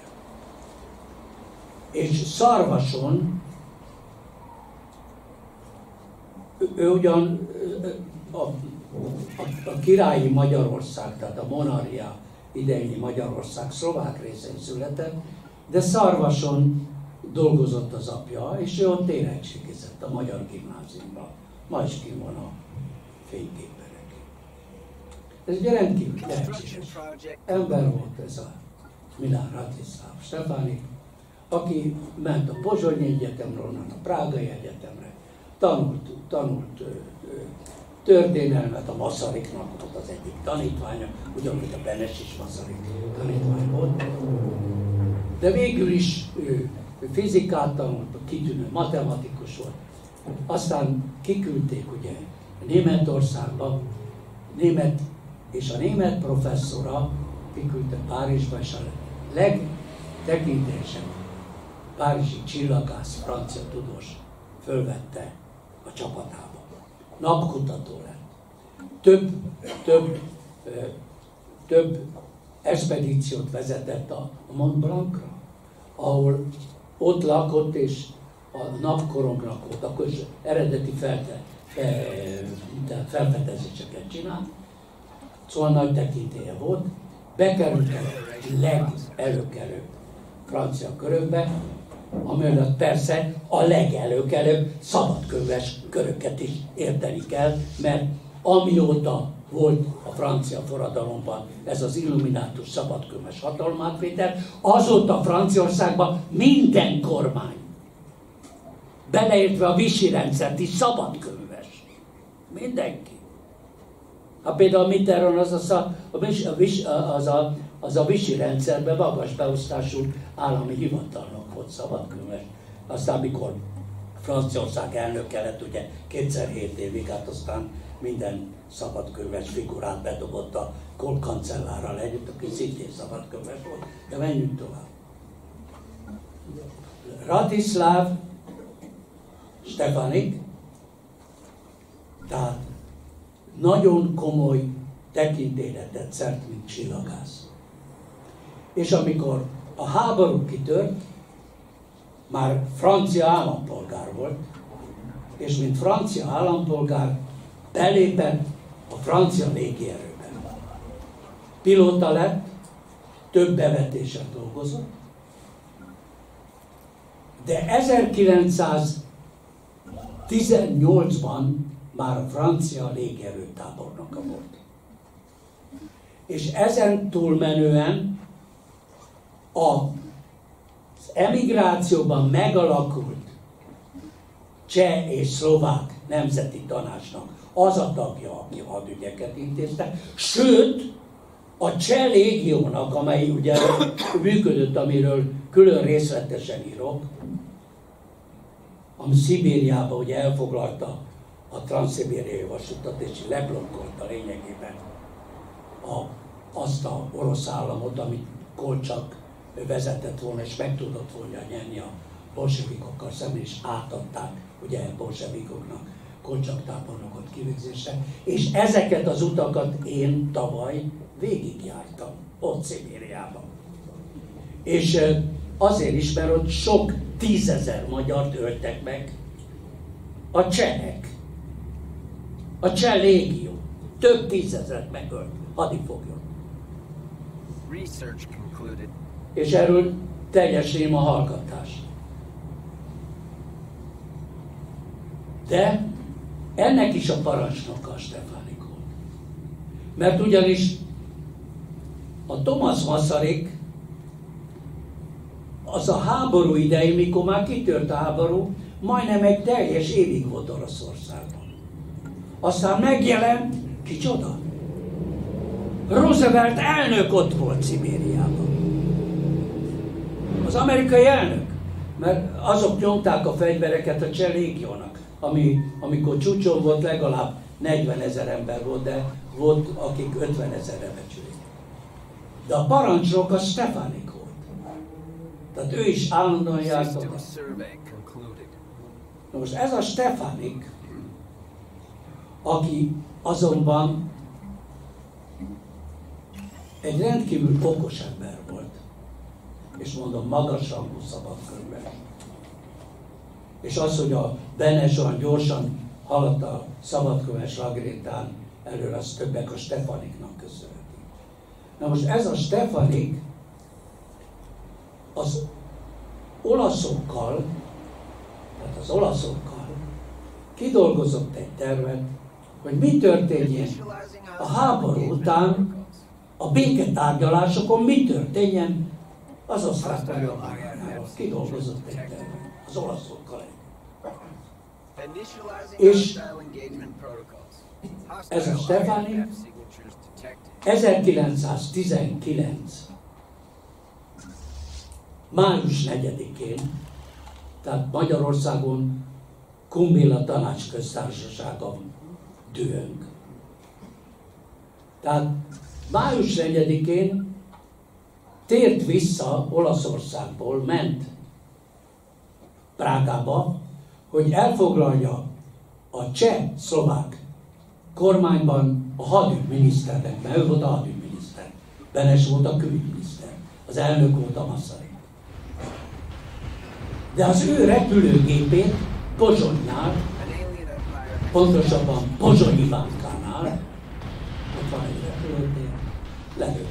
És Szarvason, ő, ő ugyan a, a, a királyi Magyarország, tehát a monarchia idején Magyarország szlovák részén született, de Szarvason dolgozott az apja, és ő ott érettségizett a Magyar Gimnáziumban. Ma is kim van a fényképek. Ez egy rendkívül tehetséges ember volt ez a Milán Rastislav Stefanik, aki ment a Pozsonyi Egyetemre, onnan a Prágai Egyetemre, tanult, tanult ö, ö, történelmet, a Masaryknak volt az egyik tanítványa, ugyanúgy a Benes is Masaryk tanítvány volt. De végül is ő, ő fizikát tanult, kitűnő matematikus volt. Aztán kiküldték ugye Németországba, német, és a német professzora kiküldte Párizsba, és a legtekintélyesebb párizsi csillagász, francia tudós fölvette a csapatába. Napkutató lett. Több, több, több expedíciót vezetett a Mont Blancra, ahol ott lakott, és a napkorongnak volt, akkor is eredeti felte, fel, felfedezéseket csinált, szóval nagy tekintélye volt, bekerült a legelőkelőbb francia körökbe, amellett persze a legelőkelőbb szabadkönyves köröket is érteni kell, mert amióta volt a francia forradalomban ez az illuminátus szabadkönyves hatalomátvétel, azóta Franciaországban minden kormány, beleértve a Vichy rendszert is szabadkönyves. Mindenki. Hát például Mitterrand az a, a, a, az a, az a Vichy rendszerben magas beosztású állami hivatalnok volt szabadkönyves. Aztán mikor Franciaország elnöke lett, ugye kétszer hét évig, hát aztán minden szabadkönyves figurát bedobott a Kohl kancellárral együtt, aki szintén szabadkönyves volt. De menjünk tovább. Rastislav Stefanik, tehát nagyon komoly tekintélyre tett szert, mint csillagász. És amikor a háború kitört, már francia állampolgár volt, és mint francia állampolgár belépett a francia légierőben. Pilóta lett, több bevetésen dolgozott, de ezerkilencszáztizennyolcban már a francia légierő tábornoka volt. És ezen túlmenően az emigrációban megalakult cseh és szlovák nemzeti tanácsnak az a tagja, aki hadügyeket intézte, sőt, a cseh légiónak, amely ugye működött, amiről külön részletesen írok, ami Szibériában ugye elfoglalta a transzszibériai vasutat, és leblokkolta lényegében a, azt a orosz államot, amit Kolcsak vezetett volna, és meg tudott volna nyerni a bolsevikokkal szemben, és átadták ugye a bolsevikoknak koncsaktábornokot kivégzésre, és ezeket az utakat én tavaly végigjártam, ott Szibériában. És azért is, mert ott sok tízezer magyart öltek meg a csehek. A cseh légió. Több tízezret megölt hadifoglyot. És erről teljes néma hallgatás. De ennek is a parancsnoka a Stefanik volt. Mert ugyanis a Thomas Masaryk az a háború idején, mikor már kitört a háború, majdnem egy teljes évig volt Oroszországban. Aztán megjelent, kicsoda? Roosevelt elnök ott volt Szibériában. Az amerikai elnök. Mert azok nyomták a fegyvereket a cseh légiónak, ami, amikor csúcson volt, legalább negyvenezer ember volt, de volt, akik ötvenezerre becsülik. De a parancsnok a Stefanik volt. Tehát ő is állandóan járt oda. Na most ez a Stefanik, aki azonban egy rendkívül okos ember volt, és mondom, magasrangú szabadkönyves. És az, hogy a Benes olyan gyorsan haladt a szabadkönyves lagrétán elől, az többek a Stefaniknak köszönheti. Na most ez a Stefanik az olaszokkal, tehát az olaszokkal kidolgozott egy tervet, hogy mi történjen a háború után, a béketárgyalásokon, mi történjen az osztrák-magyar magánál. Kidolgozott egy tervet az olaszokkal. És ez a Stefanik ezerkilencszáztizenkilenc május negyedikén, tehát Magyarországon Kumbéla tanácsköztársasága dühöng. Tehát május negyedikén tért vissza Olaszországból, ment Prágába, hogy elfoglalja a cseh-szlovák kormányban a hadügyminiszternek, mert ő volt a hadügyminiszter. Benes volt a külügyminiszter. Az elnök volt a Masaryk. De az ő repülőgépét Pozsonynál, pontosabban Pozsony Ivánkánál, ott van egy repülőtér, lelőtték.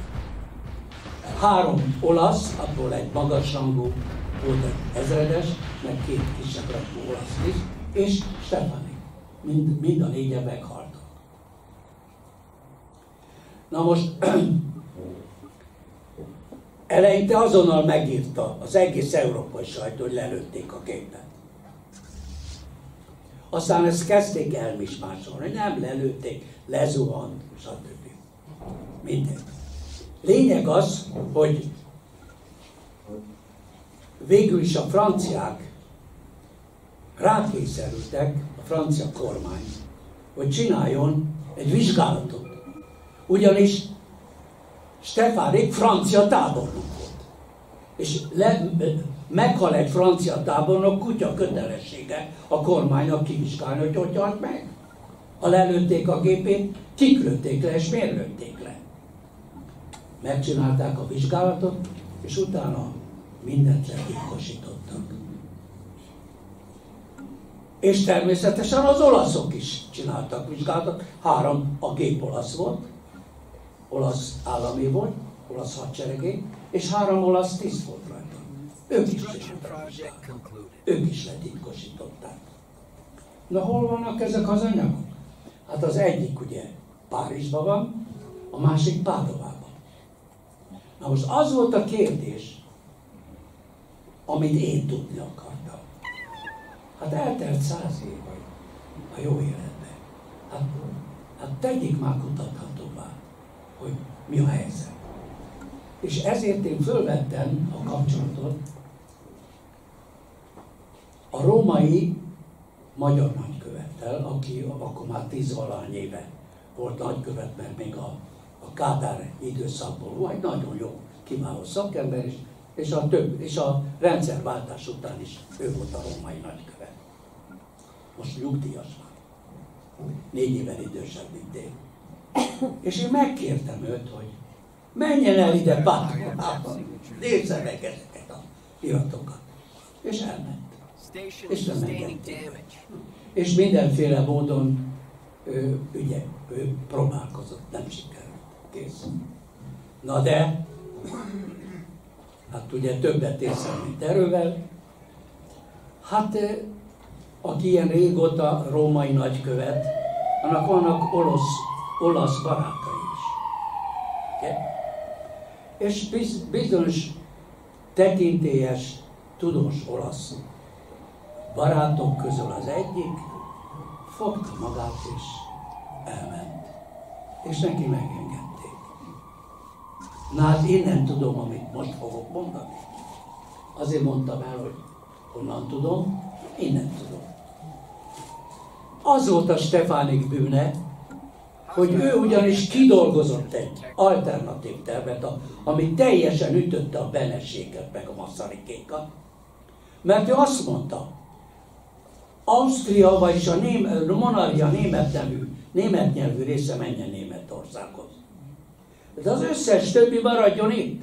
Három olasz, abból egy magasrangú, volt egy ezredes, meg két kisebb rangú olasz is, és Stefanik. Mind, mind a négyen meghaltak. Na most eleinte azonnal megírta az egész európai sajtó, hogy lelőtték a gépet. Aztán ezt kezdték elmismásolni, hogy nem lelőtték, lezuhant, stb. Mindegy. Lényeg az, hogy végül is a franciák rákényszerültek, a francia kormány, hogy csináljon egy vizsgálatot. Ugyanis Stefanik francia tábornok volt. És le, meghal egy francia tábornok, kutya kötelessége a kormánynak kivizsgálni, hogy hogy halt meg. Ha lelőtték a gépét, kik lőtték le, és miért lőtték le? Megcsinálták a vizsgálatot, és utána mindent letitkosítottak. És természetesen az olaszok is csináltak vizsgálatot. Három, a gép olasz volt, olasz állami volt, olasz hadseregé, és három olasz tiszt volt rajta. Ők is csináltak vizsgálatot. Ők is letitkosították. Na hol vannak ezek az anyagok? Hát az egyik ugye Párizsban van, a másik Pádovában. Na most az volt a kérdés, amit én tudni akartam. Hát eltelt száz év a jó életben. Hát, hát tegyék már kutathatóvá, hogy mi a helyzet. És ezért én fölvettem a kapcsolatot a római magyar nagykövettel, aki akkor már tíz-valahány éve volt nagykövet, mert még a, a Kádár időszakból volt, nagyon jó, kiváló szakember, és, és, a több, és a rendszerváltás után is ő volt a római nagykövet. most nyugdíjas már. Négy évvel idősebb, mint én. És én megkértem őt, hogy menjen el ide Pátriában, nézze meg ezeket a iratokat. És elment. És nem engedték. És mindenféle módon ő, ugye, ő próbálkozott, nem sikerült. Kész. Na de, hát ugye többet észre, mint erővel. Hát, aki ilyen régóta római nagykövet, annak vannak olasz, olasz barátai is. Okay? És biz, bizonyos tekintélyes, tudós olasz barátok közül az egyik fogta magát és elment. És neki megengedték. Na hát innen tudom, amit most fogok mondani. Azért mondtam el, hogy honnan tudom, innen tudom. Az volt a Stefánik bűne, hogy ő ugyanis kidolgozott egy alternatív tervet, ami teljesen ütötte a Benességet meg a Masarykékat. Mert ő azt mondta, Ausztria, vagyis a, ném, a monarchia német nevű, német nyelvű része menjen Németországhoz. De az összes többi maradjon itt.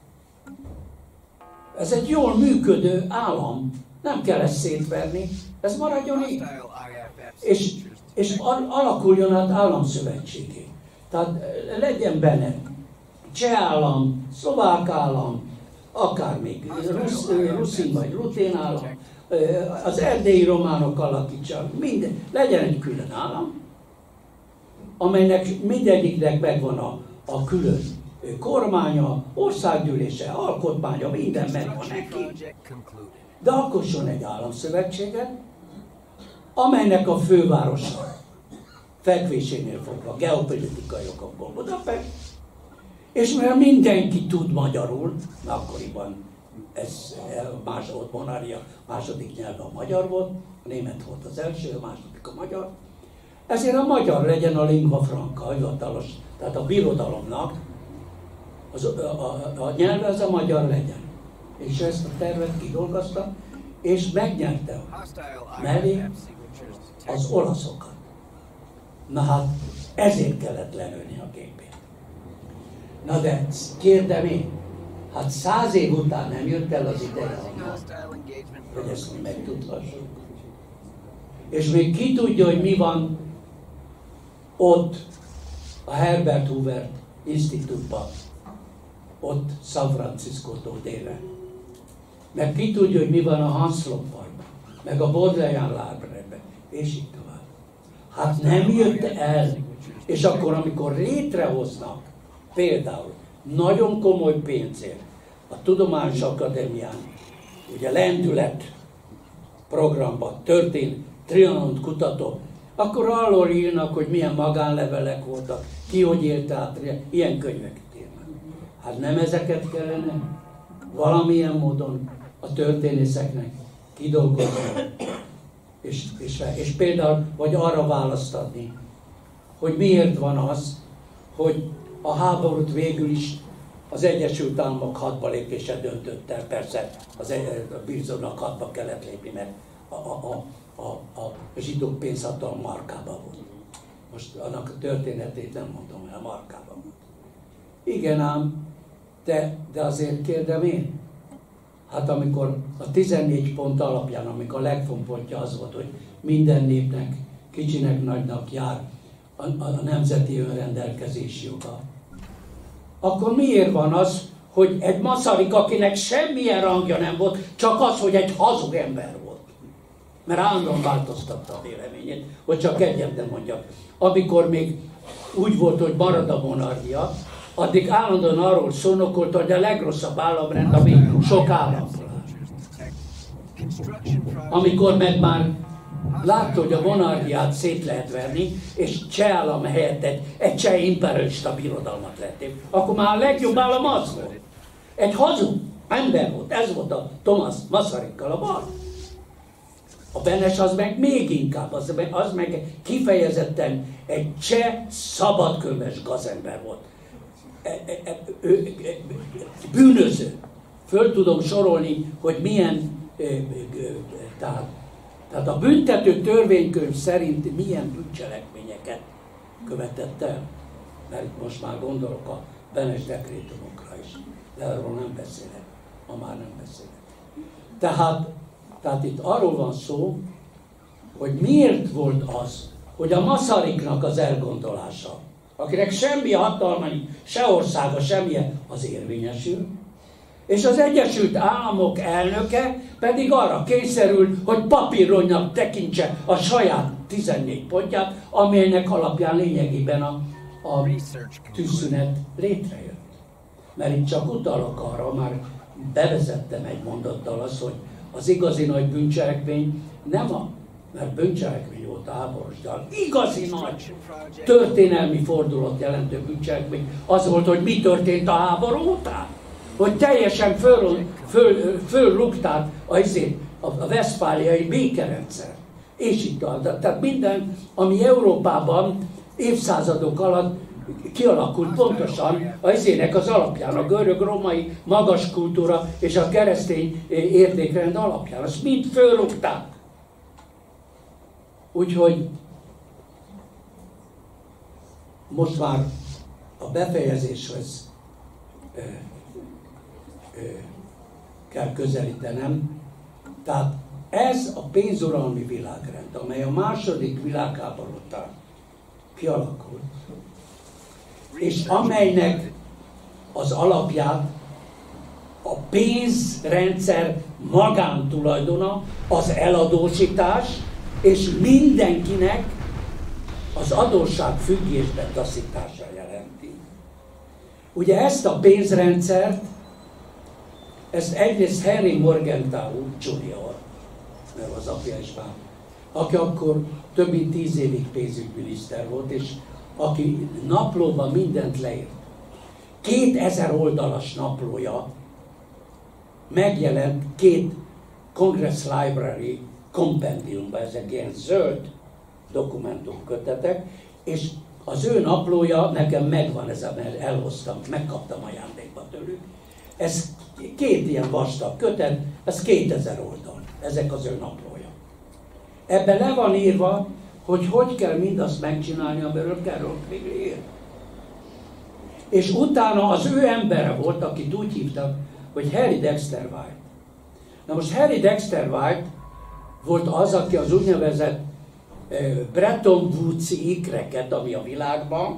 Ez egy jól működő állam, nem kell ezt szétverni, ez maradjon itt. És, és alakuljon át államszövetségé. Tehát legyen benne cseh állam, szlovák állam, akár még rusz, ruszin vagy rutén állam, az erdélyi románok alakítsanak, minden, legyen egy külön állam, amelynek mindegyiknek megvan a, a külön kormánya, országgyűlése, alkotmánya, minden megvan neki. De alkosson egy államszövetséget, amelynek a fővárosa fekvésénél fogva, geopolitikai okokból Budapest, és mivel mindenki tud magyarul, mert akkoriban ez más volt, monarchia, második nyelve a magyar volt, a német volt az első, a második a magyar, ezért a magyar legyen a lingua franca, a hivatalos, tehát a birodalomnak az, a, a, a nyelve az a magyar legyen. És ezt a tervet kidolgozta, és megnyerte mellé az olaszokat. Na hát, ezért kellett lelőni a gépét. Na de, kérdem én, hát száz év után nem jött el az ideje annak, hogy ezt mi megtudhassuk. És még ki tudja, hogy mi van ott a Herbert Hoover Institute-ban, ott San Francisco-tól délre. Meg ki tudja, hogy mi van a Hanslope Parkban, meg a Bodleian Library-ben, és így tovább. Hát nem jött el, és akkor, amikor létrehoznak, például nagyon komoly pénzért a Tudományos Akadémián, ugye lendület programban történt Trianont kutató, akkor arról írnak, hogy milyen magánlevelek voltak, ki hogy élt át, ilyen könyveket írnak. Hát nem ezeket kellene valamilyen módon a történészeknek kidolgozni, és, és, és például, vagy arra választ adni, hogy miért van az, hogy a háborút végül is az Egyesült Államok hadba lépése döntött el, persze az a Birzónak hadba kellett lépni, mert a, a, a, a, a zsidók pénzhatalom Markában volt. Most annak a történetét nem mondom el, Markában volt. Igen ám, de, de azért kérdem én, hát amikor a tizennégy pont alapján, amikor a legfontosabb pontja az volt, hogy minden népnek, kicsinek, nagynak jár a, a, a nemzeti önrendelkezés joga, akkor miért van az, hogy egy Masaryk, akinek semmilyen rangja nem volt, csak az, hogy egy hazug ember volt. Mert állandóan változtatta a véleményét, hogy csak egyet nem mondjak. Amikor még úgy volt, hogy marad a monarchia, addig állandóan arról szónokolt, hogy a legrosszabb államrend, ami sok államból áll. Amikor meg már látta, hogy a monarchiát szét lehet verni, és cseh állam helyett egy, egy cseh imperialista birodalmat lették, akkor már a legjobb állam az volt. Egy hazug ember volt, ez volt a Thomas Masarykkal a bal. A Benes az meg még inkább, az meg, az meg kifejezetten egy cseh szabadkönyves gazember volt. E, e, e, ő, e, bűnöző. Föl tudom sorolni, hogy milyen, e, e, tehát, Tehát a büntető törvénykönyv szerint milyen bűncselekményeket követett el? Mert most már gondolok a Benes dekrétumokra is, de arról nem beszélek, ma már nem beszélek. Tehát, tehát itt arról van szó, hogy miért volt az, hogy a Masaryknak az elgondolása, akinek semmi hatalma, se országa, semmilyen, az érvényesül, és az Egyesült Államok elnöke pedig arra kényszerül, hogy papíronynak tekintse a saját tizennégy pontját, amelynek alapján lényegében a, a tűzszünet létrejött. Mert itt csak utalok arra, már bevezettem egy mondattal az, hogy az igazi nagy bűncselekmény nem a, mert bűncselekmény volt a háborús, de az igazi nagy történelmi fordulat jelentő bűncselekmény az volt, hogy mi történt a háború után. Hogy teljesen föl, föl, fölrúgták a, a, a vesztfáliai békerendszer. És így tovább. Tehát minden, ami Európában évszázadok alatt kialakult pontosan a izének az alapján, a görög-római magas kultúra és a keresztény értékrend alapján. Azt mind fölrúgták. Úgyhogy most már a befejezéshez ö, ö, kell közelítenem. Tehát ez a pénzuralmi világrend, amely a második világháború után kialakult, és amelynek az alapját a pénzrendszer magántulajdona, az eladósítás, és mindenkinek az adósság függésbe taszítása jelenti. Ugye ezt a pénzrendszert, ezt egyrészt Henry Morgenthau junior, mert az apja is már, aki akkor több mint tíz évig pénzügyminiszter volt, és aki naplóban mindent leírt. Kétezer oldalas naplója megjelent két Congress Library kompendiumban, ezek ilyen zöld dokumentumkötetek, és az ő naplója nekem megvan, ez, mert elhoztam, megkaptam ajándékba tőlük. Ez két ilyen vastag kötet, ez kétezer oldal, ezek az ő naplója. Ebben le van írva, hogy hogy kell mindazt megcsinálni, amiről Carol Quigley ír. És utána az ő embere volt, akit úgy hívtak, hogy Harry Dexter White. Na most Harry Dexter White volt az, aki az úgynevezett Bretton Woods-i ikreket, ami a világban,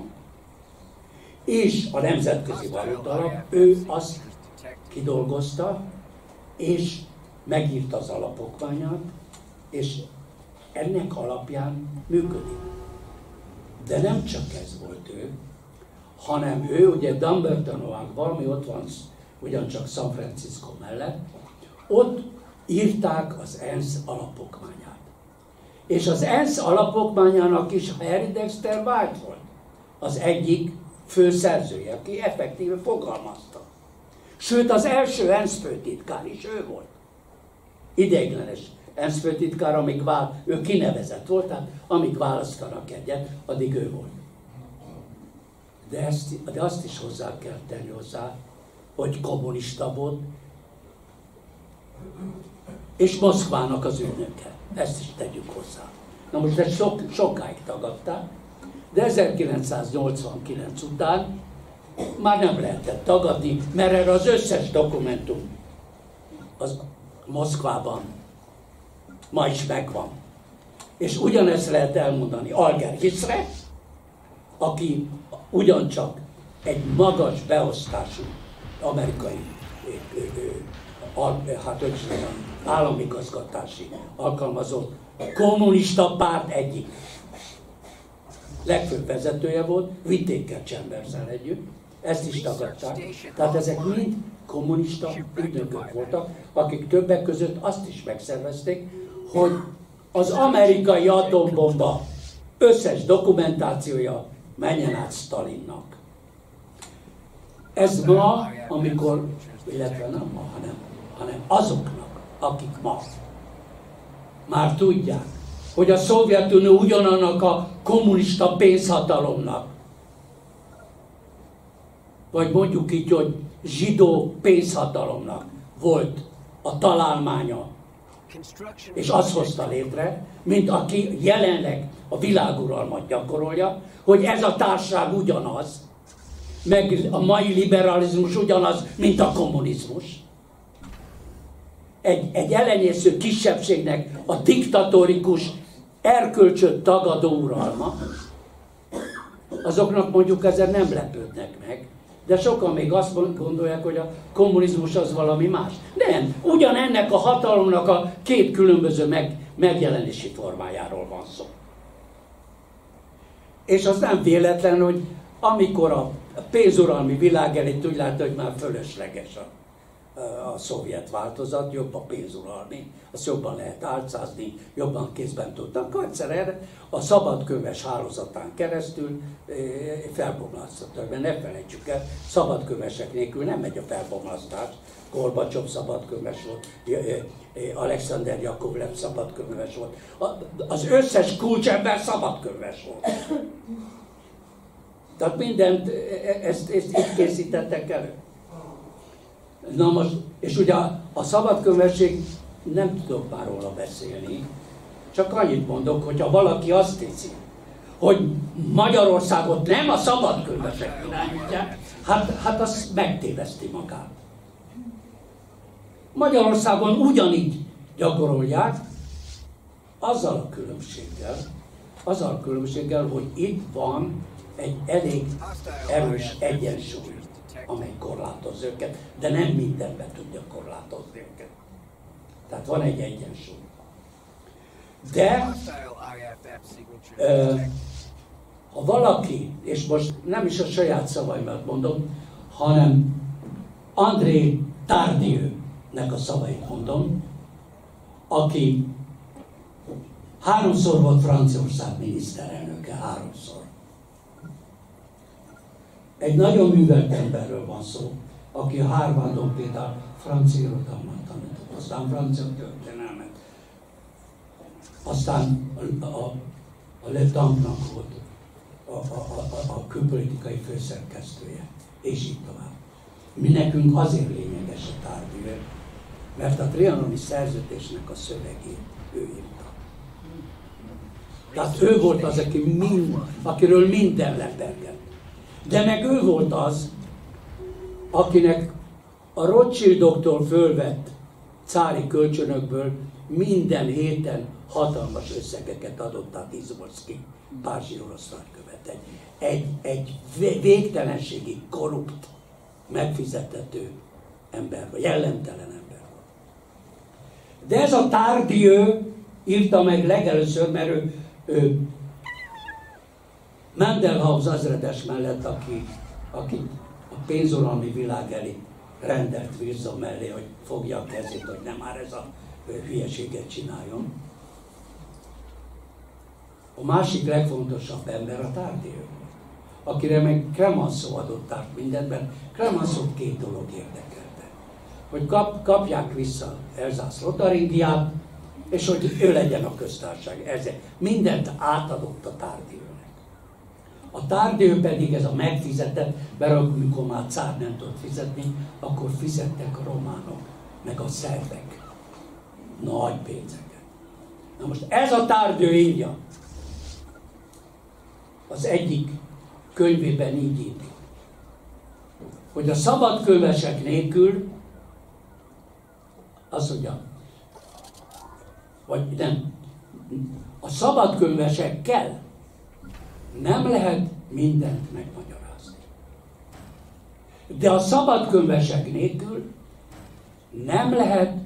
és a Nemzetközi Valuta Alap, ő azt kidolgozta, és megírta az alapokmányát, és ennek alapján működik. De nem csak ez volt ő, hanem ő, ugye Dumbarton valami ott van, ugyancsak San Francisco mellett, ott írták az ENSZ alapokmányát. És az ENSZ alapokmányának is Harry Dexter White volt az egyik főszerzője, aki effektíve fogalmazta. Sőt, az első ENSZ főtitkár is ő volt. Ideiglenes ENSZ főtitkár, amíg vál, ő kinevezett volt, tehát amíg választanak egyet, addig ő volt. De, ezt, de azt is hozzá kell tenni hozzá, hogy kommunista volt, és Moszkvának az ügynöke. Ezt is tegyük hozzá. Na most ezt sok, sokáig tagadták, de ezerkilencszáznyolcvankilenc után már nem lehetett tagadni, mert erre az összes dokumentum az Moszkvában ma is megvan. És ugyanezt lehet elmondani Alger Hiszre, aki ugyancsak egy magas beosztású amerikai hát, államigazgatási alkalmazott kommunista párt egyik legfőbb vezetője volt, Whittaker Chamberszel együtt, ezt is tagadták. Tehát ezek mind kommunista ügynökök voltak, akik többek között azt is megszervezték, hogy az amerikai atombomba összes dokumentációja menjen át Stalinnak. Ez ma, amikor, illetve nem ma, hanem, hanem azoknak, akik ma már tudják, hogy a Szovjetunió ugyanannak a kommunista pénzhatalomnak, vagy mondjuk így, hogy zsidó pénzhatalomnak volt a találmánya És azt hozta létre, mint aki jelenleg a világuralmat gyakorolja, hogy ez a társaság ugyanaz, meg a mai liberalizmus ugyanaz, mint a kommunizmus. Egy, egy elenyésző kisebbségnek a diktatórikus, erkölcsöt tagadó uralma, azoknak mondjuk ezzel nem lepődnek meg. De sokan még azt gondolják, hogy a kommunizmus az valami más. Nem, ugyanennek a hatalomnak a két különböző meg, megjelenési formájáról van szó. És az nem véletlen, hogy amikor a pénzuralmi világ elit úgy látta, hogy már fölösleges a, a szovjet változat, jobb a pénzuralmi, azt jobban lehet álcázni, jobban kézben tudnak. Egyszerűen a szabadköves hálózatán keresztül felbomlasztottak, mert ne felejtsük el, szabadkövesek nélkül nem megy a felbomlasztás. Gorbacsov szabadköves volt, Alexander Jakovlev szabadköves volt, az összes kulcsember szabadköves volt. Tehát mindent, ezt, ezt itt készítettek elő. Na most, és ugye a, a szabadkövesség, nem tudok már róla beszélni, csak annyit mondok, hogyha valaki azt hiszi, hogy Magyarországot nem a szabadkövesek irányítják, hát, hát az megtéveszti magát. Magyarországon ugyanígy gyakorolják, azzal a különbséggel, azzal a különbséggel, hogy itt van egy elég erős egyensúly, amely korlátoz őket, de nem mindenben tudja korlátozni őket. Tehát van egy egyensúly. De ö, ha valaki, és most nem is a saját szavaimat mondom, hanem André Tardieu-nek a szavait mondom, aki háromszor volt Franciaország miniszterelnöke, háromszor. Egy nagyon művelt emberről van szó, aki a Harvardon például francia irodalmat tanított, aztán francia történelmet, aztán a, a, a Le Temps-nak volt a, a, a, a külpolitikai főszerkesztője, és így tovább. Mi nekünk azért lényeges a Tardieu, mert a trianoni szerződésnek a szövegét ő írta. Tehát ő volt az, aki mind, akiről minden lepergett. De meg ő volt az, akinek a Rothschildoktól fölvett cári kölcsönökből minden héten hatalmas összegeket adott át Izborszky, pázsi orosz nagykövet. Egy, egy, egy végtelenségi, korrupt, megfizethető ember, vagy jellemtelen ember volt. De ez a Tardieu írta meg legelőször, mert ő, ő Mandelhaus ezredes mellett, aki, aki a pénzuralmi világ elé rendelt Virza mellé, hogy fogja a kezét, hogy nem már ez a hülyeséget csináljon. A másik legfontosabb ember a Tardieu, akire meg Clemenceau adott át mindent, mert Clemenceau két dolog érdekelte. Hogy kap, kapják vissza Elzász-Lotaringiát, és hogy ő legyen a köztársaság. Ezért mindent átadott a Tardieunek. A Tardieu pedig ez a megfizetett, mert amikor már cár nem tudott fizetni, akkor fizettek a románok, meg a szerbek nagy pénzeket. Na most ez a Tardieu írja, az egyik könyvében így írja, hogy a szabadkövesek nélkül, az mondja, vagy nem, a szabadkönyvesekkel nem lehet mindent megmagyarázni. De a szabadkönyvesek nélkül nem lehet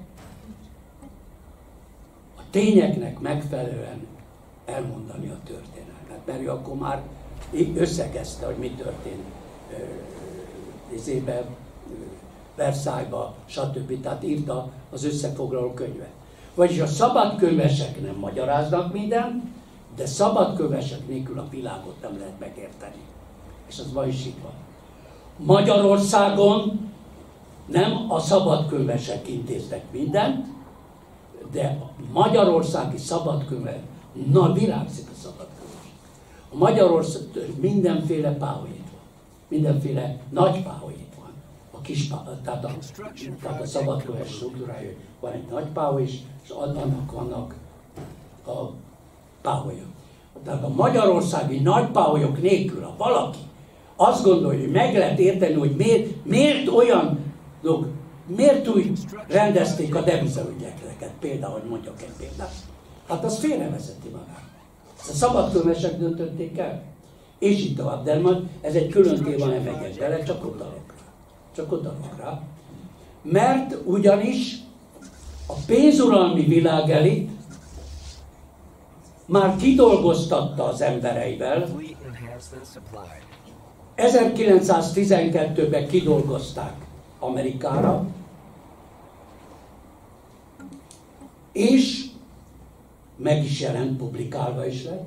a tényeknek megfelelően elmondani a történelmet. Mert ő akkor már összegezte, hogy mi történt izébe, Versailles-ba, stb. Tehát írta az összefoglaló könyvet. Vagyis a szabadkönyvesek nem magyaráznak mindent, de szabadkövesek nélkül a világot nem lehet megérteni. És az ma is így van. Magyarországon nem a szabadkövesek intéznek mindent, de a magyarországi szabadkövet, na virágzik a szabadköves. A Magyarország mindenféle páholyit van, mindenféle nagy páholyit van. A kis, tehát a, tehát a szabadköves struktúrája, van egy nagy páholy is, és annak vannak a páholyok. Tehát a magyarországi nagy páholyok nélkül, ha valaki azt gondolja, hogy meg lehet érteni, hogy miért, miért olyan dolgok, miért úgy rendezték a devizaügyleteket, például, hogy mondjak egy példát, hát az félrevezeti magát. A szabadkőmesek döntötték el, és így tovább, de majd ez egy külön téma, nem megyek bele, csak utalok rá. Csak utalok rá. Mert ugyanis a pénzuralmi világelit már kidolgoztatta az embereivel, ezerkilencszáztizenkettőben kidolgozták Amerikára, és meg is jelent, publikálva is lett,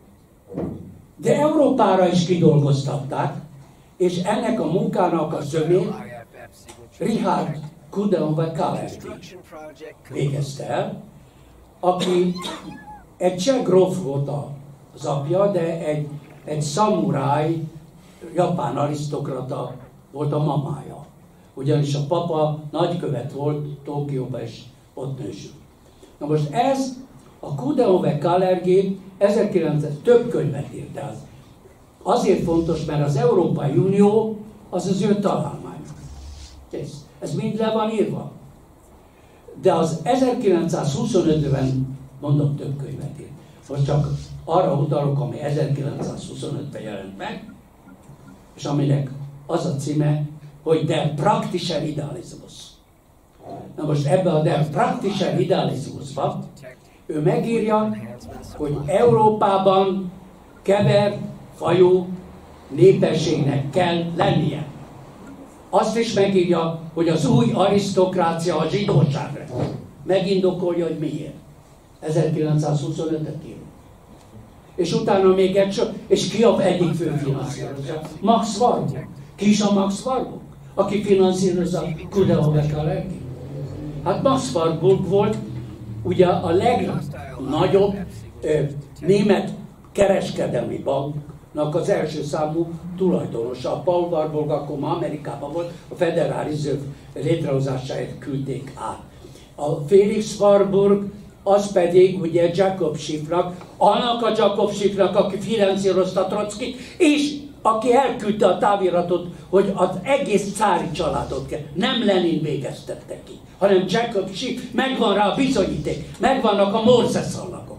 de Európára is kidolgoztatták, és ennek a munkának a zömét Richard Coudenhove-Kalergi végezte el, aki egy cseh gróf volt az apja, de egy, egy szamuráj, japán arisztokrata volt a mamája. Ugyanis a papa nagykövet volt Tokióban, és ott nősült. Na most ez a Coudenhove-Kalergi ezerkilencszáz több könyvet írt el. Azért fontos, mert az Európai Unió az az ő találmány. Kész. Ez mind le van írva. De az ezerkilencszázhuszonötben mondok több könyvet írt. Most csak arra utalok, ami ezerkilencszázhuszonötben jelent meg, és aminek az a címe, hogy Der praktische Idealismus. Na most ebben a Der praktische Idealismusban ő megírja, hogy Európában kevert fajú népességnek kell lennie. Azt is megírja, hogy az új arisztokrácia a zsidóságra. Megindokolja, hogy miért. ezerkilencszázhuszonötöt írunk. És utána még egy sor, és ki a egyik fő finanszírozó? Max Warburg. Ki is a Max Warburg? Aki finanszírozza Coudenhove-Kalergi? Hát Max Warburg volt ugye a legnagyobb ö, német kereskedelmi banknak az első számú tulajdonosa. A Paul Warburg akkor már Amerikában volt, a Federal Reserve létrehozásáért küldték át. A Felix Warburg, az pedig ugye Jacob Schiffnak, annak a Jacob Schiffnak, aki finanszírozta Trockit, és aki elküldte a táviratot, hogy az egész cári családot kell. Nem Lenin végeztette ki, hanem Jacob Schiff, megvan rá a bizonyíték, megvannak a Morse szalagok.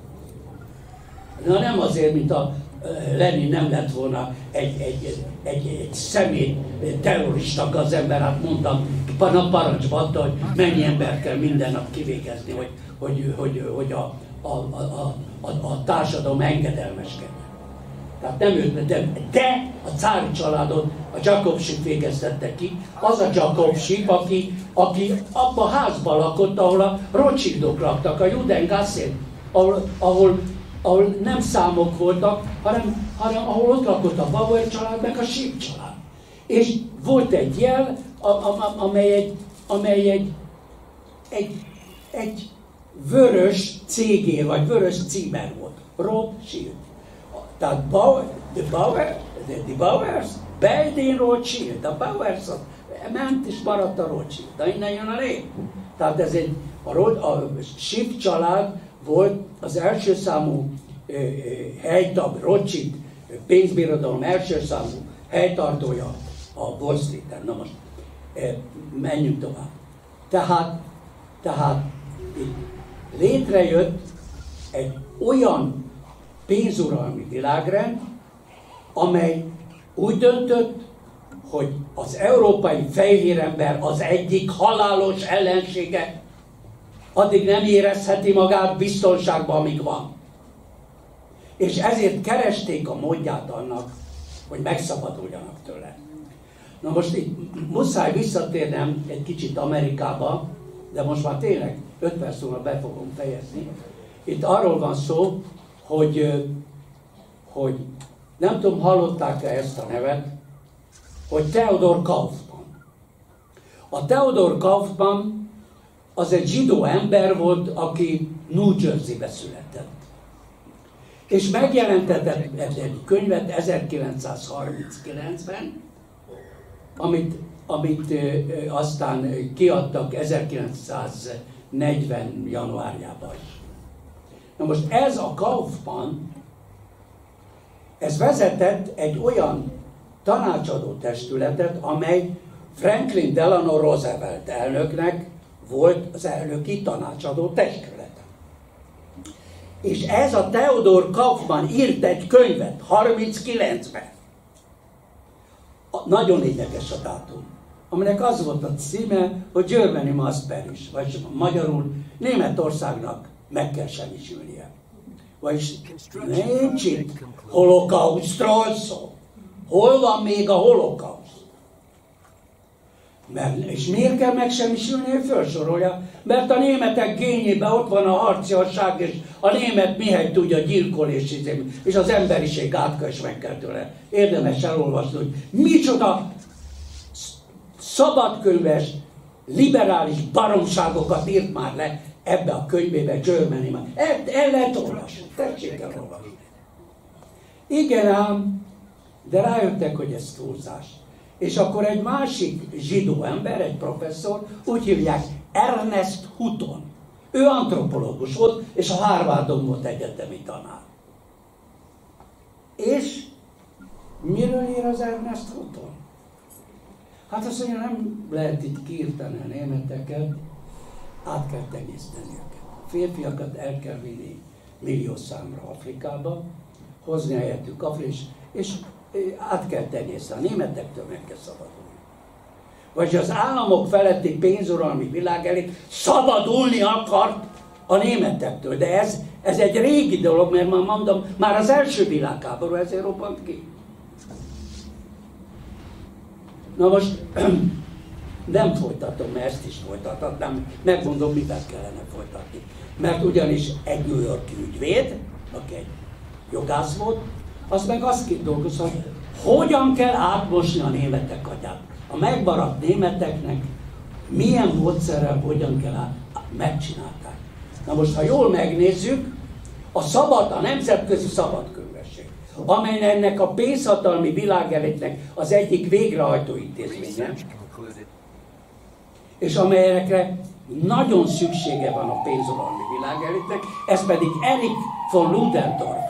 Na nem azért, mint a Lenin nem lett volna egy, egy, egy, egy személy terrorista gazember, hát mondtam, a parancsba adta, hogy mennyi ember kell minden nap kivégezni, hogy, hogy, hogy, hogy a, a, a, a, a társadalom engedelmeskedjen. Tehát nem őt, de, de a cári családot a Jacob Schiff végeztette ki, az a Jacob Schiff, aki, aki abban a házban lakott, ahol a Rothschildok laktak, a Judengassen, ahol, ahol, ahol nem számok voltak, hanem, hanem ahol ott lakott a Bauer család, meg a Schiff család. És volt egy jel, a, a, amely egy, amely egy, egy, egy vörös cégér, vagy vörös címer volt. Rothschild. Tehát Bauer, de Bauer, de, de Bauers, Beidén Rothschild, a Bauers ment és maradt a Rothschild, de innen jön a lé. Tehát ez egy, a, a Schiff család volt az első számú eh, eh, helytag, Rothschild pénzbirodalom első számú helytartója a Wall Street-en. Na most eh, menjünk tovább. Tehát, tehát létrejött egy olyan pénzuralmi világrend, amely úgy döntött, hogy az európai fehérember az egyik halálos ellensége, addig nem érezheti magát biztonságban, amíg van. És ezért keresték a módját annak, hogy megszabaduljanak tőle. Na most itt muszáj visszatérnem egy kicsit Amerikába, de most már tényleg öt perc múlva be fogom fejezni. Itt arról van szó, hogy, hogy nem tudom, hallották-e ezt a nevet, hogy Theodor Kaufmann. A Theodor Kaufmann az egy zsidó ember volt, aki New Jersey-be született. És megjelentetett egy könyvet ezerkilencszázharminckilencben, amit amit aztán kiadtak ezerkilencszáznegyven januárjában is. Na most ez a Kaufmann, ez vezetett egy olyan tanácsadó testületet, amely Franklin Delano Roosevelt elnöknek volt az elnöki tanácsadó testülete. És ez a Theodor Kaufmann írt egy könyvet harminckilencben. Nagyon lényeges a dátum, aminek az volt a címe, hogy Germany must perish, vagy magyarul Németországnak meg kell semmisülnie. Vagyis nincs itt holokausztról szó. Hol van még a holokauszt? Mert, és miért kell megsemmisülni, felsorolja? Mert a németek gényében ott van a harciasság, és a német mihely tudja gyilkolni, és, és az emberiség átka is meg kell tőle. Érdemes elolvasni, hogy micsoda szabadkönyves, liberális baromságokat írt már le ebbe a könyvébe Germany. El, el lehet olvasni, tessék elolvasni. Igen ám, de rájöttek, hogy ez túlzás. És akkor egy másik zsidó ember, egy professzor, úgy hívják Ernest Hutton. Ő antropológus volt, és a Harvardon volt egyetemi tanár. És miről ír az Ernest Hutton? Hát azt mondja, nem lehet itt kiirtani a németeket, át kell tenyészteni őket. A férfiakat el kell vinni millió számra Afrikába, hozni helyettük Afrikába, és át kell tenyészteni. A németektől meg kell szabadulni. Vagy az államok feletti pénzuralmi világ elé szabadulni akart a németektől. De ez, ez egy régi dolog, mert már mondom, már az első világháború ezért robbant ki. Na most nem folytatom, mert ezt is folytathatnám, megmondom, mivel kellene folytatni. Mert ugyanis egy New York-i ügyvéd, aki egy jogász volt, az meg azt kidolgozta, hogy hogyan kell átmosni a németek agyát. A megmaradt németeknek milyen módszerrel hogyan kell át, megcsinálták. Na most, ha jól megnézzük, a szabad, a nemzetközi szabadkönyvesség, amely ennek a pénzhatalmi világelitnek az egyik végrehajtó intézménye, és amelyekre nagyon szüksége van a pénzuralmi világelitnek, ez pedig Erich von Ludendorff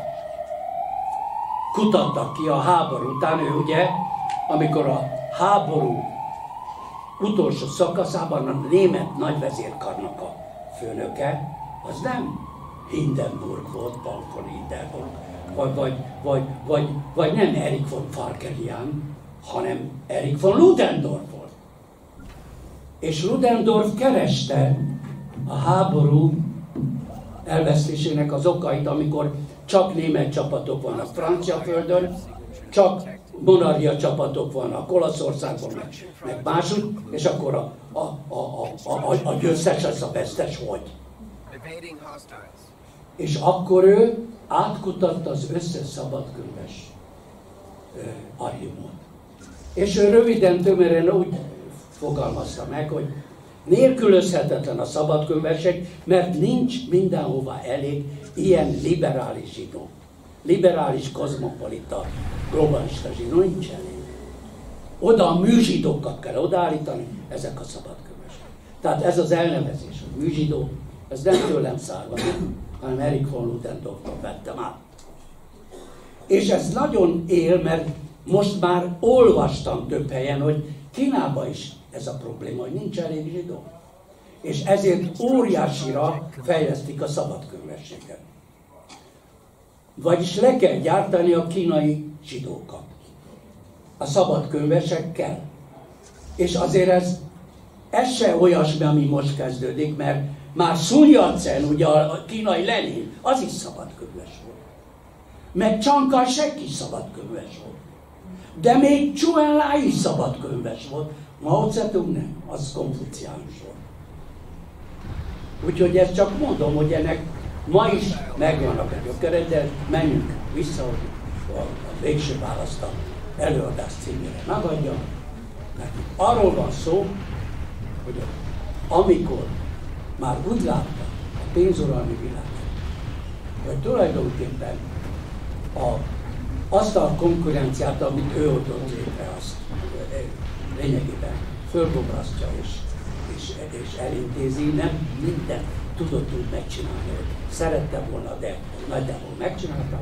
kutatta ki a háború után. Ő ugye, amikor a háború utolsó szakaszában a német nagyvezérkarnak a főnöke, az nem Hindenburg volt, Paul von Hindenburg, vagy, vagy, vagy, vagy, vagy nem Erich von Falkenhayn, hanem Erich von Ludendorff volt. És Ludendorff kereste a háború elvesztésének az okait, amikor csak német csapatok vannak francia földön, csak monarchia csapatok vannak Olaszországban, meg, meg máshogy, és akkor a, a, a, a, a, a győztes lesz a vesztes, hogy. És akkor ő átkutatta az összes szabadkönyves archívumot. És ő röviden, tömören úgy fogalmazta meg, hogy nélkülözhetetlen a szabadkönyvesség, mert nincs mindenhova elég ilyen liberális zsidó. Liberális, kozmopolita, globalista zsidó nincs elég. Oda a műzsidókat kell odaállítani, ezek a szabadkönyvesek. Tehát ez az elnevezés, a műzsidó, ez nem tőlem származik, hanem Erich von Ludendorffról vettem át. És ez nagyon él, mert most már olvastam több helyen, hogy Kínában is ez a probléma, hogy nincs elég zsidó. És ezért óriásira fejlesztik a szabadkönyvességet. Vagyis le kell gyártani a kínai zsidókat. A szabadkönyvesekkel. És azért ez, ez se olyasmi, ami most kezdődik, mert már Sun Yat-sen, ugye a kínai Lenin, az is szabadkönyves volt. Meg Chiang Kai-shek is szabadkönyves volt. De még Zhou Enlai is szabadkönyves volt. Mao Zedong nem, az konfuciánus volt. Úgyhogy ezt csak mondom, hogy ennek ma is megvannak a gyökere, de menjünk vissza, hogy a, a végső választ a előadás címére megadja. Mert arról van szó, hogy amikor már úgy látta a pénzuralmi világ, hogy tulajdonképpen a, azt a konkurenciát, amit ő adott létre, azt lényegében fölbobrasztja és, és, és elintézi, nem mindent tudott úgy megcsinálni, hogy szerette volna, de nagyjából megcsinálta.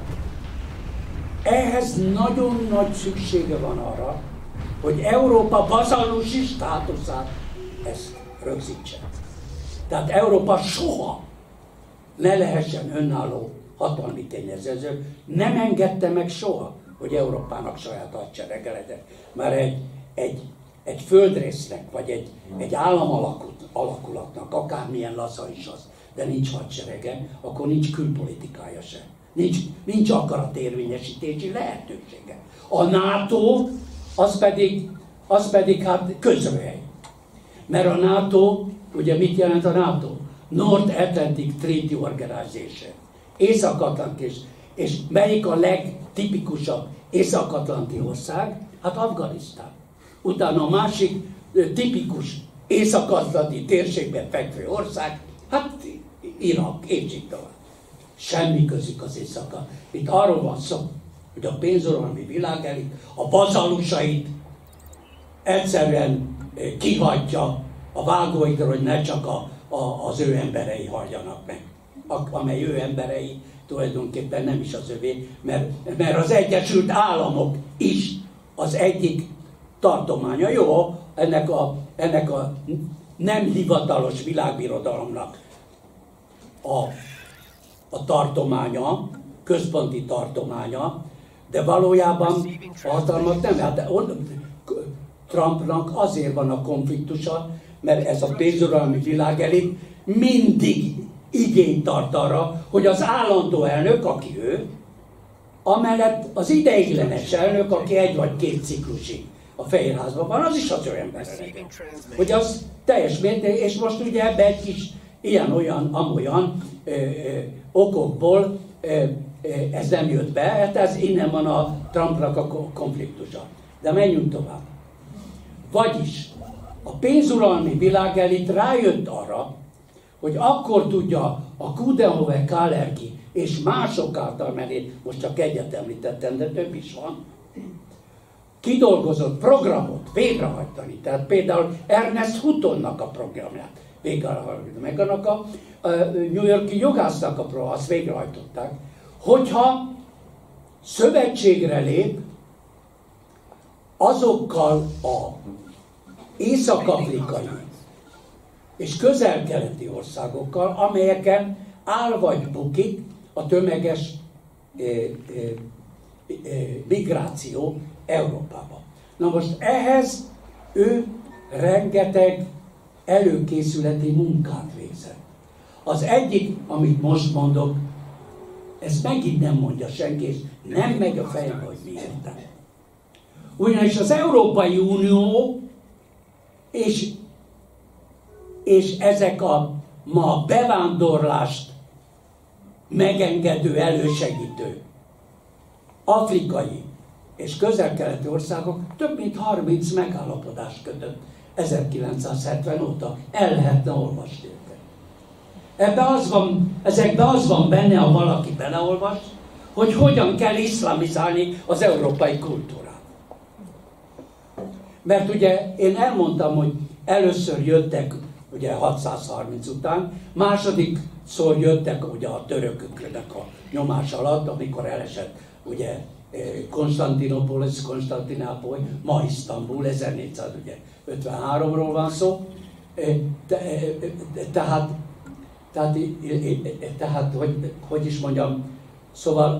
Ehhez nagyon nagy szüksége van arra, hogy Európa bazallusi státuszát ezt rögzítse. Tehát Európa soha ne lehessen önálló hatalmi tényező. Nem engedte meg soha, hogy Európának saját hadserege legyen. Már egy, egy, egy földrésznek, vagy egy, egy államalakulatnak, akármilyen laza is az, de nincs hadserege, akkor nincs külpolitikája sem. Nincs, nincs akaratérvényesítési lehetősége. A NATO az pedig, az pedig hát közröhely. Mert a NATO, ugye mit jelent a NATO? North Atlantic Treaty Organization. Észak-Atlanti, és, és melyik a legtipikusabb észak-atlanti ország? Hát Afganisztán. Utána a másik tipikus észak-atlanti térségben fekvő ország, hát Irak, és így tovább. Semmi közük az éjszaka. Itt arról van szó, hogy a pénzuralmi világelit, a bazallusait egyszerűen kihagyja a vágóidra, hogy ne csak a, a, az ő emberei halljanak meg. A, amely ő emberei tulajdonképpen nem is az övé, mert, mert az Egyesült Államok is az egyik tartománya. Jó, ennek a, ennek a nem hivatalos világbirodalomnak a, a tartománya, központi tartománya, de valójában a hatalmat nem. Hát Trumpnak azért van a konfliktusa, mert ez a pénzuralmi világelit mindig igényt tart arra, hogy az állandó elnök, aki ő, amellett az ideiglenes elnök, aki egy vagy két ciklusig a Fehérházban van, az is az ő ember. Hogy az teljes mértékben, és most ugye ebbe egy kis ilyen-olyan, amolyan ö, ö, okokból ö, ö, ez nem jött be, hát ez innen van a Trumpnak a konfliktusa. De menjünk tovább. Vagyis a pénzuralmi világelit rájött arra, hogy akkor tudja a Coudenhove-Kalergi és mások által, mert én most csak egyet említettem, de több is van, kidolgozott programot végrehajtani. Tehát például Ernest Huttonnak a programját végrehajtani, meg annak a New York-i jogásznak a programját, azt végrehajtották, hogyha szövetségre lép azokkal a észak-afrikai és közel-keleti országokkal, amelyeken áll vagy bukik a tömeges eh, eh, eh, migráció Európába. Na most ehhez ő rengeteg előkészületi munkát végzett. Az egyik, amit most mondok, ezt megint nem mondja senki, és nem megy a fejembe, hogy miért. Ugyanis az Európai Unió és, és ezek a ma bevándorlást megengedő, elősegítő afrikai és közel-keleti országok több mint harminc megállapodást kötött ezerkilencszázhetven óta. El lehetne olvasni őket. Ebbe az van, ezekben az van benne, ha valaki beleolvas, hogy hogyan kell iszlamizálni az európai kultúrát. Mert ugye én elmondtam, hogy először jöttek ugye hatszázharminc után, második szor jöttek ugye a törököknek a nyomás alatt, amikor elesett ugye Konstantinopolis, Konstantinápoly, ma Isztambul, ezernégyszázötvenháromról van szó. Tehát, tehát, tehát hogy, hogy is mondjam, szóval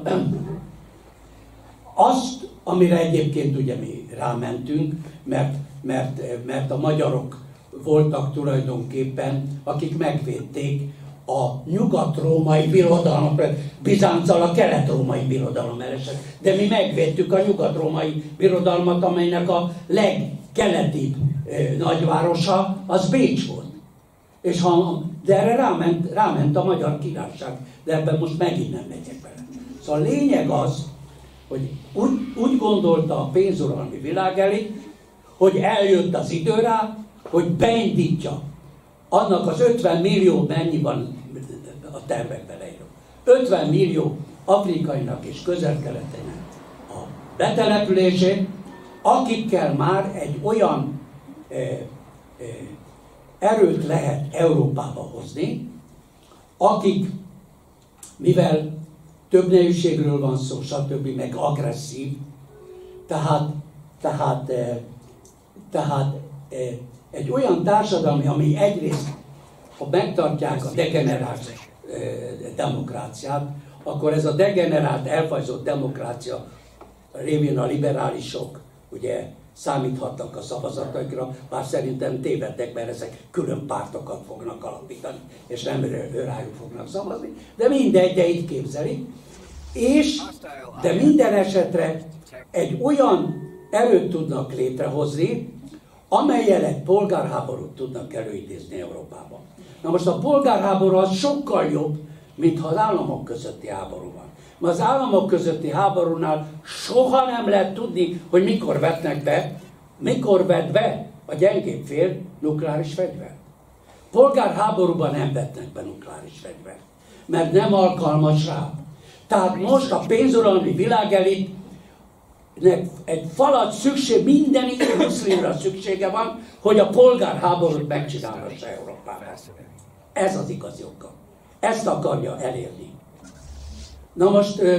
azt, amire egyébként ugye mi rámentünk, mert, mert, mert a magyarok voltak tulajdonképpen, akik megvédték a nyugat-római birodalom, Bizánccal a kelet-római birodalom elesett, de mi megvédtük a nyugat-római birodalmat, amelynek a legkeletibb e, nagyvárosa az Bécs volt. És ha, de erre ráment, ráment a Magyar Királyság, de ebben most megint nem megyek bele. Szóval a lényeg az, hogy úgy, úgy gondolta a pénzuralmi világelit, hogy eljött az idő rá, hogy beindítja annak az ötven millió, mennyi van a tervekben leírva, ötven millió afrikainak és közel-keletinek a betelepülését, akikkel már egy olyan erőt lehet Európába hozni, akik, mivel több nejűségről van szó, stb., meg agresszív, tehát, tehát, tehát egy olyan társadalmi, ami egyrészt, ha megtartják a degenerált demokráciát, akkor ez a degenerált, elfajzott demokrácia révén a liberálisok ugye számíthatnak a szavazataikra, bár szerintem tévedtek, mert ezek külön pártokat fognak alapítani, és nem rájuk fognak szavazni, de mindegy, de így képzelik. És, de minden esetre egy olyan erőt tudnak létrehozni, amellyel egy polgárháborút tudnak előidézni Európában. Na most a polgárháború az sokkal jobb, mint ha az államok közötti háború van. Mert az államok közötti háborúnál soha nem lehet tudni, hogy mikor vetnek be, mikor vet be a gyengébb fél nukleáris fegyvert. Polgárháborúban nem vetnek be nukleáris fegyvert, mert nem alkalmas rá. Tehát most a pénzuralmi világelitnek egy falat szükség, minden muszlimra szüksége van, hogy a polgárháborút megcsinálhassa Európában. Ez az igazi oka. Ezt akarja elérni. Na most ö,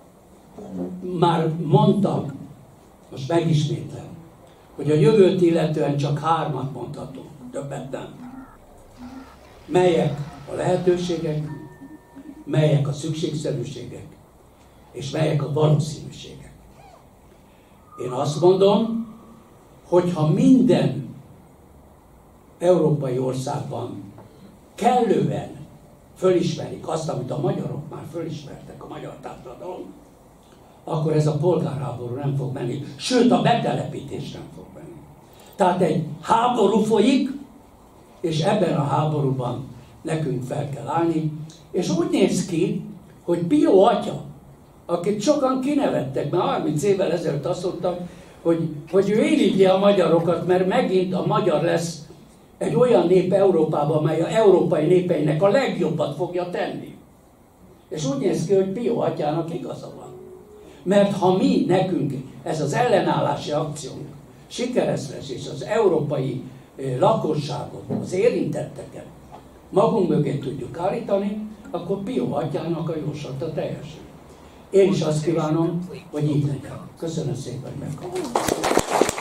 már mondtam, most megismétlem, hogy a jövőt illetően csak hármat mondhatunk, többet nem. Melyek a lehetőségek, melyek a szükségszerűségek, és melyek a valószínűségek. Én azt mondom, hogy ha minden európai országban kellően fölismerik azt, amit a magyarok már fölismertek, a magyar társadalom, akkor ez a polgárháború nem fog menni, sőt a betelepítés nem fog menni. Tehát egy háború folyik, és ebben a háborúban nekünk fel kell állni, és úgy néz ki, hogy Pio atya, akit sokan kinevettek, mert harminc évvel ezelőtt azt mondtam, hogy, hogy ő irigyli a magyarokat, mert megint a magyar lesz egy olyan nép Európában, amely az európai népeinek a legjobbat fogja tenni. És úgy néz ki, hogy Pio atyának igaza van. Mert ha mi, nekünk, ez az ellenállási akciónk sikeres lesz, és az európai lakosságot, az érintetteket magunk mögé tudjuk állítani, akkor Pio atyának a jóslata teljesül. Én is azt kívánom, hogy így legyen. Köszönöm szépen, hogy meghallgattak.